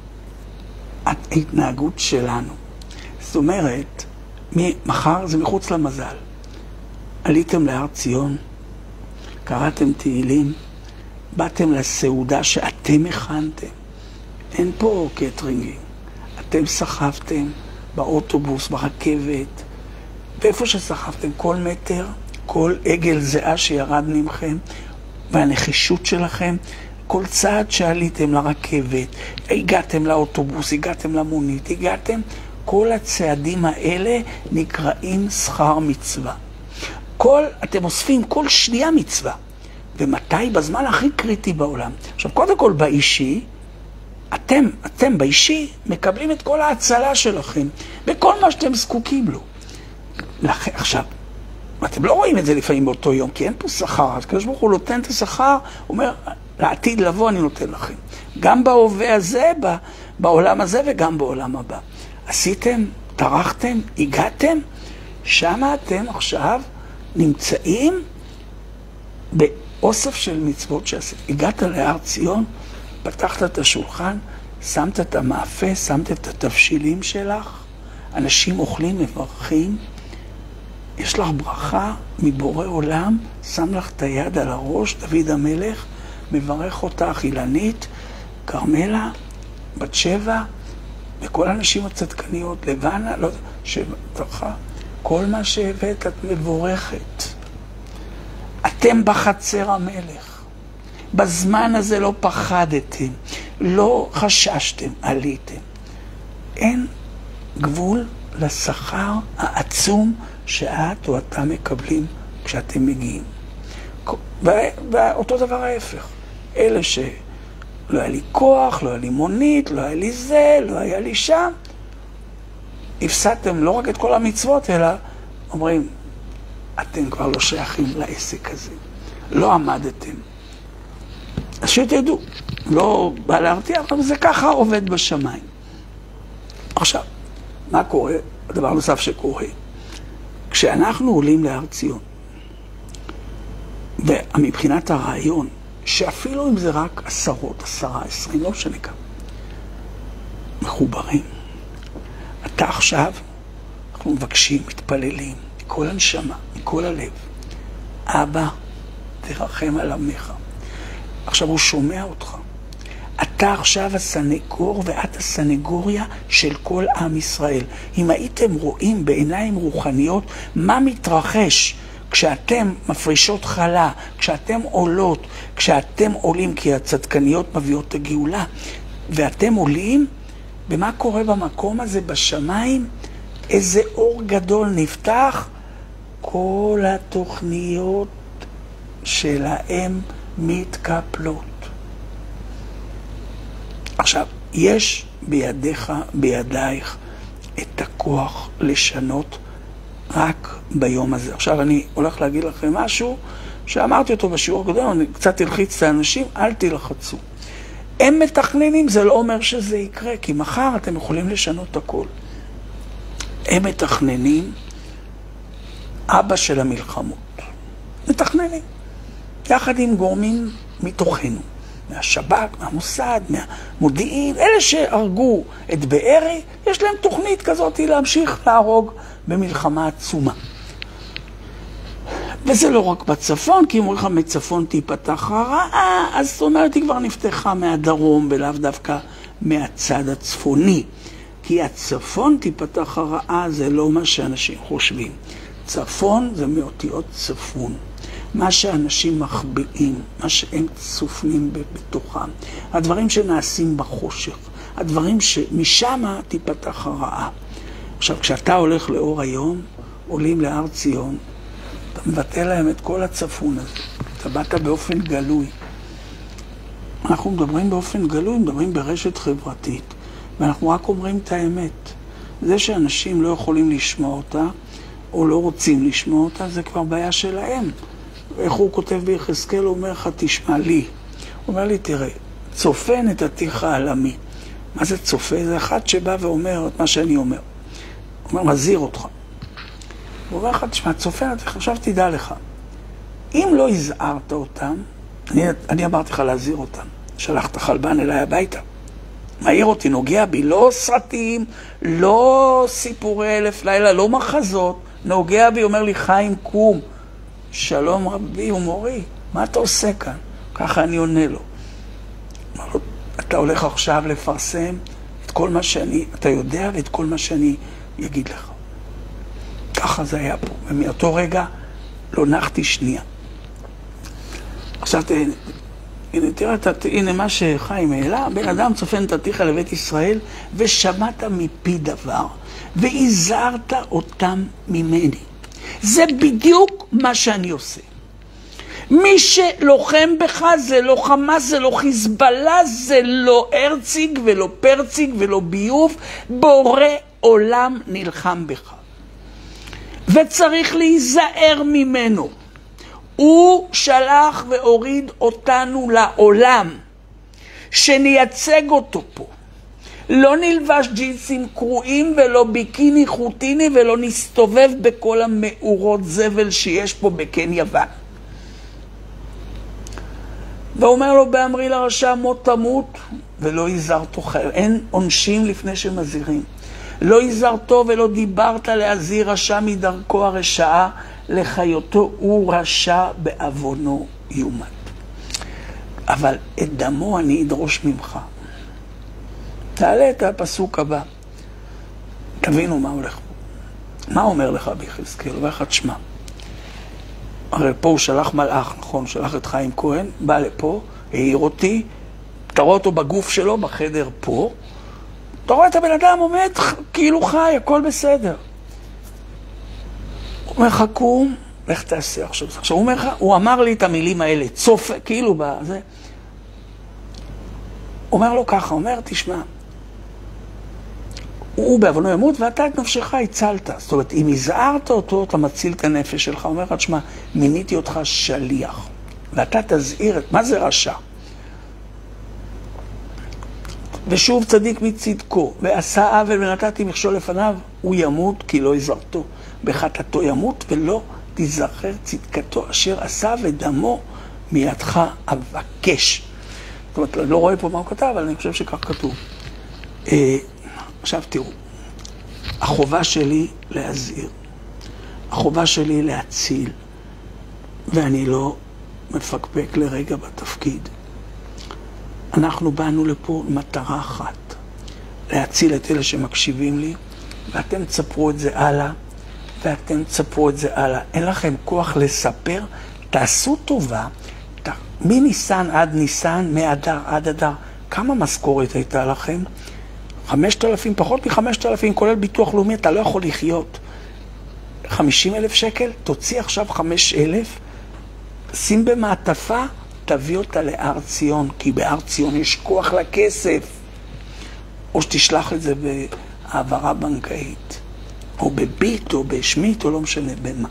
ההתנהגות שלנו. זאת אומרת, מחר זה מחוץ למזל. עליתם להר ציון, קראתם תהילים, באתם לסעודה שאתם הכנתם. אין פה קטרינגים. אתם סחבתם באוטובוס, ברכבת, ואיפה שסחבתם כל מטר, כל עגל זהה שירד ממכם, והנחישות שלכם, כל צעד שעליתם לרכבת, הגעתם לאוטובוס, הגעתם למונית, הגעתם, כל הצעדים האלה נקראים שכר מצווה. כל, אתם אוספים כל שנייה מצווה. ומתי? בזמן הכי קריטי בעולם. עכשיו, קודם כל באישי, אתם, אתם באישי, מקבלים את כל ההצלה שלכם, בכל מה שאתם זקוקים לו. לכן, עכשיו, אתם לא רואים את זה לפעמים באותו יום, כי אין פה שכר. אז הקדוש ברוך הוא נותן את השכר, הוא אומר, לעתיד לבוא אני נותן לכם. גם בהווה הזה, בעולם הזה וגם בעולם הבא. עשיתם, טרחתם, הגעתם, שמה אתם עכשיו נמצאים באוסף של מצוות שעשית. הגעת להר ציון, פתחת את השולחן, שמת את המאפה, שמת את התבשילים שלך, אנשים אוכלים, מברכים, יש לך ברכה מבורא עולם, שם לך את היד על הראש, דוד המלך, מברך אותך אילנית, קרמלה, בת שבע, וכל הנשים הצדקניות, לבנה, לא, שבטחה, כל מה שהבאת את מבורכת. אתם בחצר המלך. בזמן הזה לא פחדתם, לא חששתם, עליתם. אין גבול לשכר העצום שאת או אתה מקבלים כשאתם מגיעים. ואותו דבר ההפך. אלה שלא היה לי כוח, לא היה לי מונית, לא היה לי זה, לא היה לי שם, הפסדתם לא רק את כל המצוות, אלא אומרים, אתם כבר לא שייכים לעסק הזה. לא עמדתם. אז שתדעו, לא בא להרתיע, אבל זה ככה עובד בשמיים. עכשיו, מה קורה? הדבר נוסף שקורה. כשאנחנו עולים להר ציון, ומבחינת הרעיון, שאפילו אם זה רק עשרות, עשרה, עשרים, לא משנה כמה, מחוברים. אתה עכשיו, אנחנו מבקשים, מתפללים, מכל הנשמה, מכל הלב. אבא, תרחם על עמך. עכשיו הוא שומע אותך. אתה עכשיו הסנגור ואת הסנגוריה של כל עם ישראל. אם הייתם רואים בעיניים רוחניות מה מתרחש כשאתם מפרישות חלה, כשאתם עולות, כשאתם עולים, כי הצדקניות מביאות את הגאולה, ואתם עולים, ומה קורה במקום הזה בשמיים? איזה אור גדול נפתח, כל התוכניות שלהם מתקפלות. עכשיו, יש בידיך, בידייך, את הכוח לשנות רק ביום הזה. עכשיו אני הולך להגיד לכם משהו שאמרתי אותו בשיעור הקודם, אני קצת תלחיץ את האנשים, אל תלחצו. הם מתכננים, זה לא אומר שזה יקרה, כי מחר אתם יכולים לשנות הכל. הם מתכננים, אבא של המלחמות. מתכננים, יחד עם גורמים מתוכנו. מהשב"כ, מהמוסד, מהמודיעין, אלה שהרגו את בארי, יש להם תוכנית כזאת להמשיך להרוג במלחמה עצומה. וזה לא רק בצפון, כי אם אומרים לך מצפון תיפתח הרעה, אז זאת אומרת היא כבר נפתחה מהדרום ולאו דווקא מהצד הצפוני. כי הצפון תיפתח הרעה זה לא מה שאנשים חושבים. צפון זה מאותיות צפון. מה שאנשים מחביאים, מה שהם צופנים בתוכם, הדברים שנעשים בחושך, הדברים שמשם תיפתח הרעה. עכשיו, כשאתה הולך לאור היום, עולים להר ציון, אתה מבטא להם את כל הצפון הזה. אתה באת באופן גלוי. אנחנו מדברים באופן גלוי, מדברים ברשת חברתית, ואנחנו רק אומרים את האמת. זה שאנשים לא יכולים לשמוע אותה, או לא רוצים לשמוע אותה, זה כבר בעיה שלהם. איך הוא כותב ביחזקאל, הוא אומר לך, תשמע לי. הוא אומר לי, תראה, צופן את עתיך העלמי. מה זה צופה? זה אחד שבא ואומר את מה שאני אומר. הוא אומר, מזהיר אותך. הוא אומר לך, תשמע, צופה, עכשיו תדע לך. אם לא הזהרת אותם, אני, אני אמרתי לך להזהיר אותם. שלחת חלבן אליי הביתה. מעיר אותי, נוגע בי, לא סרטים, לא סיפורי אלף לילה, לא מחזות. נוגע בי, אומר לי, חיים, קום. שלום רבי ומורי, מה אתה עושה כאן? ככה אני עונה לו. אומר לו, אתה הולך עכשיו לפרסם את כל מה שאני, אתה יודע, ואת כל מה שאני אגיד לך. ככה זה היה פה, ומאותו רגע לא נחתי שנייה. עכשיו תראה, הנה, תראה, הנה מה שחיים העלה, בן אדם צופה נתתיך לבית ישראל, ושמעת מפי דבר, והזהרת אותם ממני. זה בדיוק מה שאני עושה. מי שלוחם בך זה לא חמאס, זה לא חיזבאללה, זה לא הרציג ולא פרציג ולא ביוב, בורא עולם נלחם בך. וצריך להיזהר ממנו. הוא שלח והוריד אותנו לעולם, שנייצג אותו פה. לא נלבש ג'ינסים קרועים ולא ביקיני חוטיני ולא נסתובב בכל המאורות זבל שיש פה בקן יוון. ואומר לו, באמרי לרשע מות תמות ולא יזהרתו חיר. אין עונשים לפני שמזהירים. לא יזהרתו ולא דיברת להזהיר רשע מדרכו הרשעה, לחיותו הוא רשע בעוונו יומת. אבל את דמו אני אדרוש ממך. תעלה את הפסוק הבא. תבינו מה הולך פה. מה אומר לך ביחזקאל? אומר לך, תשמע. הרי פה הוא שלח מלאך, נכון? שלח את חיים כהן, בא לפה, העיר אותי, אתה רואה אותו בגוף שלו, בחדר פה, אתה רואה את הבן אדם עומד כאילו חי, הכל בסדר. הוא אומר לך, קום, איך תעשה עכשיו? עכשיו הוא אומר לך, הוא אמר לי את המילים האלה, צופה, כאילו בזה. הוא אומר לו ככה, הוא אומר, תשמע, הוא בעוונו ימות ואתה את נפשך הצלת. זאת אומרת, אם הזהרת אותו, אתה מציל את הנפש שלך. הוא אומר לך, תשמע, מיניתי אותך שליח, ואתה תזהיר את, מה זה רשע? ושוב צדיק מצדקו, ועשה עוול ונתתי מכשול לפניו, הוא ימות כי לא הזהרתו. בחטאתו ימות ולא תזכר צדקתו אשר עשה ודמו מידך אבקש. זאת אומרת, אני לא רואה פה מה הוא כתב, אבל אני חושב שכך כתוב. אה, עכשיו תראו, החובה שלי להזהיר, החובה שלי להציל, ואני לא מפקפק לרגע בתפקיד. אנחנו באנו לפה מטרה אחת, להציל את אלה שמקשיבים לי, ואתם תספרו את זה הלאה, ואתם תספרו את זה הלאה. אין לכם כוח לספר, תעשו טובה, מניסן עד ניסן, מאדר עד אדר. כמה משכורת הייתה לכם? חמשת אלפים, פחות מחמשת אלפים, כולל ביטוח לאומי, אתה לא יכול לחיות. חמישים אלף שקל, תוציא עכשיו חמש אלף, שים במעטפה, תביא אותה להר ציון, כי בהר ציון יש כוח לכסף. או שתשלח את זה בהעברה בנקאית, או בביט, או בשמית, או לא משנה במה.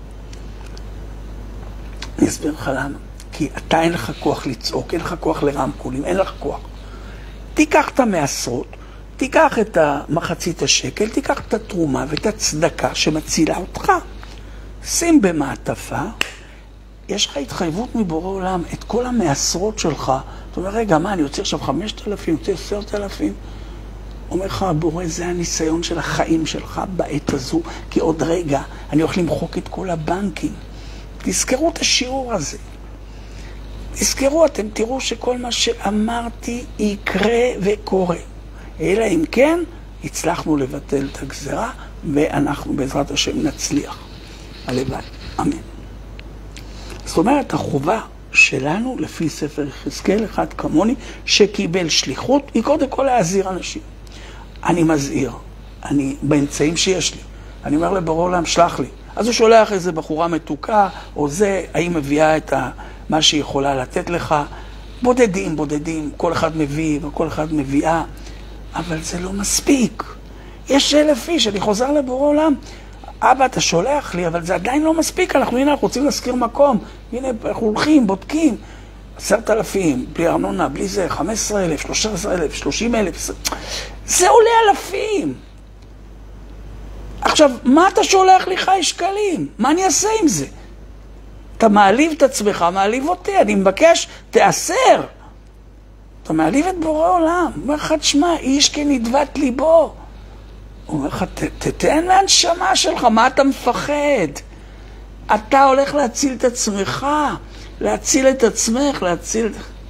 אני אסביר לך למה. כי אתה אין לך כוח לצעוק, אין לך כוח לרמקולים, אין לך כוח. תיקח את המעשרות, תיקח את המחצית השקל, תיקח את התרומה ואת הצדקה שמצילה אותך. שים במעטפה, יש לך התחייבות מבורא עולם, את כל המעשרות שלך. אתה אומר, רגע, מה, אני יוצא עכשיו חמשת אלפים, יוצא עשרת אלפים? אומר לך, בורא, זה הניסיון של החיים שלך בעת הזו, כי עוד רגע אני הולך למחוק את כל הבנקים. תזכרו את השיעור הזה. תזכרו, אתם תראו שכל מה שאמרתי יקרה וקורה. אלא אם כן, הצלחנו לבטל את הגזרה, ואנחנו בעזרת השם נצליח. הלוואי. אמן. זאת אומרת, החובה שלנו, לפי ספר יחזקאל, אחד כמוני, שקיבל שליחות, היא קודם כל להזהיר אנשים. אני מזהיר, אני באמצעים שיש לי. אני אומר לבורא עולם, שלח לי. אז הוא שולח איזה בחורה מתוקה, או זה, האם מביאה את ה... מה שהיא יכולה לתת לך. בודדים, בודדים, כל אחד מביא וכל אחד מביאה, אבל זה לא מספיק. יש אלף איש, אני חוזר לבורא עולם, אבא, אתה שולח לי, אבל זה עדיין לא מספיק. אנחנו, הנה, אנחנו רוצים להזכיר מקום. הנה, אנחנו הולכים, בודקים. עשרת אלפים, בלי ארנונה, בלי זה, חמישה עשר אלף, שלושה עשר אלף, שלושים אלף, זה עולה אלפים. עכשיו, מה אתה שולח לי חי שקלים? מה אני אעשה עם זה? אתה מעליב את עצמך, מעליב אותי, אני מבקש, תאסר. אתה מעליב את בורא עולם. הוא אומר לך, תשמע, איש כנדבת ליבו. הוא אומר לך, תתן להנשמה שלך, מה אתה מפחד? אתה הולך להציל את עצמך, להציל את עצמך, להציל...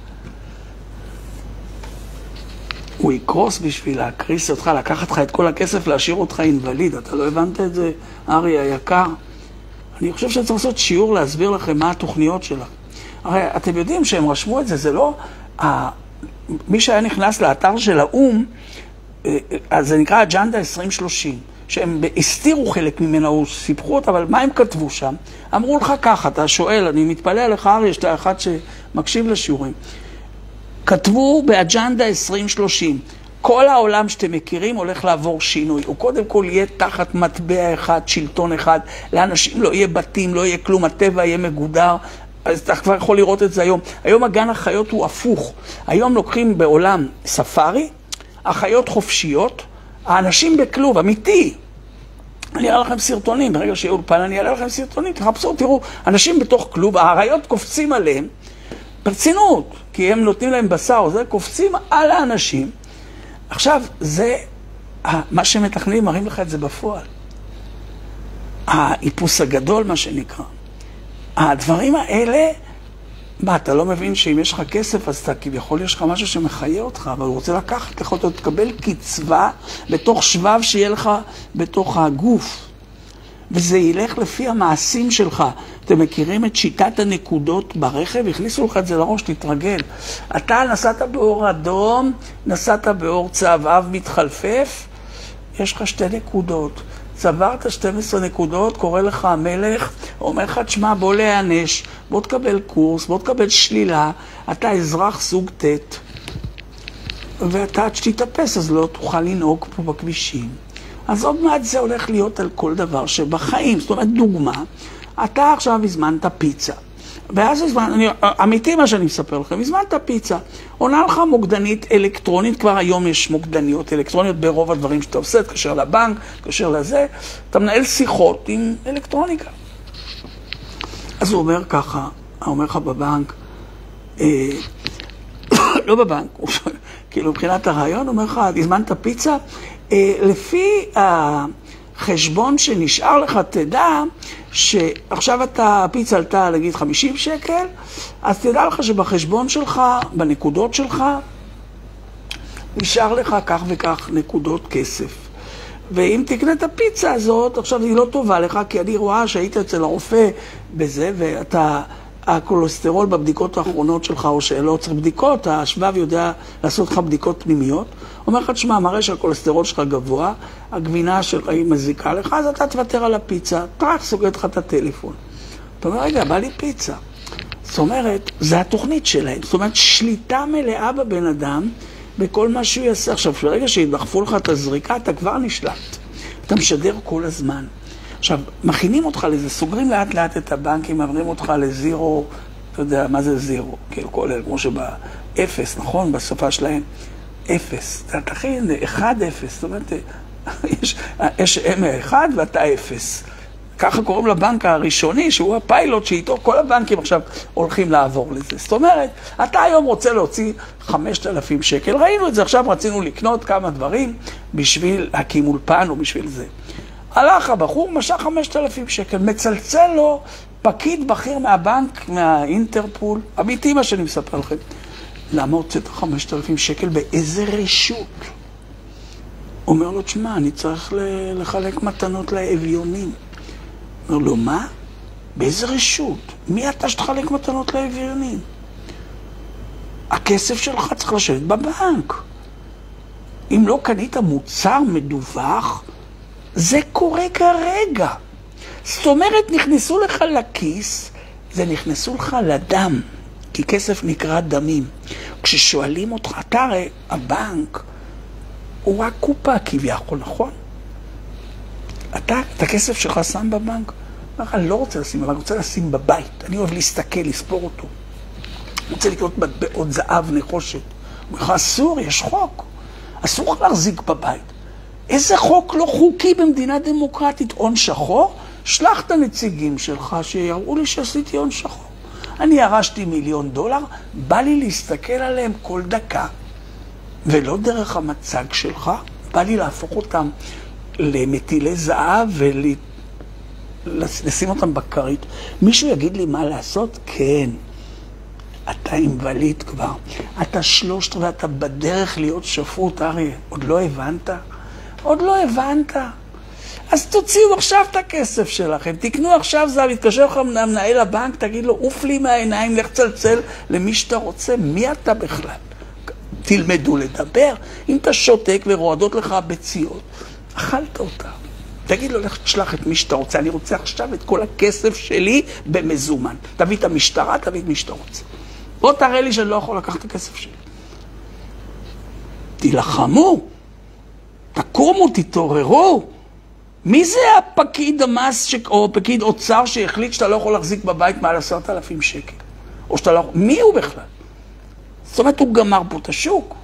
הוא יקרוס בשביל להקריס אותך, לקחת לך את כל הכסף, להשאיר אותך אינווליד. אתה לא הבנת את זה, ארי היקר? אני חושב שצריך לעשות שיעור להסביר לכם מה התוכניות שלך. הרי אתם יודעים שהם רשמו את זה, זה לא... מי שהיה נכנס לאתר של האום, אז זה נקרא אג'נדה עשרים שלושים, שהם הסתירו חלק ממנה, או סיפחו אותה, אבל מה הם כתבו שם? אמרו לך ככה, אתה שואל, אני מתפלא עליך, ארי, יש אתה אחד שמקשיב לשיעורים. כתבו באג'נדה עשרים שלושים, כל העולם שאתם מכירים הולך לעבור שינוי. הוא קודם כל יהיה תחת מטבע אחד, שלטון אחד, לאנשים לא יהיה בתים, לא יהיה כלום, הטבע יהיה מגודר. אז אתה כבר יכול לראות את זה היום. היום הגן החיות הוא הפוך. היום לוקחים בעולם ספארי, החיות חופשיות, האנשים בכלוב, אמיתי. אני אראה לכם סרטונים, ברגע שיהיה אולפן אני אראה לכם סרטונים, תחפשו, תראו, אנשים בתוך כלוב, האריות קופצים עליהם, ברצינות, כי הם נותנים להם בשר, זה קופצים על האנשים. עכשיו, זה, מה שמתכננים, מראים לך את זה בפועל. האיפוס הגדול, מה שנקרא. הדברים האלה, מה, אתה לא מבין שאם יש לך כסף, אז אתה כביכול יש לך משהו שמחיה אותך, אבל הוא רוצה לקחת לך אותו, תקבל קצבה בתוך שבב שיהיה לך בתוך הגוף. וזה ילך לפי המעשים שלך. אתם מכירים את שיטת הנקודות ברכב? הכניסו לך את זה לראש, תתרגל. אתה נסעת באור אדום, נסעת באור צהבהב מתחלפף, יש לך שתי נקודות. צברת שתים עשרה נקודות, קורא לך המלך, אומר לך, תשמע, בוא להיענש, בוא תקבל קורס, בוא תקבל שלילה, אתה אזרח סוג ת' ואתה עד שתתאפס, אז לא תוכל לנהוג פה בכבישים. אז עוד מעט זה הולך להיות על כל דבר שבחיים. זאת אומרת, דוגמה, אתה עכשיו הזמנת פיצה. ואז הזמן, אני, אמיתי מה שאני מספר לכם, הזמנת פיצה. עונה לך מוקדנית אלקטרונית, כבר היום יש מוקדניות אלקטרוניות ברוב הדברים שאתה עושה, תקשר לבנק, תקשר לזה, אתה מנהל שיחות עם אלקטרוניקה. אז הוא אומר ככה, הוא אומר לך בבנק, אה, לא בבנק, כאילו מבחינת הרעיון, הוא אומר לך, הזמנת פיצה, אה, לפי החשבון שנשאר לך, תדע שעכשיו אתה, הפיצה עלתה, נגיד, חמישים שקל, אז תדע לך שבחשבון שלך, בנקודות שלך, נשאר לך כך וכך נקודות כסף. ואם תקנה את הפיצה הזאת, עכשיו היא לא טובה לך, כי אני רואה שהיית אצל הרופא בזה, ואתה, הקולסטרול בבדיקות האחרונות שלך, או שלא צריך בדיקות, השבב יודע לעשות לך בדיקות פנימיות. אומר לך, תשמע, מראה שהקולסטרול שלך גבוה, הגבינה שלך היא מזיקה לך, אז אתה תוותר על הפיצה, טרק, סוגרת לך את הטלפון. אתה אומר, רגע, בא לי פיצה. זאת אומרת, זה התוכנית שלהם. זאת אומרת, שליטה מלאה בבן אדם, בכל מה שהוא יעשה. עכשיו, ברגע שידחפו לך את הזריקה, אתה כבר נשלט. אתה משדר כל הזמן. עכשיו, מכינים אותך לזה, סוגרים לאט לאט את הבנקים, מעבירים אותך לזירו, אתה יודע, מה זה זירו? כאילו כל אלה, כמו שבאפס, נכון? בשפה שלהם, אפס. אתה תכין, אחד אפס. זאת אומרת, יש, יש אם אחד ואתה אפס. ככה קוראים לבנק הראשוני, שהוא הפיילוט שאיתו כל הבנקים עכשיו הולכים לעבור לזה. זאת אומרת, אתה היום רוצה להוציא חמשת אלפים שקל, ראינו את זה, עכשיו רצינו לקנות כמה דברים בשביל להקים אולפן או בשביל זה. הלך הבחור, משך חמשת אלפים שקל, מצלצל לו פקיד בכיר מהבנק, מהאינטרפול, אמיתי מה שאני מספר לכם. למה הוצאת חמשת אלפים שקל? באיזה רשות? אומר לו, תשמע, אני צריך לחלק מתנות לאביונים. אומר לו, מה? באיזה רשות? מי אתה שתחלק מתנות לאביונים? הכסף שלך צריך לשבת בבנק. אם לא קנית מוצר מדווח, זה קורה כרגע. זאת אומרת, נכנסו לך לכיס, זה נכנסו לך לדם, כי כסף נקרא דמים. כששואלים אותך, אתה הרי, הבנק, הוא רק קופה כביכול, נכון? אתה, את הכסף שלך שם בבנק, אני לא רוצה לשים, אבל אני רוצה לשים בבית. אני אוהב להסתכל, לספור אותו. רוצה לקנות מטבעות זהב נחושת. הוא אומר, אסור, יש חוק. אסור להחזיק בבית. איזה חוק לא חוקי במדינה דמוקרטית? הון שחור? שלח את הנציגים שלך שיראו לי שעשיתי הון שחור. אני ירשתי מיליון דולר, בא לי להסתכל עליהם כל דקה. ולא דרך המצג שלך, בא לי להפוך אותם למטילי זהב ולשים אותם בקרית. מישהו יגיד לי מה לעשות? כן. אתה אינווליד כבר. אתה שלושת ואתה בדרך להיות שפוט, אריה. עוד לא הבנת? עוד לא הבנת. אז תוציאו עכשיו את הכסף שלכם. תקנו עכשיו זהב, יתקשר לך מנהל הבנק, תגיד לו, אוף לי מהעיניים, לך צלצל למי שאתה רוצה. מי אתה בכלל? תלמדו לדבר. אם אתה שותק ורועדות לך הביציות, אכלת אותה. תגיד לו, לך תשלח את מי שאתה רוצה. אני רוצה עכשיו את כל הכסף שלי במזומן. תביא את המשטרה, תביא את מי שאתה רוצה. בוא תראה לי שאני לא יכול לקחת את הכסף שלי. תילחמו. תקומו, תתעוררו. מי זה הפקיד המס ש... או פקיד אוצר שהחליט שאתה לא יכול להחזיק בבית מעל עשרת אלפים שקל? או שאתה לא... מי הוא בכלל? זאת אומרת, הוא גמר פה את השוק.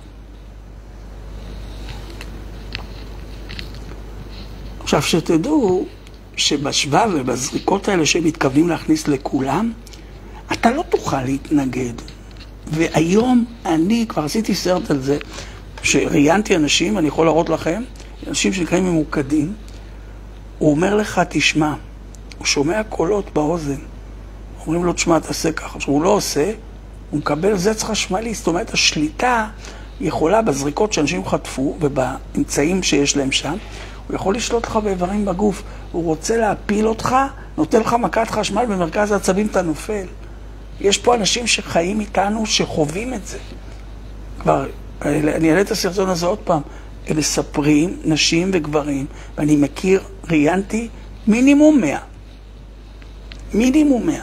עכשיו, שתדעו שבשווה ובזריקות האלה שהם מתכוונים להכניס לכולם, אתה לא תוכל להתנגד. והיום אני כבר עשיתי סרט על זה, שראיינתי אנשים, אני יכול להראות לכם, אנשים שנקראים ממוקדים, הוא אומר לך, תשמע, הוא שומע קולות באוזן, אומרים לו, תשמע, תעשה ככה. שהוא לא עושה, הוא מקבל זץ חשמלי, זאת אומרת, השליטה יכולה בזריקות שאנשים חטפו, ובאמצעים שיש להם שם, הוא יכול לשלוט לך באיברים בגוף, הוא רוצה להפיל אותך, נותן לך מכת חשמל, במרכז העצבים אתה נופל. יש פה אנשים שחיים איתנו, שחווים את זה. כבר, אני אעלה את הסרטון הזה עוד פעם, הם מספרים, נשים וגברים, ואני מכיר, ראיינתי, מינימום מאה. מינימום מאה.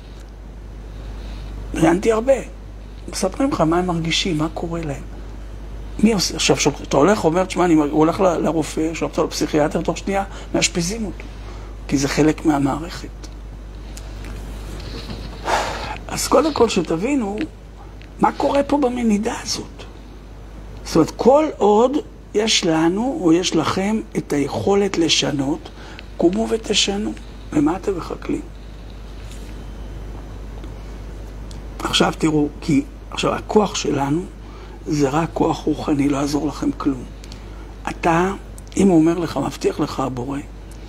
ראיינתי הרבה. מספרים לך מה הם מרגישים, מה קורה להם. מי עושה? עכשיו, אתה הולך, אומר, תשמע, הוא הולך לרופא, שולח אותו לפסיכיאטר, תוך שנייה, מאשפזים אותו. כי זה חלק מהמערכת. אז קודם כל שתבינו, מה קורה פה במנידה הזאת? זאת אומרת, כל עוד יש לנו, או יש לכם, את היכולת לשנות, קומו ותשנו. ומה אתם מחכים? עכשיו תראו, כי עכשיו הכוח שלנו זה רק כוח רוחני, לא יעזור לכם כלום. אתה, אם הוא אומר לך, מבטיח לך הבורא,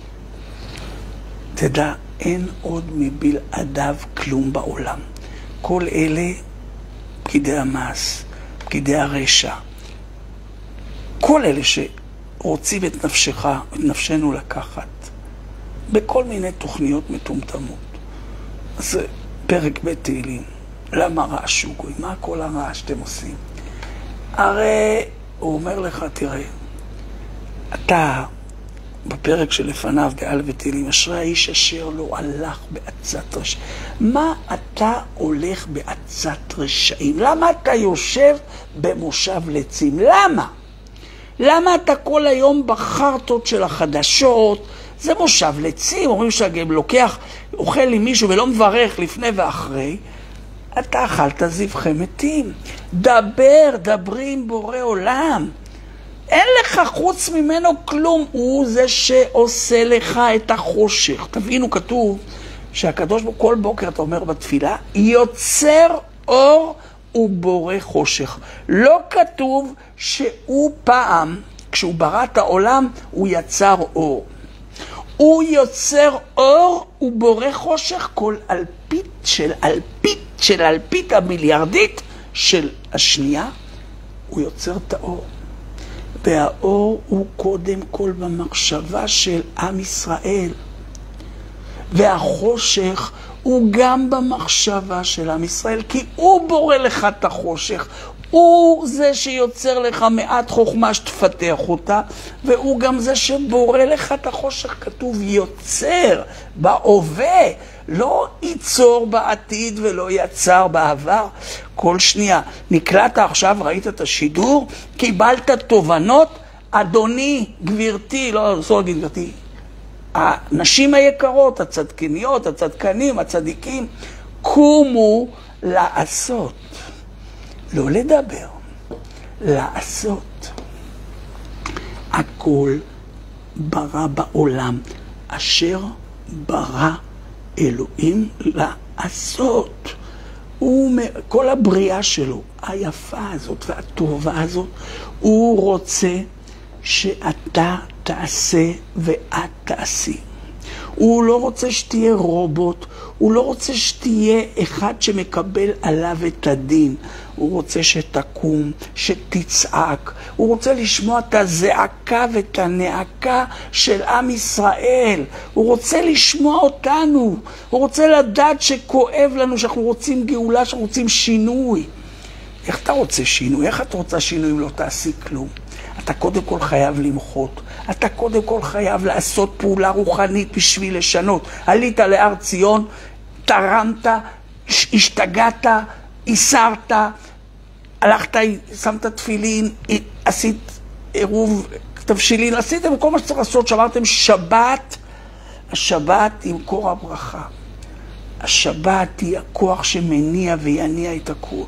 תדע, אין עוד מבלעדיו כלום בעולם. כל אלה פקידי המס, פקידי הרשע, כל אלה שרוצים את נפשך, את נפשנו לקחת, בכל מיני תוכניות מטומטמות. אז פרק ב' תהילים, למה רעש שוגוי? מה כל הרעש שאתם עושים? הרי הוא אומר לך, תראה, אתה בפרק שלפניו בעל ותהילים, אשרי האיש אשר לא הלך בעצת רשעים. מה אתה הולך בעצת רשעים? למה אתה יושב במושב לצים? למה? למה אתה כל היום בחרטות של החדשות? זה מושב לצים, אומרים שהגב לוקח, אוכל עם מישהו ולא מברך לפני ואחרי. אתה אכלת זבחי מתים. דבר, דברי עם בורא עולם. אין לך חוץ ממנו כלום, הוא זה שעושה לך את החושך. תבינו, כתוב שהקדוש ברוך הוא כל בוקר, אתה אומר בתפילה, יוצר אור ובורא חושך. לא כתוב שהוא פעם, כשהוא ברא את העולם, הוא יצר אור. הוא יוצר אור ובורא חושך, כל אלפית של אלפית של אלפית המיליארדית של השנייה, הוא יוצר את האור. והאור הוא קודם כל במחשבה של עם ישראל. והחושך הוא גם במחשבה של עם ישראל, כי הוא בורא לך את החושך. הוא זה שיוצר לך מעט חוכמה שתפתח אותה, והוא גם זה שבורא לך את החושך. כתוב יוצר בהווה, לא ייצור בעתיד ולא יצר בעבר. כל שנייה, נקלעת עכשיו, ראית את השידור, קיבלת תובנות, אדוני, גבירתי, לא, לא להגיד גבירתי, הנשים היקרות, הצדקניות, הצדקנים, הצדיקים, קומו לעשות. לא לדבר, לעשות. הכל ברא בעולם, אשר ברא אלוהים לעשות. הוא, כל הבריאה שלו, היפה הזאת והטובה הזאת, הוא רוצה שאתה תעשה ואת תעשי. הוא לא רוצה שתהיה רובוט, הוא לא רוצה שתהיה אחד שמקבל עליו את הדין. הוא רוצה שתקום, שתצעק. הוא רוצה לשמוע את הזעקה ואת הנעקה של עם ישראל. הוא רוצה לשמוע אותנו. הוא רוצה לדעת שכואב לנו, שאנחנו רוצים גאולה, שאנחנו רוצים שינוי. איך אתה רוצה שינוי? איך אתה רוצה שינוי אם לא תעשי כלום? אתה קודם כל חייב למחות. אתה קודם כל חייב לעשות פעולה רוחנית בשביל לשנות. עלית להר ציון, תרמת, השתגעת, איסרת, הלכת, שמת תפילין, עשית עירוב תבשילין, עשיתם כל מה שצריך לעשות, שמרתם שבת. השבת היא מקור הברכה. השבת היא הכוח שמניע ויניע את הכול.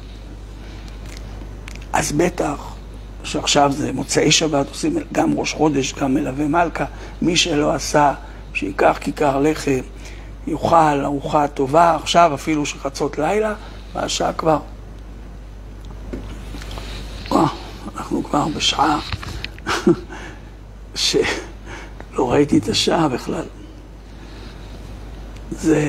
אז בטח שעכשיו זה מוצאי שבת, עושים גם ראש חודש, גם מלווה מלכה. מי שלא עשה, שיקח כיכר לחם, יאכל ארוחה טובה, עכשיו אפילו שחצות לילה, והשעה כבר. וואו, אנחנו כבר בשעה שלא ראיתי את השעה בכלל. זה...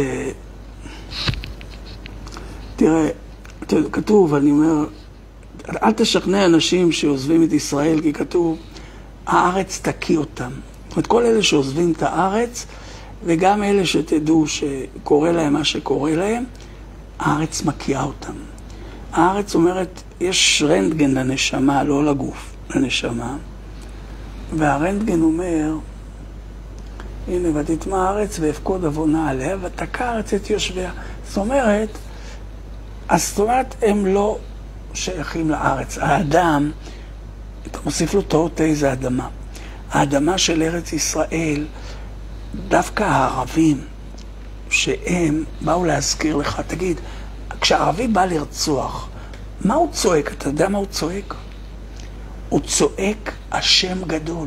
תראה, כתוב, אני אומר, אל תשכנע אנשים שעוזבים את ישראל, כי כתוב, הארץ תקיא אותם. זאת אומרת, כל אלה שעוזבים את הארץ, וגם אלה שתדעו שקורה להם מה שקורה להם, הארץ מקיאה אותם. הארץ אומרת, יש רנטגן לנשמה, לא לגוף, לנשמה. והרנטגן אומר, הנה, ותטמע הארץ ואפקוד עוונה עליה, ותקע הארץ את יושביה. זאת אומרת, אז זאת אומרת, הם לא שייכים לארץ. האדם, אתה מוסיף לו תאות איזה אדמה. האדמה של ארץ ישראל, דווקא הערבים, שהם באו להזכיר לך, תגיד, כשהערבי בא לרצוח, מה הוא צועק? אתה יודע מה הוא צועק? הוא צועק השם גדול.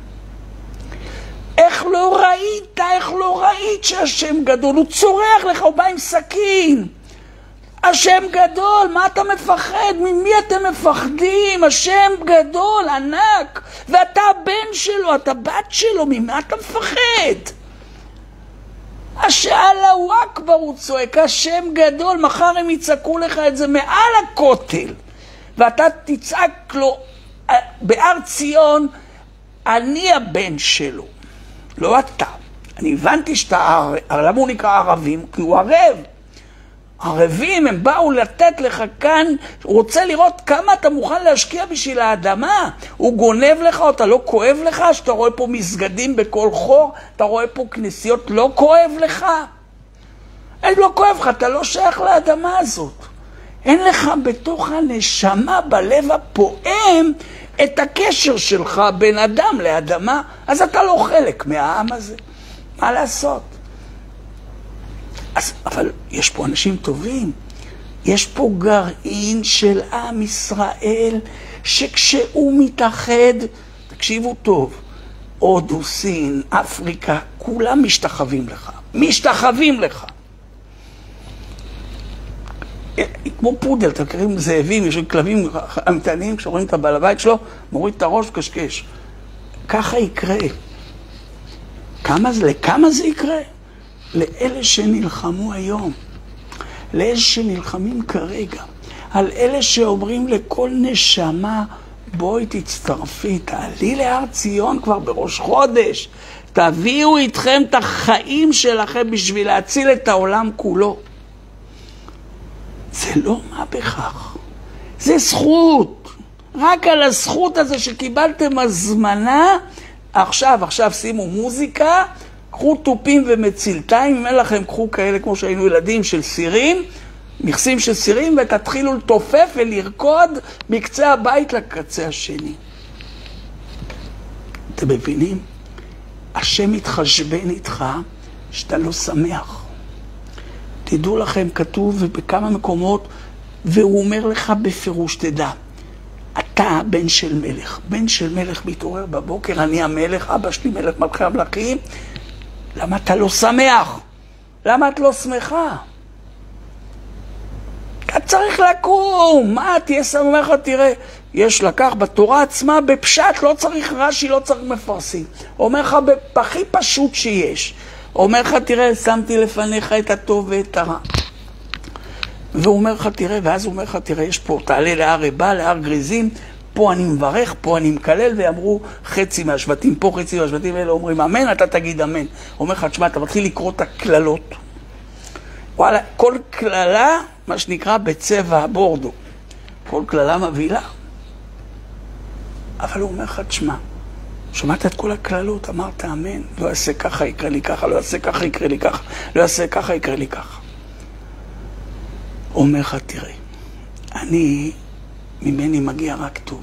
איך לא ראית, איך לא ראית שהשם גדול? הוא צורח לך, הוא בא עם סכין. השם גדול, מה אתה מפחד? ממי אתם מפחדים? השם גדול, ענק, ואתה הבן שלו, אתה בת שלו, ממה אתה מפחד? אללהו אכבר, הוא צועק, השם גדול, מחר הם יצעקו לך את זה מעל הכותל, ואתה תצעק לו בהר ציון, אני הבן שלו, לא אתה. אני הבנתי שאתה ערב, למה הוא נקרא ערבים? כי הוא ערב. ערבים, הם באו לתת לך כאן, הוא רוצה לראות כמה אתה מוכן להשקיע בשביל האדמה. הוא גונב לך, או אתה לא כואב לך, שאתה רואה פה מסגדים בכל חור, אתה רואה פה כנסיות, לא כואב לך. אין, לא כואב לך, אתה לא שייך לאדמה הזאת. אין לך בתוך הנשמה, בלב הפועם, את הקשר שלך בין אדם לאדמה, אז אתה לא חלק מהעם הזה. מה לעשות? אז, אבל יש פה אנשים טובים, יש פה גרעין של עם ישראל, שכשהוא מתאחד, תקשיבו טוב, הודו, סין, אפריקה, כולם משתחווים לך, משתחווים לך. כמו פודל, אתם מכירים זאבים, יש כלבים המתניים, כשרואים את הבעל הבית שלו, מוריד את הראש וקשקש. ככה יקרה. כמה זה, לכמה זה יקרה? לאלה שנלחמו היום, לאלה שנלחמים כרגע, על אלה שאומרים לכל נשמה, בואי תצטרפי, תעלי להר ציון כבר בראש חודש, תביאו איתכם את החיים שלכם בשביל להציל את העולם כולו. זה לא מה בכך, זה זכות. רק על הזכות הזה שקיבלתם הזמנה, עכשיו, עכשיו שימו מוזיקה, קחו טופים ומצילתיים, אם אין לכם, קחו כאלה כמו שהיינו ילדים של סירים, מכסים של סירים, ותתחילו לתופף ולרקוד מקצה הבית לקצה השני. אתם מבינים? השם מתחשבן איתך שאתה לא שמח. תדעו לכם, כתוב ובכמה מקומות, והוא אומר לך בפירוש, תדע, אתה בן של מלך. בן של מלך מתעורר בבוקר, אני המלך, אבא שלי מלך מלכי המלכים. למה אתה לא שמח? למה את לא שמחה? אתה צריך לקום. מה תהיה שמח? תראה, יש לקח בתורה עצמה בפשט, לא צריך רש"י, לא צריך מפרשים. אומר לך בכי פשוט שיש. אומר לך, תראה, שמתי לפניך את הטוב ואת הרע. והוא אומר לך, תראה, ואז הוא אומר לך, תראה, יש פה, תעלה להר רבה, להר גריזים, פה אני מברך, פה אני מקלל, ואמרו חצי מהשבטים, פה חצי מהשבטים, אלה אומרים אמן, אתה תגיד אמן. אומר לך, תשמע, אתה מתחיל לקרוא את הכללות. וואלה, כל כללה, מה שנקרא, בצבע הבורדו. כל כללה מבהילה. אבל הוא אומר לך, תשמע, שמעת את כל הכללות, אמרת אמן, לא יעשה ככה, יקרה לי ככה, לא יעשה ככה, יקרה לי ככה, לא יעשה ככה, יקרה לי ככה. אומר לך, תראה, אני, ממני מגיע רק טוב.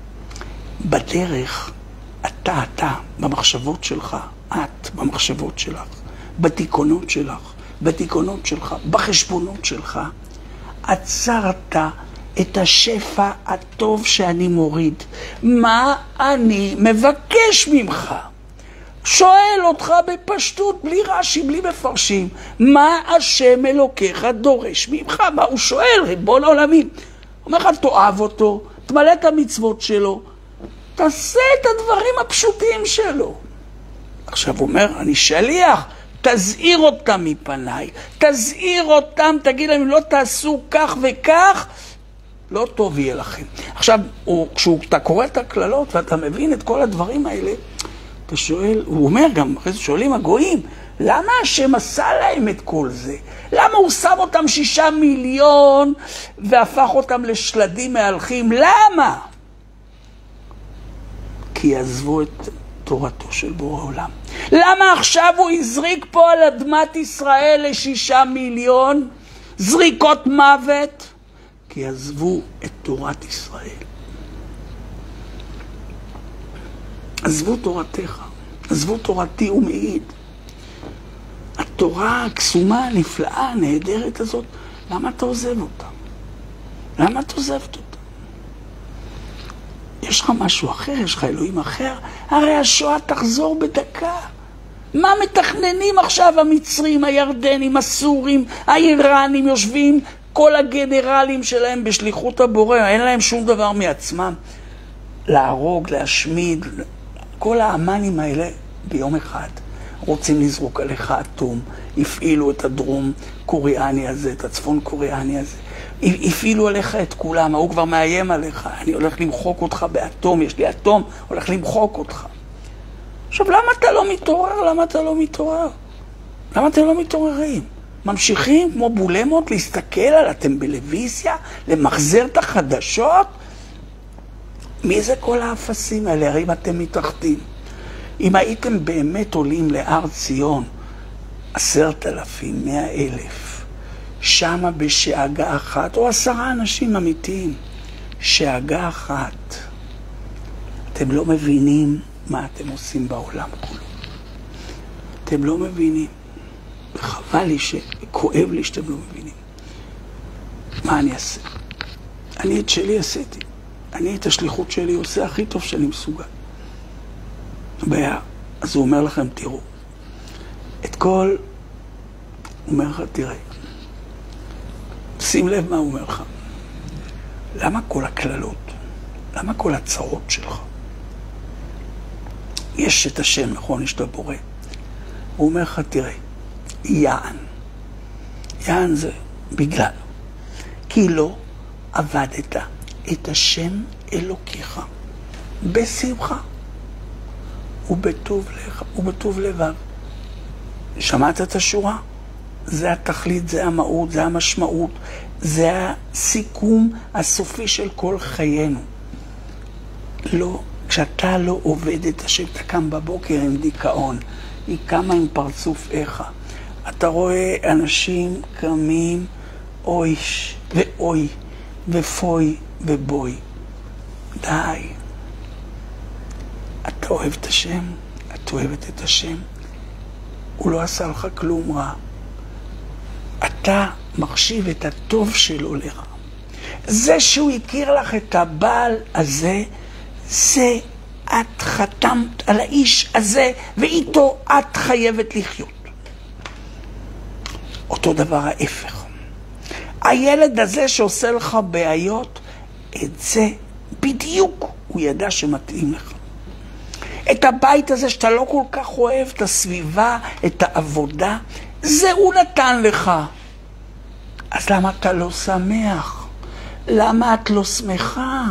בדרך, אתה, אתה, במחשבות שלך, את, במחשבות שלך, בתיקונות שלך, בתיקונות שלך, בחשבונות שלך, עצרת את השפע הטוב שאני מוריד. מה אני מבקש ממך? שואל אותך בפשטות, בלי רש"י, בלי מפרשים, מה השם אלוקיך דורש ממך? מה הוא שואל? ריבון העולמים. אומר לך, תאהב אותו, תמלא את המצוות שלו, תעשה את הדברים הפשוטים שלו. עכשיו הוא אומר, אני שליח, תזהיר אותם מפניי, תזהיר אותם, תגיד להם, לא תעשו כך וכך, לא טוב יהיה לכם. עכשיו, כשאתה קורא את הכללות ואתה מבין את כל הדברים האלה, אתה שואל, הוא אומר גם, אחרי זה שואלים הגויים, למה השם עשה להם את כל זה? למה הוא שם אותם שישה מיליון והפך אותם לשלדים מהלכים? למה? כי עזבו את תורתו של בורא העולם. למה עכשיו הוא הזריק פה על אדמת ישראל לשישה מיליון זריקות מוות? כי עזבו את תורת ישראל. עזבו תורתך, עזבו תורתי ומעיד. התורה הקסומה, הנפלאה, הנהדרת הזאת, למה אתה עוזב אותה? למה אתה עוזבת אותה? יש לך משהו אחר, יש לך אלוהים אחר, הרי השואה תחזור בדקה. מה מתכננים עכשיו המצרים, הירדנים, הסורים, האיראנים, יושבים כל הגנרלים שלהם בשליחות הבורא, אין להם שום דבר מעצמם. להרוג, להשמיד, כל האמנים האלה ביום אחד רוצים לזרוק עליך אטום, הפעילו את הדרום קוריאני הזה, את הצפון קוריאני הזה, הפעילו עליך את כולם, הוא כבר מאיים עליך, אני הולך למחוק אותך באטום, יש לי אטום, הולך למחוק אותך. עכשיו, למה אתה לא מתעורר? למה אתה לא מתעורר? למה אתם לא מתעוררים? ממשיכים כמו בולמות להסתכל על הטלוויזיה, למחזר את החדשות? מי זה כל האפסים האלה? הרי אם אתם מתאחדים, אם הייתם באמת עולים להר ציון, עשרת אלפים, מאה אלף, שמה בשאגה אחת, או עשרה אנשים אמיתיים, שאגה אחת, אתם לא מבינים מה אתם עושים בעולם כולו. אתם לא מבינים. וחבל לי שכואב לי שאתם לא מבינים. מה אני אעשה? אני את שלי עשיתי. אני את השליחות שלי עושה הכי טוב שאני מסוגל. בעיה. אז הוא אומר לכם, תראו, את כל, הוא אומר לך, תראה, שים לב מה הוא אומר לך. למה כל הכללות? למה כל הצרות שלך? יש את השם, נכון? יש את הבורא. הוא אומר לך, תראה, יען. יען זה בגלל. כי לא עבדת את השם אלוקיך בשמחה ובטוב לך, ובטוב לבב. שמעת את השורה? זה התכלית, זה המהות, זה המשמעות, זה הסיכום הסופי של כל חיינו. לא, כשאתה לא עובד את השם, אתה קם בבוקר עם דיכאון, היא קמה עם פרצוף איכה. אתה רואה אנשים קמים אויש ואוי ופוי ובוי. די. אתה אוהב את השם? את אוהבת את השם? הוא לא עשה לך כלום רע. אתה מחשיב את הטוב שלו לרע. זה שהוא הכיר לך את הבעל הזה, זה את חתמת על האיש הזה, ואיתו את חייבת לחיות. אותו דבר ההפך. הילד הזה שעושה לך בעיות, את זה בדיוק הוא ידע שמתאים לך. את הבית הזה שאתה לא כל כך אוהב, את הסביבה, את העבודה, זה הוא נתן לך. אז למה אתה לא שמח? למה את לא שמחה?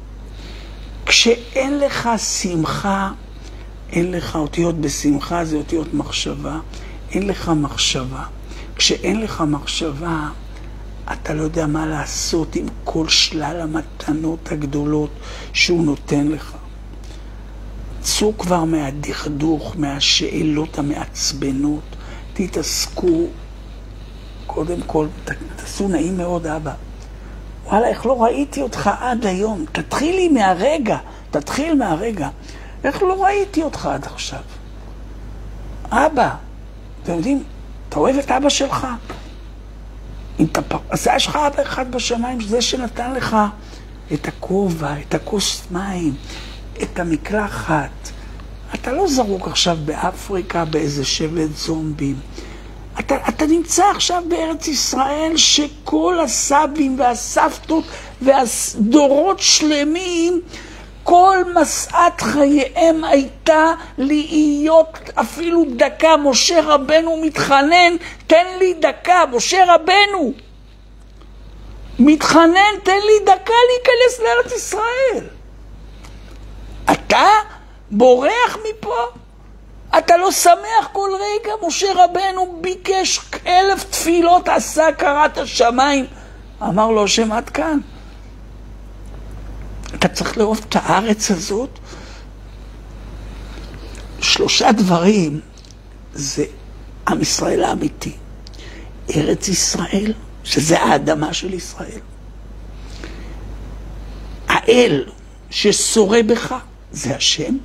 כשאין לך שמחה, אין לך אותיות בשמחה, זה אותיות מחשבה, אין לך מחשבה. כשאין לך מחשבה, אתה לא יודע מה לעשות עם כל שלל המתנות הגדולות שהוא נותן לך. צאו כבר מהדכדוך, מהשאלות המעצבנות, תתעסקו, קודם כל, תעשו נעים מאוד אבא. וואלה, איך לא ראיתי אותך עד היום? תתחילי מהרגע, תתחיל מהרגע. איך לא ראיתי אותך עד עכשיו? אבא, אתם יודעים, אתה אוהב את אבא שלך? אם אתה פר... אז יש לך אבא אחד בשמיים, זה שנתן לך את הכובע, את הכוס מים, את המקלחת. אתה לא זרוק עכשיו באפריקה באיזה שבט זומבים. אתה, אתה נמצא עכשיו בארץ ישראל שכל הסבים והסבתות והדורות שלמים, כל מסעת חייהם הייתה להיות אפילו דקה. משה רבנו מתחנן, תן לי דקה, משה רבנו מתחנן, תן לי דקה להיכנס לארץ ישראל. אתה בורח מפה? אתה לא שמח כל רגע? משה רבנו ביקש אלף תפילות, עשה קראת השמיים. אמר לו השם, עד כאן. אתה צריך לאהוב את הארץ הזאת. שלושה דברים זה עם ישראל האמיתי. ארץ ישראל, שזה האדמה של ישראל. האל ששורה בך, זה השם.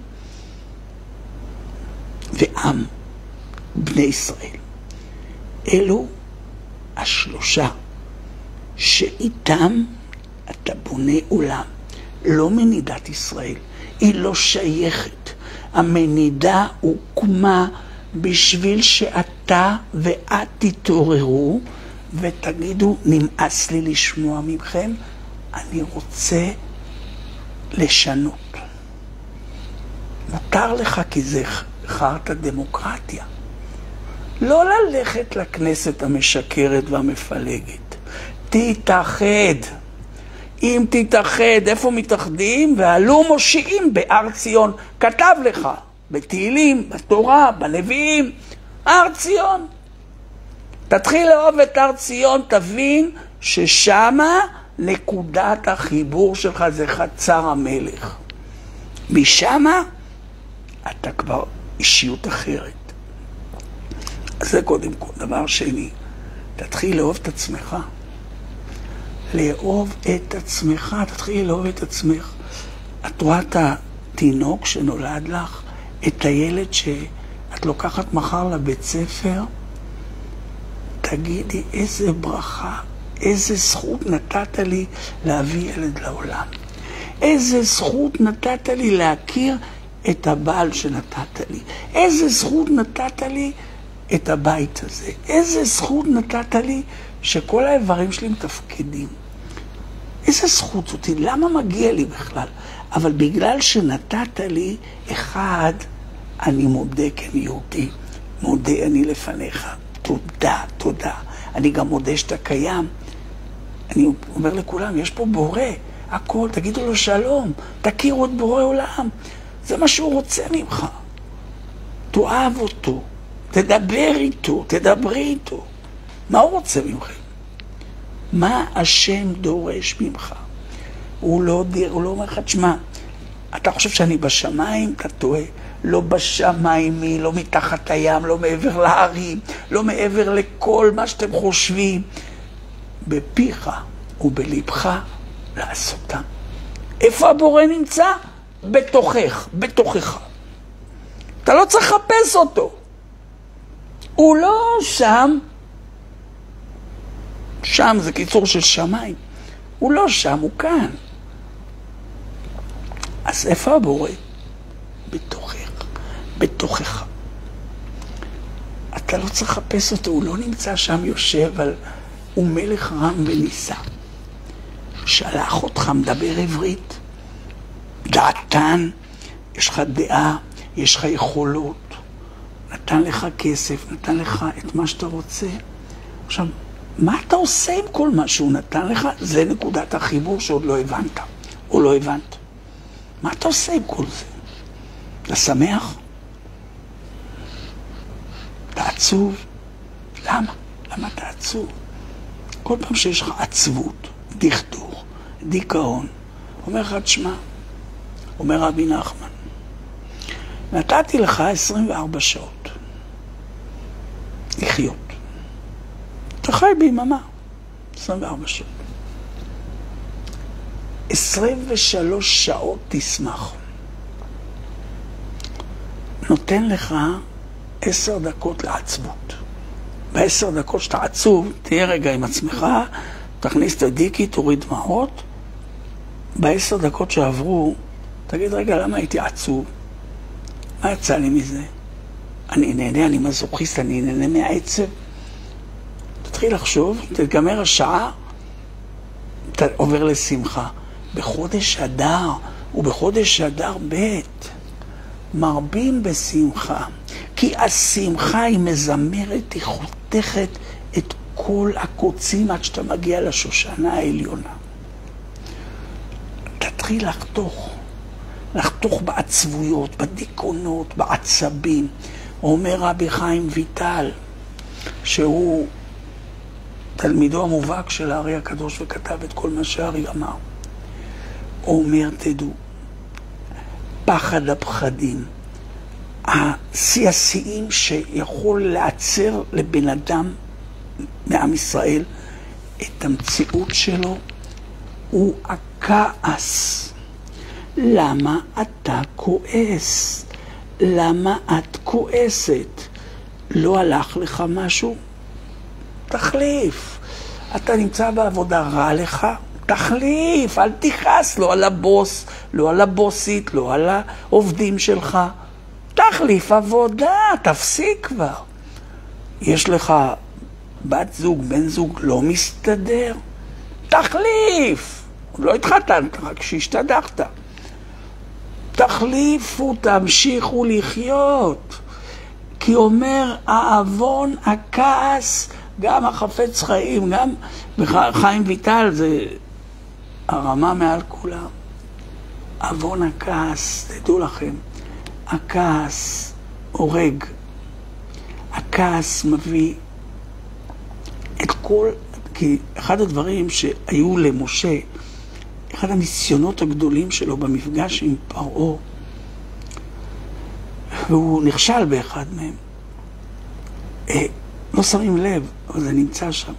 ועם בני ישראל. אלו השלושה שאיתם אתה בונה עולם. לא מנידת ישראל, היא לא שייכת. המנידה הוקמה בשביל שאתה ואת תתעוררו ותגידו, נמאס לי לשמוע מכם, אני רוצה לשנות. מותר לך כי זה חרת דמוקרטיה. לא ללכת לכנסת המשקרת והמפלגת. תתאחד. אם תתאחד, איפה מתאחדים? ועלו מושיעים בהר ציון. כתב לך, בתהילים, בתורה, בנביאים, הר ציון. תתחיל לאהוב את הר ציון, תבין ששמה נקודת החיבור שלך זה חצר המלך. משמה אתה כבר אישיות אחרת. אז זה קודם כל. דבר שני, תתחיל לאהוב את עצמך. לאהוב את עצמך, תתחיל לאהוב את עצמך. את רואה את התינוק שנולד לך, את הילד שאת לוקחת מחר לבית ספר, תגידי איזה ברכה, איזה זכות נתת לי להביא ילד לעולם. איזה זכות נתת לי להכיר את הבעל שנתת לי. איזה זכות נתת לי את הבית הזה. איזה זכות נתת לי שכל האיברים שלי מתפקדים. איזה זכות זאתי, למה מגיע לי בכלל? אבל בגלל שנתת לי, אחד, אני מודה כי אני יהודי, מודה אני לפניך, תודה, תודה. אני גם מודה שאתה קיים. אני אומר לכולם, יש פה בורא, הכל, תגידו לו שלום, תכירו את בורא עולם. זה מה שהוא רוצה ממך. תאהב אותו, תדבר איתו, תדברי איתו. מה הוא רוצה ממך? מה השם דורש ממך? הוא לא, הוא לא אומר לך, תשמע, אתה חושב שאני בשמיים? אתה טועה. לא בשמיים, לא מתחת הים, לא מעבר להרים, לא מעבר לכל מה שאתם חושבים. בפיך ובלבך לעשותם. איפה הבורא נמצא? בתוכך, בתוכך. אתה לא צריך לחפש אותו. הוא לא שם. שם זה קיצור של שמיים. הוא לא שם, הוא כאן. אז איפה הבורא? בתוכך, בתוכך. אתה לא צריך לחפש אותו, הוא לא נמצא שם יושב, אבל הוא מלך רם וניסה. שלח אותך, מדבר עברית, דעתן, יש לך דעה, יש לך יכולות, נתן לך כסף, נתן לך את מה שאתה רוצה. עכשיו, מה אתה עושה עם כל מה שהוא נתן לך? זה נקודת החיבור שעוד לא הבנת, או לא הבנת. מה אתה עושה עם כל זה? אתה שמח? אתה עצוב? למה? למה אתה עצוב? כל פעם שיש לך עצבות, דכדוך, דיכאון, אומר לך, תשמע, אומר רבי נחמן, נתתי לך עשרים וארבע שעות לחיות. אתה חי ביממה, עשרים וארבע שעות. עשרים ושלוש שעות תשמח. נותן לך עשר דקות לעצבות. בעשר דקות שאתה עצוב, תהיה רגע עם עצמך, תכניס את הדיקי, תוריד דמעות. בעשר דקות שעברו, תגיד, רגע, למה הייתי עצוב? מה יצא לי מזה? אני נהנה, אני מזוכיסט, אני נהנה מהעצב. תתחיל לחשוב, תגמר השעה, אתה עובר לשמחה. בחודש אדר, ובחודש אדר ב' מרבים בשמחה. כי השמחה היא מזמרת, היא חותכת את כל הקוצים עד שאתה מגיע לשושנה העליונה. תתחיל לחתוך, לחתוך בעצבויות, בדיכאונות, בעצבים. אומר רבי חיים ויטל, שהוא תלמידו המובהק של הארי הקדוש וכתב את כל מה שהארי אמר. הוא אומר, תדעו, פחד הפחדים, השיא השיאים שיכול לעצר לבן אדם מעם ישראל את המציאות שלו, הוא הכעס. למה אתה כועס? למה את כועסת? לא הלך לך משהו? תחליף. אתה נמצא בעבודה, רע לך? תחליף. אל תכעס, לא על הבוס, לא על הבוסית, לא על העובדים שלך. תחליף עבודה, תפסיק כבר. יש לך בת זוג, בן זוג, לא מסתדר? תחליף. לא התחתנת, רק שהשתדחת. תחליפו, תמשיכו לחיות. כי אומר האבון, הכעס, גם החפץ חיים, גם חיים ויטל, זה הרמה מעל כולם. אבון הכעס, תדעו לכם, הכעס הורג. הכעס מביא את כל, כי אחד הדברים שהיו למשה, אחד הניסיונות הגדולים שלו במפגש עם פרעה, והוא נכשל באחד מהם. אה, לא שמים לב, אבל זה נמצא שם.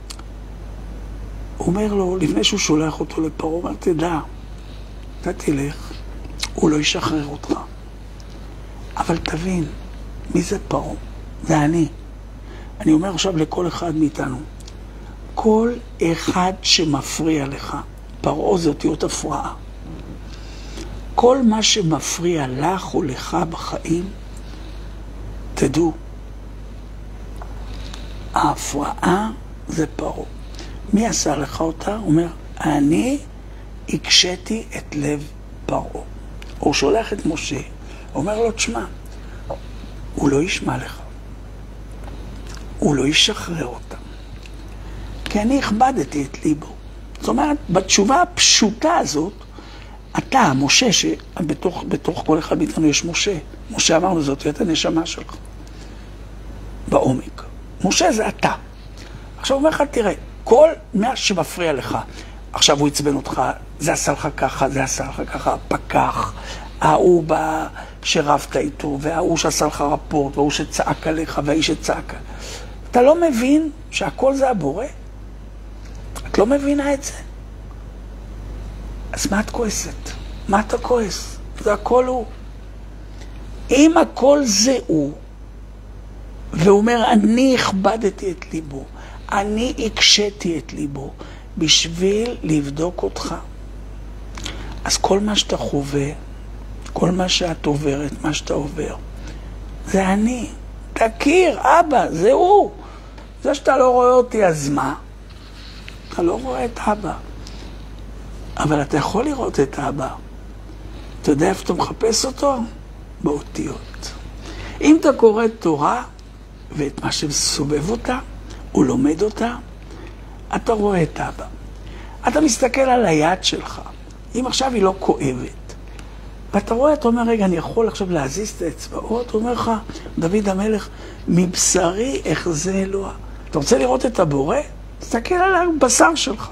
הוא אומר לו, לפני שהוא שולח אותו לפרעה, הוא אומר, תדע, אתה תלך, הוא לא ישחרר אותך. אבל תבין, מי זה פרעה? זה אני. אני אומר עכשיו לכל אחד מאיתנו, כל אחד שמפריע לך, פרעה זה אותיות הפרעה. כל מה שמפריע לך או לך בחיים, תדעו, ההפרעה זה פרעה. מי עשה לך אותה? הוא אומר, אני הקשיתי את לב פרעה. הוא שולח את משה, אומר לו, תשמע, הוא לא ישמע לך. הוא לא ישחרר אותם. כי אני הכבדתי את ליבו. זאת אומרת, בתשובה הפשוטה הזאת, אתה, משה, שבתוך בתוך כל אחד מאיתנו יש משה. משה אמרנו, זאת את הנשמה שלך. בעומק. משה זה אתה. עכשיו הוא אומר לך, תראה, כל מה שמפריע לך, עכשיו הוא יצבן אותך, זה עשה לך ככה, זה עשה לך ככה, פקח, ההוא בא שרבת איתו, וההוא שעשה לך רפורט, וההוא שצעק עליך, והאיש שצעק. אתה לא מבין שהכל זה הבורא? את לא מבינה את זה? אז מה את כועסת? מה אתה כועס? זה הכל הוא. אם הכל זה הוא, והוא אומר, אני הכבדתי את ליבו, אני הקשיתי את ליבו, בשביל לבדוק אותך. אז כל מה שאתה חווה, כל מה שאת עוברת, מה שאתה עובר, זה אני. תכיר, אבא, זה הוא. זה שאתה לא רואה אותי, אז מה? אתה לא רואה את אבא. אבל אתה יכול לראות את אבא. אתה יודע איפה אתה מחפש אותו? באותיות. אם אתה קורא תורה, ואת מה שסובב אותה, או לומד אותה, אתה רואה את אבא. אתה מסתכל על היד שלך. אם עכשיו היא לא כואבת, ואתה רואה, אתה אומר, רגע, אני יכול עכשיו להזיז את האצבעות, הוא אומר לך, דוד המלך, מבשרי אחזה אלוה. אתה רוצה לראות את הבורא? תסתכל על הבשר שלך.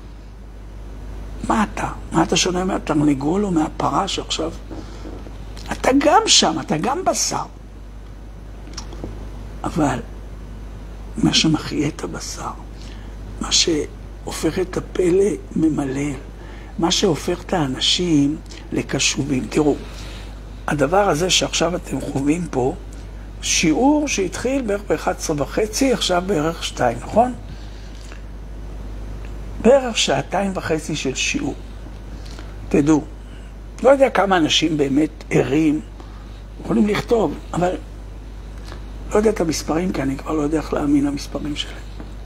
מה אתה? מה אתה שונה מהתרנגול או מהפרה שעכשיו? אתה גם שם, אתה גם בשר. אבל מה שמחיה את הבשר, מה שהופך את הפלא ממלל, מה שהופך את האנשים לקשובים. תראו, הדבר הזה שעכשיו אתם חווים פה, שיעור שהתחיל בערך ב-אחת עשרה וחצי, עכשיו בערך שתיים, נכון? בערך שעתיים וחצי של שיעור. תדעו, לא יודע כמה אנשים באמת ערים, יכולים לכתוב, אבל לא יודע את המספרים, כי אני כבר לא יודע איך להאמין למספרים שלהם.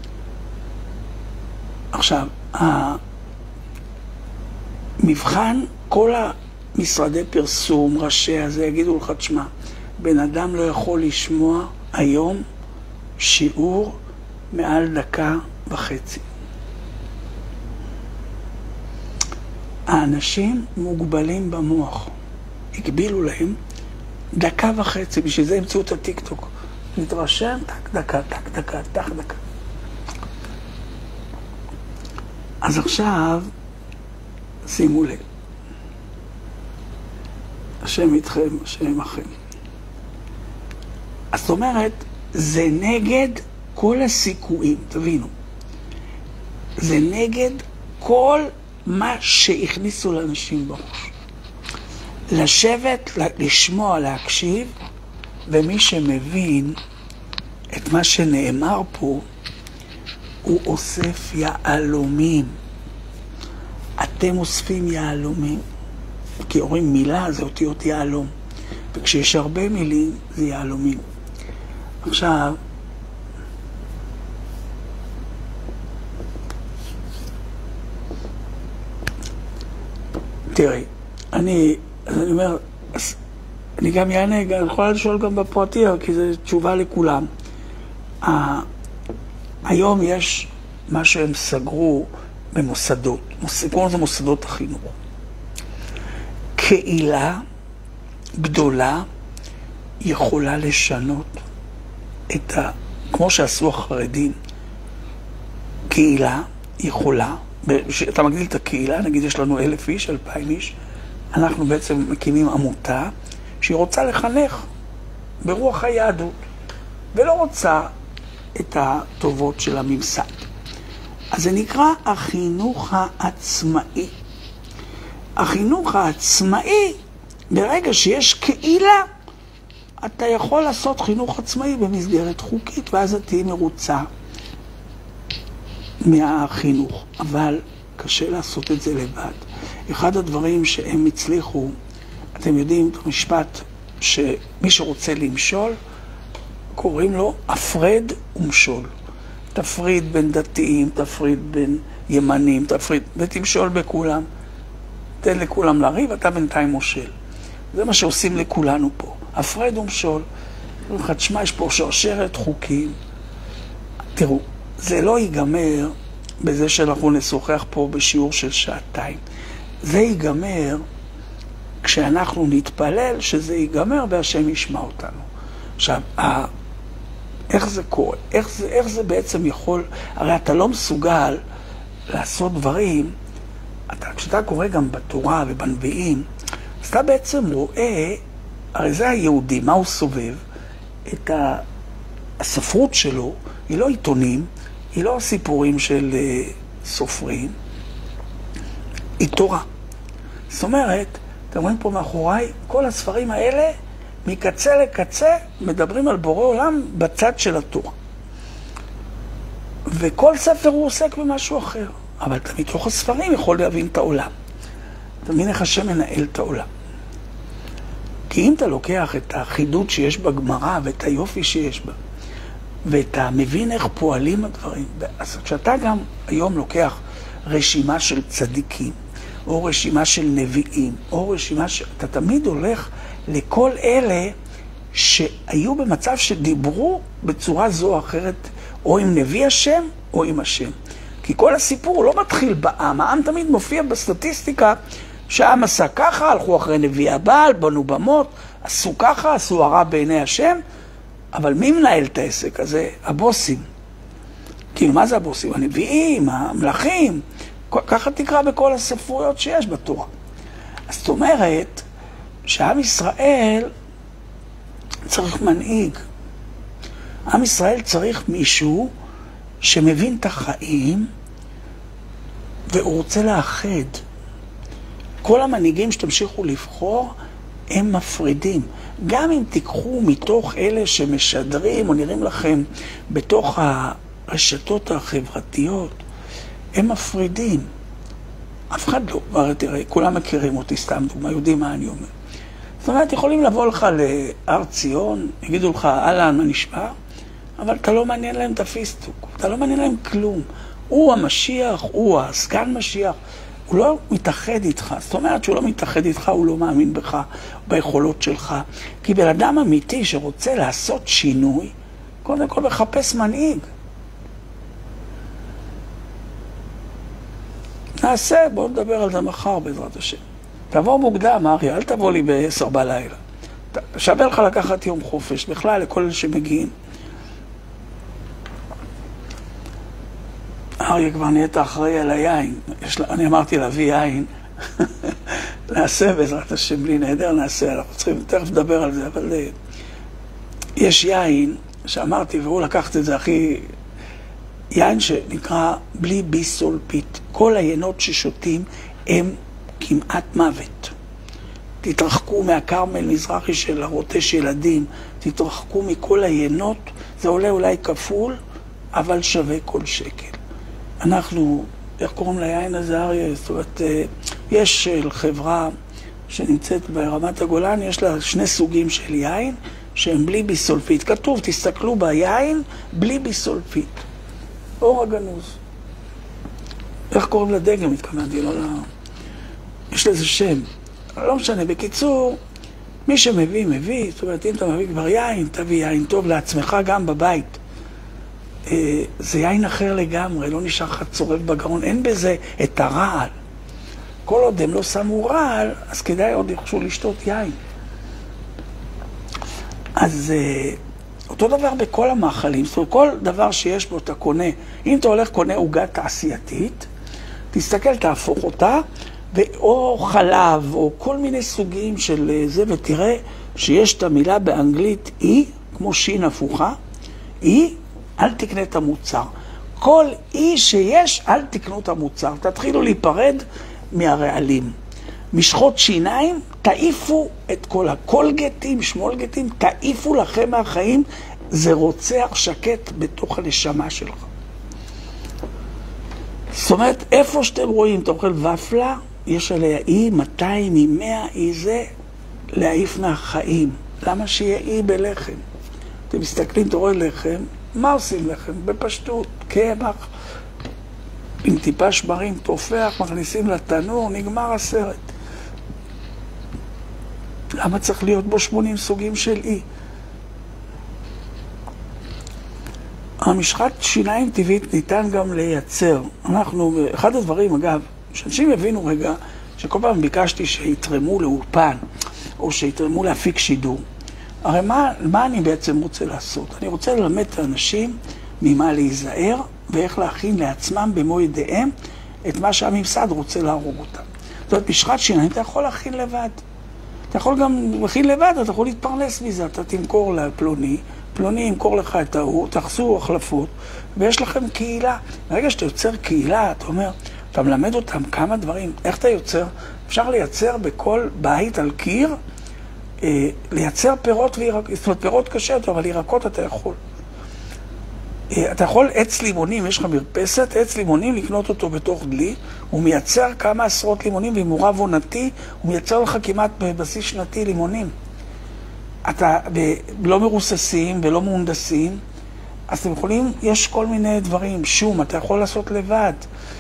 עכשיו, המבחן, כל המשרדי פרסום, ראשי הזה, יגידו לך, תשמע, בן אדם לא יכול לשמוע היום שיעור מעל דקה וחצי. האנשים מוגבלים במוח. הגבילו להם דקה וחצי, בשביל זה המציאו את הטיק-טוק. נתרשם, תק דקה, תק דקה, תק דקה. אז עכשיו, שימו לב. השם איתכם, השם אחם. אז זאת אומרת, זה נגד כל הסיכויים, תבינו. זה נגד כל מה שהכניסו לאנשים בראש. לשבת, לשמוע, להקשיב, ומי שמבין את מה שנאמר פה, הוא אוסף יעלומים. אתם אוספים יעלומים. כי אומרים מילה זה אותיות יעלום. וכשיש הרבה מילים זה יעלומים. עכשיו, תראי, אני, אני אומר, אני גם יענה, אני יכולה לשאול גם בפרטי, כי זו תשובה לכולם. היום יש מה שהם סגרו במוסדות, קוראים לזה מוסדות החינוך. קהילה גדולה יכולה לשנות את ה... כמו שעשו החרדים, קהילה יכולה, אתה מגדיל את הקהילה, נגיד יש לנו אלף איש, אלפיים איש, אנחנו בעצם מקימים עמותה שהיא רוצה לחנך ברוח היהדות, ולא רוצה את הטובות של הממסד. אז זה נקרא החינוך העצמאי. החינוך העצמאי, ברגע שיש קהילה, אתה יכול לעשות חינוך עצמאי במסגרת חוקית, ואז אתה תהיה מרוצה מהחינוך. אבל קשה לעשות את זה לבד. אחד הדברים שהם הצליחו, אתם יודעים את המשפט שמי שרוצה למשול, קוראים לו הפרד ומשול. תפריד בין דתיים, תפריד בין ימנים, תפריד, ותמשול בכולם. תן לכולם לריב, אתה בינתיים מושל. זה מה שעושים לכולנו פה. הפרד ומשול. תשמע, יש פה שרשרת חוקים. תראו, זה לא ייגמר בזה שאנחנו נשוחח פה בשיעור של שעתיים. זה ייגמר כשאנחנו נתפלל שזה ייגמר והשם ישמע אותנו. עכשיו, איך זה קורה? איך זה, איך זה בעצם יכול? הרי אתה לא מסוגל לעשות דברים, אתה, כשאתה קורא גם בתורה ובנביאים, אז אתה בעצם רואה, הרי זה היהודי, מה הוא סובב? את הספרות שלו, היא לא עיתונים, היא לא סיפורים של uh, סופרים, היא תורה. זאת אומרת, אתם רואים פה מאחוריי, כל הספרים האלה, מקצה לקצה, מדברים על בורא עולם בצד של התורה. וכל ספר הוא עוסק במשהו אחר. אבל אתה מתוך הספרים יכול להבין את העולם. אתה מבין איך השם מנהל את העולם. כי אם אתה לוקח את החידוד שיש בגמרא ואת היופי שיש בה, ואתה מבין איך פועלים הדברים, אז כשאתה גם היום לוקח רשימה של צדיקים, או רשימה של נביאים, או רשימה ש... אתה תמיד הולך לכל אלה שהיו במצב שדיברו בצורה זו או אחרת, או עם נביא השם, או עם השם. כי כל הסיפור לא מתחיל בעם. העם תמיד מופיע בסטטיסטיקה שהעם עשה ככה, הלכו אחרי נביא הבעל, בנו במות, עשו ככה, עשו הרע בעיני השם. אבל מי מנהל את העסק הזה? הבוסים. כאילו, מה זה הבוסים? הנביאים, המלכים. ככה תקרא בכל הספרויות שיש בתורה. אז זאת אומרת שעם ישראל צריך מנהיג. עם ישראל צריך מישהו שמבין את החיים והוא רוצה לאחד. כל המנהיגים שתמשיכו לבחור הם מפרידים. גם אם תיקחו מתוך אלה שמשדרים או נראים לכם בתוך הרשתות החברתיות, הם מפרידים. אף אחד לא, הרי תראה, כולם מכירים אותי, סתם דוגמה, יודעים מה אני אומר. זאת אומרת, יכולים לבוא לך להר ציון, יגידו לך, אהלן, מה נשמע? אבל אתה לא מעניין להם את הפיסטוק, אתה לא מעניין להם כלום. הוא המשיח, הוא הסגן משיח, הוא לא מתאחד איתך. זאת אומרת שהוא לא מתאחד איתך, הוא לא מאמין בך, ביכולות שלך. כי בן אדם אמיתי שרוצה לעשות שינוי, קודם כל מחפש מנהיג. נעשה, בואו נדבר על זה מחר בעזרת השם. תבוא מוקדם, אריה, אל תבוא לי בעשר בלילה. שווה לך לקחת יום חופש, בכלל לכל אלה שמגיעים. אריה כבר נהיית אחראי על היין. יש, אני אמרתי להביא יין. נעשה בעזרת השם, בלי נהדר נעשה. אנחנו צריכים תכף לדבר על זה, אבל יש יין שאמרתי, והוא לקחת את זה הכי... יין שנקרא בלי ביסולפית. כל היינות ששותים הם כמעט מוות. תתרחקו מהקרמל מזרחי של הרוטש ילדים, תתרחקו מכל היינות, זה עולה אולי כפול, אבל שווה כל שקל. אנחנו, איך קוראים ליין הזה, אריה? זאת אומרת, יש של חברה שנמצאת ברמת הגולן, יש לה שני סוגים של יין שהם בלי ביסולפית. כתוב, תסתכלו ביין בלי ביסולפית. אור הגנוז. איך קוראים לדגם? התכוונתי, לא, לא. יש לזה שם. לא משנה. בקיצור, מי שמביא, מביא. זאת אומרת, אם אתה מביא כבר יין, תביא יין טוב לעצמך גם בבית. זה יין אחר לגמרי, לא נשאר לך צורב בגרון. אין בזה את הרעל. כל עוד הם לא שמו רעל, אז כדאי עוד יחשו לשתות יין. אז... אותו דבר בכל המאכלים, זאת אומרת, כל דבר שיש בו אתה קונה, אם אתה הולך קונה עוגה תעשייתית, תסתכל, תהפוך אותה, או חלב, או כל מיני סוגים של זה, ותראה שיש את המילה באנגלית אי, כמו שין הפוכה, אי, אל תקנה את המוצר. כל אי שיש, אל תקנו את המוצר. תתחילו להיפרד מהרעלים. משחות שיניים, תעיפו את כל הקולגטים, שמולגטים, תעיפו לכם מהחיים, זה רוצח שקט בתוך הנשמה שלך. זאת אומרת, איפה שאתם רואים, אתה אוכל ופלה, יש עליה אי, מאתיים, אי מאה, אי זה, להעיף מהחיים. למה שיהיה אי בלחם? אתם מסתכלים, אתה רואה לחם, מה עושים לחם? בפשטות, קמח, עם טיפה שמרים, תופח, מכניסים לתנור, נגמר הסרט. למה צריך להיות בו שמונים סוגים של אי? המשחת שיניים טבעית ניתן גם לייצר. אנחנו, אחד הדברים, אגב, שאנשים יבינו רגע, שכל פעם ביקשתי שיתרמו לאולפן, או שיתרמו להפיק שידור. הרי מה, מה אני בעצם רוצה לעשות? אני רוצה ללמד את האנשים ממה להיזהר, ואיך להכין לעצמם במו ידיהם את מה שהממסד רוצה להרוג אותם. זאת אומרת, משחת שיניים אתה יכול להכין לבד. אתה יכול גם להכין לבד, אתה יכול להתפרנס מזה, אתה תמכור לפלוני, פלוני ימכור לך את ההוא, תחסו החלפות, ויש לכם קהילה. ברגע שאתה יוצר קהילה, אתה אומר, אתה מלמד אותם כמה דברים, איך אתה יוצר? אפשר לייצר בכל בית על קיר, אה, לייצר פירות וירקות, זאת אומרת פירות קשה, אבל ירקות אתה יכול. אתה יכול עץ לימונים, יש לך מרפסת, עץ לימונים, לקנות אותו בתוך דלי, הוא מייצר כמה עשרות לימונים, ועם הוא רב עונתי, הוא מייצר לך כמעט בבסיס שנתי לימונים. אתה לא מרוססים ולא מהונדסים, אז אתם יכולים, יש כל מיני דברים, שום, אתה יכול לעשות לבד.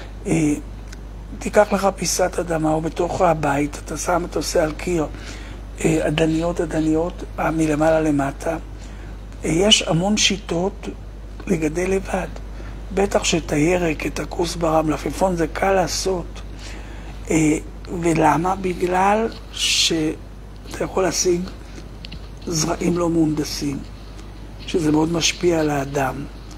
תיקח לך פיסת אדמה, או בתוך הבית, אתה שם, אתה עושה על קיר, עדניות, עדניות, מלמעלה למטה. יש המון שיטות לגדל לבד. בטח שאת הירק, את הכוסברה, מלפפון, זה קל לעשות. ולמה? בגלל שאתה יכול להשיג זרעים לא מהונדסים, שזה מאוד משפיע על האדם.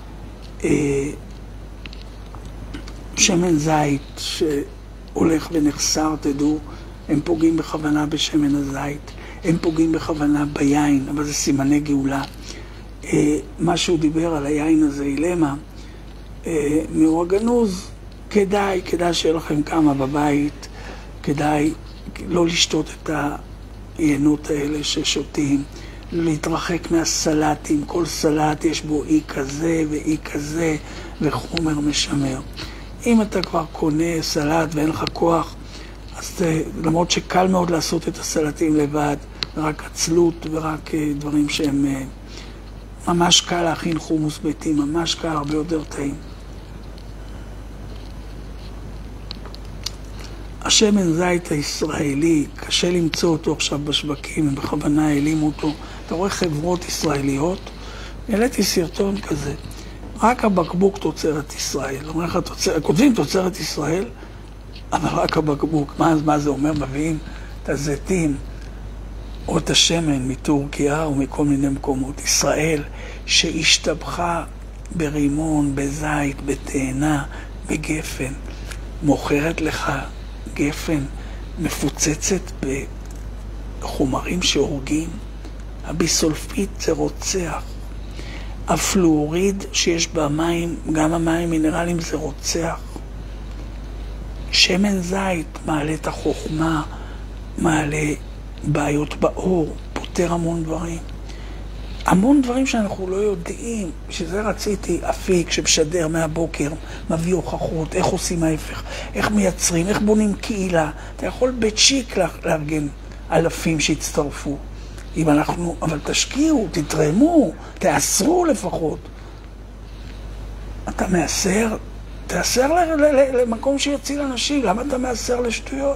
שמן זית שהולך ונחסר, תדעו, הם פוגעים בכוונה בשמן הזית, הם פוגעים בכוונה ביין, אבל זה סימני גאולה. מה שהוא דיבר על היין הזה, אילמה, מאור הגנוז, כדאי, כדאי שיהיה לכם כמה בבית, כדאי לא לשתות את העיינות האלה ששותים, להתרחק מהסלטים, כל סלט יש בו אי כזה ואי כזה וחומר משמר. אם אתה כבר קונה סלט ואין לך כוח, אז למרות שקל מאוד לעשות את הסלטים לבד, רק עצלות ורק דברים שהם ממש קל להכין חומוס ביתי, ממש קל, הרבה יותר טעים. השמן זית הישראלי, קשה למצוא אותו עכשיו בשווקים, הם בכוונה העלימו אותו. אתה רואה חברות ישראליות, העליתי סרטון כזה, רק הבקבוק תוצרת ישראל. אומר לך, תוצר, כותבים תוצרת ישראל, אבל רק הבקבוק. מה, מה זה אומר? מביאים את הזיתים או את השמן מטורקיה או מכל מיני מקומות. ישראל שהשתבחה ברימון, בזית, בתאנה, בגפן, מוכרת לך גפן מפוצצת בחומרים שהורגים. הביסולפית זה רוצח. הפלואוריד שיש במים, גם המים מינרלים, זה רוצח. שמן זית מעלה את החוכמה, מעלה בעיות באור, פותר המון דברים. המון דברים שאנחנו לא יודעים, שזה רציתי אפיק שמשדר מהבוקר, מביא הוכחות, איך עושים ההפך, איך מייצרים, איך בונים קהילה. אתה יכול בצ'יק לארגן אלפים שהצטרפו. אם אנחנו, אבל תשקיעו, תתרמו, תאסרו לפחות. אתה מאסר, תאסר למקום שיציל אנשים. למה אתה מאסר לשטויות?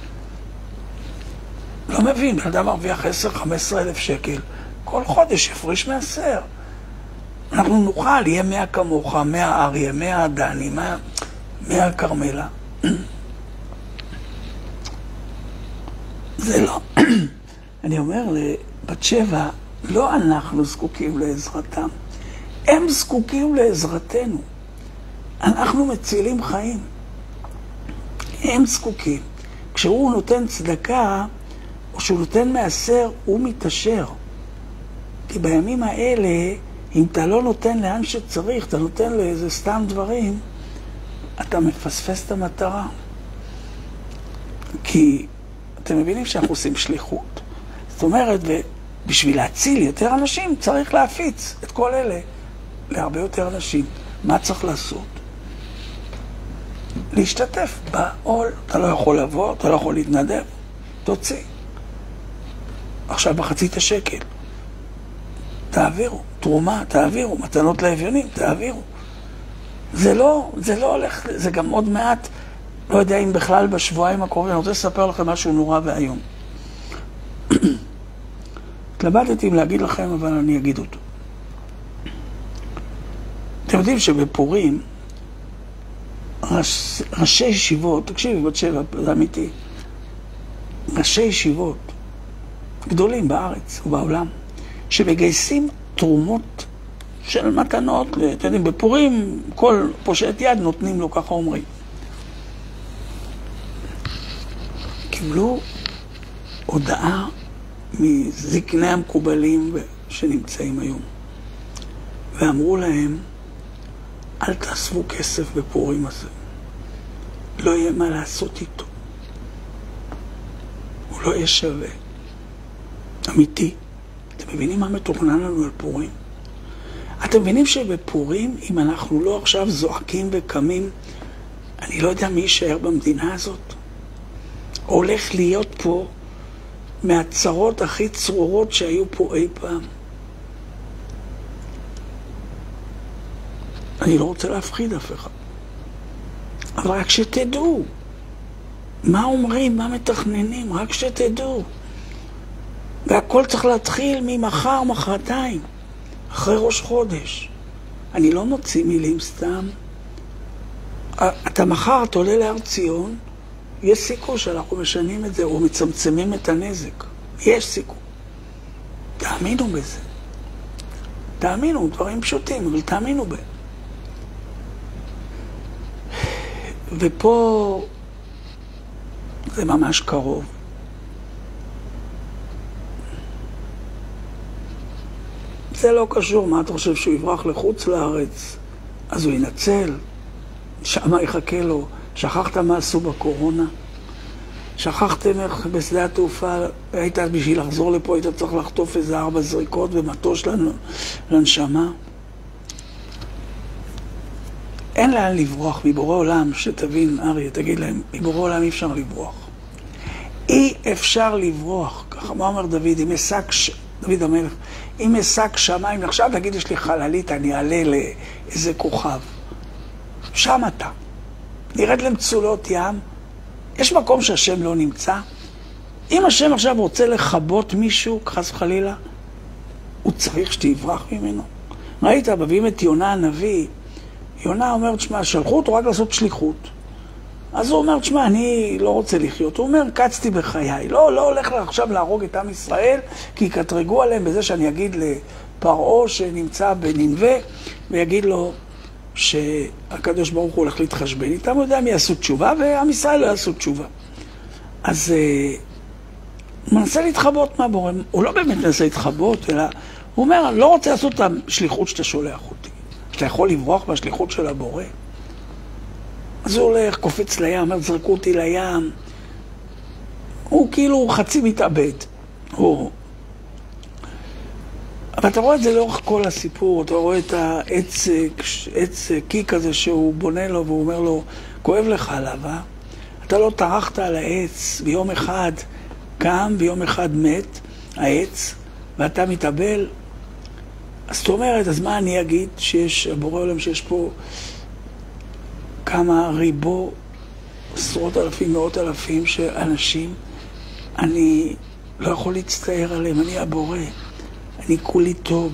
לא מבין, בן אדם מרוויח עשר חמש עשרה אלף שקל. כל חודש יפריש מאסר. אנחנו נוכל, יהיה מאה כמוך, מאה אריה, מאה דני, מאה, מאה קרמלה. זה לא. אני אומר לבת שבע, לא אנחנו זקוקים לעזרתם. הם זקוקים לעזרתנו. אנחנו מצילים חיים. הם זקוקים. כשהוא נותן צדקה, או שהוא נותן מעשר, הוא מתאשר. כי בימים האלה, אם אתה לא נותן לאן שצריך, אתה נותן לאיזה סתם דברים, אתה מפספס את המטרה. כי אתם מבינים שאנחנו עושים שליחות. זאת אומרת, בשביל להציל יותר אנשים, צריך להפיץ את כל אלה להרבה יותר אנשים. מה צריך לעשות? להשתתף בעול. אתה לא יכול לבוא, אתה לא יכול להתנדב, תוציא. עכשיו בחצית השקל. תעבירו, תרומה, תעבירו, מתנות לאביונים, תעבירו. זה לא, זה לא הולך, זה גם עוד מעט, לא יודע אם בכלל בשבועיים הקרובים, אני רוצה לספר לכם משהו נורא והיום. התלבטתי אם להגיד לכם, אבל אני אגיד אותו. אתם יודעים שבפורים, ראש, ראשי ישיבות, תקשיבי, בת שבע, זה אמיתי, ראשי ישיבות גדולים בארץ ובעולם, שמגייסים תרומות של מתנות, אתם יודעים, בפורים כל פושט יד נותנים לו, ככה אומרים. קיבלו הודעה מזקני המקובלים שנמצאים היום, ואמרו להם, אל תאספו כסף בפורים הזה, לא יהיה מה לעשות איתו, הוא לא יהיה שווה. אמיתי. אתם מבינים מה מתוכנן לנו על פורים? אתם מבינים שבפורים, אם אנחנו לא עכשיו זועקים וקמים, אני לא יודע מי יישאר במדינה הזאת. הולך להיות פה מהצרות הכי צרורות שהיו פה אי פעם. אני לא רוצה להפחיד אף אחד. אבל רק שתדעו. מה אומרים, מה מתכננים, רק שתדעו. והכל צריך להתחיל ממחר, מחרתיים, אחרי ראש חודש. אני לא מוציא מילים סתם. אתה מחר, אתה עולה להר ציון, יש סיכוי שאנחנו משנים את זה, או מצמצמים את הנזק. יש סיכוי. תאמינו בזה. תאמינו, דברים פשוטים, אבל תאמינו בהם. ופה זה ממש קרוב. זה לא קשור, מה אתה חושב שהוא יברח לחוץ לארץ? אז הוא ינצל, שמה יחכה לו. שכחת מה עשו בקורונה? שכחתם איך בשדה התעופה, היית בשביל לחזור לפה, היית צריך לחטוף איזה ארבע זריקות ומטוש לנו לנשמה? אין לאן לברוח מבורא עולם, שתבין, אריה, תגיד להם, מבורא עולם אי אפשר לברוח. אי אפשר לברוח, ככה מה אומר דוד, אם אשק, דוד המלך, אם אשק שמיים, עכשיו תגיד, יש לי חללית, אני אעלה לאיזה כוכב. שם אתה. נרד למצולות ים, יש מקום שהשם לא נמצא. אם השם עכשיו רוצה לחבות מישהו, חס וחלילה, הוא צריך שתברח ממנו. ראית, מביאים את יונה הנביא, יונה אומרת, שמה, שלחו אותו רק לעשות שליחות. אז הוא אומר, שמה, אני לא רוצה לחיות. הוא אומר, קצתי בחיי. לא, לא הולך עכשיו להרוג את עם ישראל, כי יקטרגו עליהם בזה שאני אגיד לפרעה שנמצא בנינווה, ויגיד לו שהקדוש ברוך הוא הולך להתחשבן איתם, הוא יודע מי יעשו תשובה, ועם ישראל לא יעשו תשובה. אז הוא מנסה להתחבות מהבורא. הוא לא באמת מנסה להתחבות, אלא הוא אומר, לא רוצה לעשות את השליחות שאתה שולח אותי. אתה יכול לברוח בשליחות של הבורא. אז הוא הולך, קופץ לים, אומר, זרקו אותי לים. הוא כאילו חצי מתאבד. הוא... אבל אתה רואה את זה לאורך כל הסיפור, אתה רואה את העץ, עץ קיק הזה שהוא בונה לו והוא אומר לו, כואב לך עליו, אה? אתה לא טרחת על העץ, ביום אחד קם, ביום אחד מת העץ, ואתה מתאבל. אז זאת אומרת, אז מה אני אגיד שיש, הבורא עולם שיש פה כמה ריבו, עשרות אלפים, מאות אלפים של אנשים, אני לא יכול להצטער עליהם, אני הבורא, אני כולי טוב.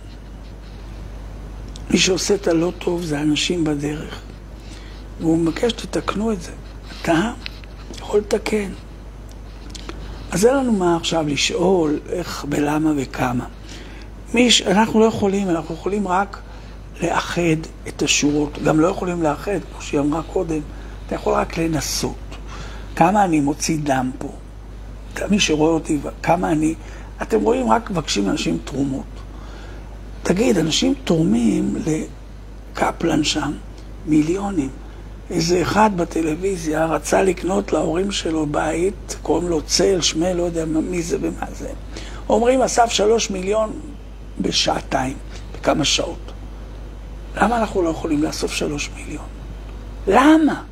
מי שעושה את הלא טוב זה אנשים בדרך. והוא מבקש שתתקנו את זה. אתה יכול לתקן. אז אין לנו מה עכשיו לשאול איך, בלמה וכמה. מיש, אנחנו לא יכולים, אנחנו יכולים רק לאחד את השורות. גם לא יכולים לאחד, כמו שהיא אמרה קודם, אתה יכול רק לנסות. כמה אני מוציא דם פה. מי שרואה אותי, כמה אני... אתם רואים, רק מבקשים אנשים תרומות. תגיד, אנשים תורמים לקפלן שם מיליונים. איזה אחד בטלוויזיה רצה לקנות להורים שלו בית, קוראים לו צל, שמי, לא יודע מי זה ומה זה. אומרים, אסף שלוש מיליון בשעתיים, בכמה שעות. למה אנחנו לא יכולים לאסוף שלוש מיליון? למה?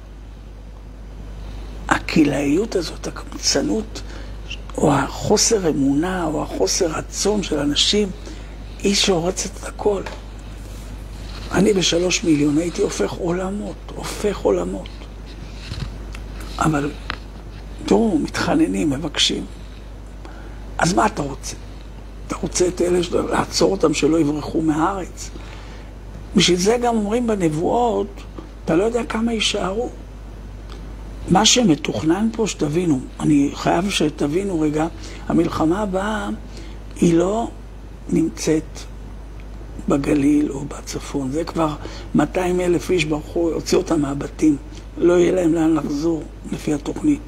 הקילאיות הזאת, הקמצנות, או החוסר אמונה, או החוסר רצון של אנשים, היא שהורצת את הכל. אני בשלוש מיליון הייתי הופך עולמות, הופך עולמות. אבל, תראו, מתחננים, מבקשים. אז מה אתה רוצה? אתה רוצה את אלה, לעצור אותם שלא יברחו מהארץ. בשביל זה גם אומרים בנבואות, אתה לא יודע כמה יישארו. מה שמתוכנן פה, שתבינו, אני חייב שתבינו רגע, המלחמה הבאה היא לא נמצאת בגליל או בצפון. זה כבר מאתיים אלף איש ברחו, הוציאו אותם מהבתים. לא יהיה להם לאן לחזור לפי התוכנית.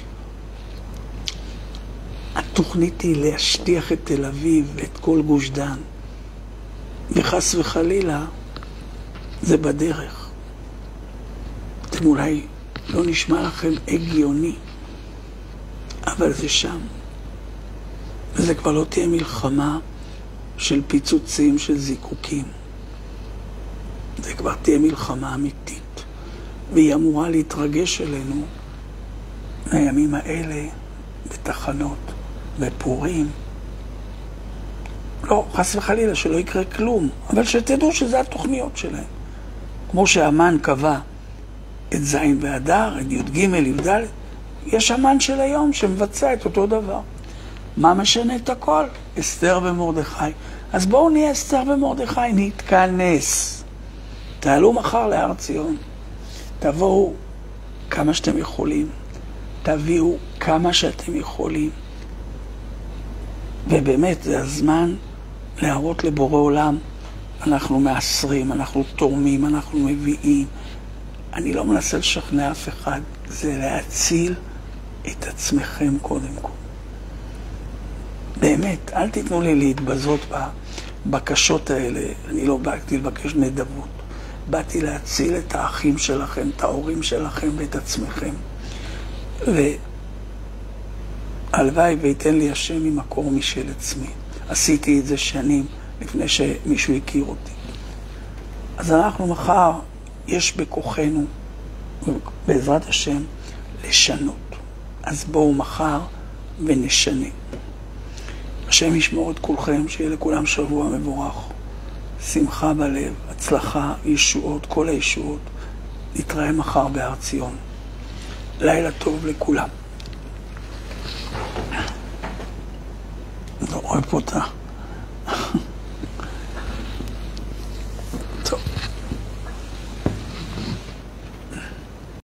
התוכנית היא להשטיח את תל אביב ואת כל גוש דן. וחס וחלילה, זה בדרך. אתם אולי לא נשמע לכם הגיוני, אבל זה שם. וזה כבר לא תהיה מלחמה של פיצוצים, של זיקוקים. זה כבר תהיה מלחמה אמיתית, והיא אמורה להתרגש אלינו מהימים האלה בתחנות ופורים. לא, חס וחלילה, שלא יקרה כלום, אבל שתדעו שזה התוכניות שלהם. כמו שהמן קבע את זין ואדר, את י' ג' י' ד', יש אמן של היום שמבצע את אותו דבר. מה משנה את הכל? אסתר ומרדכי. אז בואו נהיה אסתר ומרדכי, נתכנס. תעלו מחר להר ציון. תבואו כמה שאתם יכולים. תביאו כמה שאתם יכולים. ובאמת זה הזמן להראות לבורא עולם. אנחנו מעשרים, אנחנו תורמים, אנחנו מביאים. אני לא מנסה לשכנע אף אחד. זה להציל את עצמכם קודם כל. באמת, אל תיתנו לי להתבזות בבקשות האלה. אני לא באתי לבקש נדבות. באתי להציל את האחים שלכם, את ההורים שלכם ואת עצמכם. והלוואי ויתן לי השם ממקור משל עצמי. עשיתי את זה שנים לפני שמישהו הכיר אותי. אז אנחנו מחר, יש בכוחנו, בעזרת השם, לשנות. אז בואו מחר ונשנה. השם ישמור את כולכם, שיהיה לכולם שבוע מבורך. שמחה בלב, הצלחה, ישועות, כל הישועות. נתראה מחר בהר ציון. לילה טוב לכולם. לא אוהב אותה.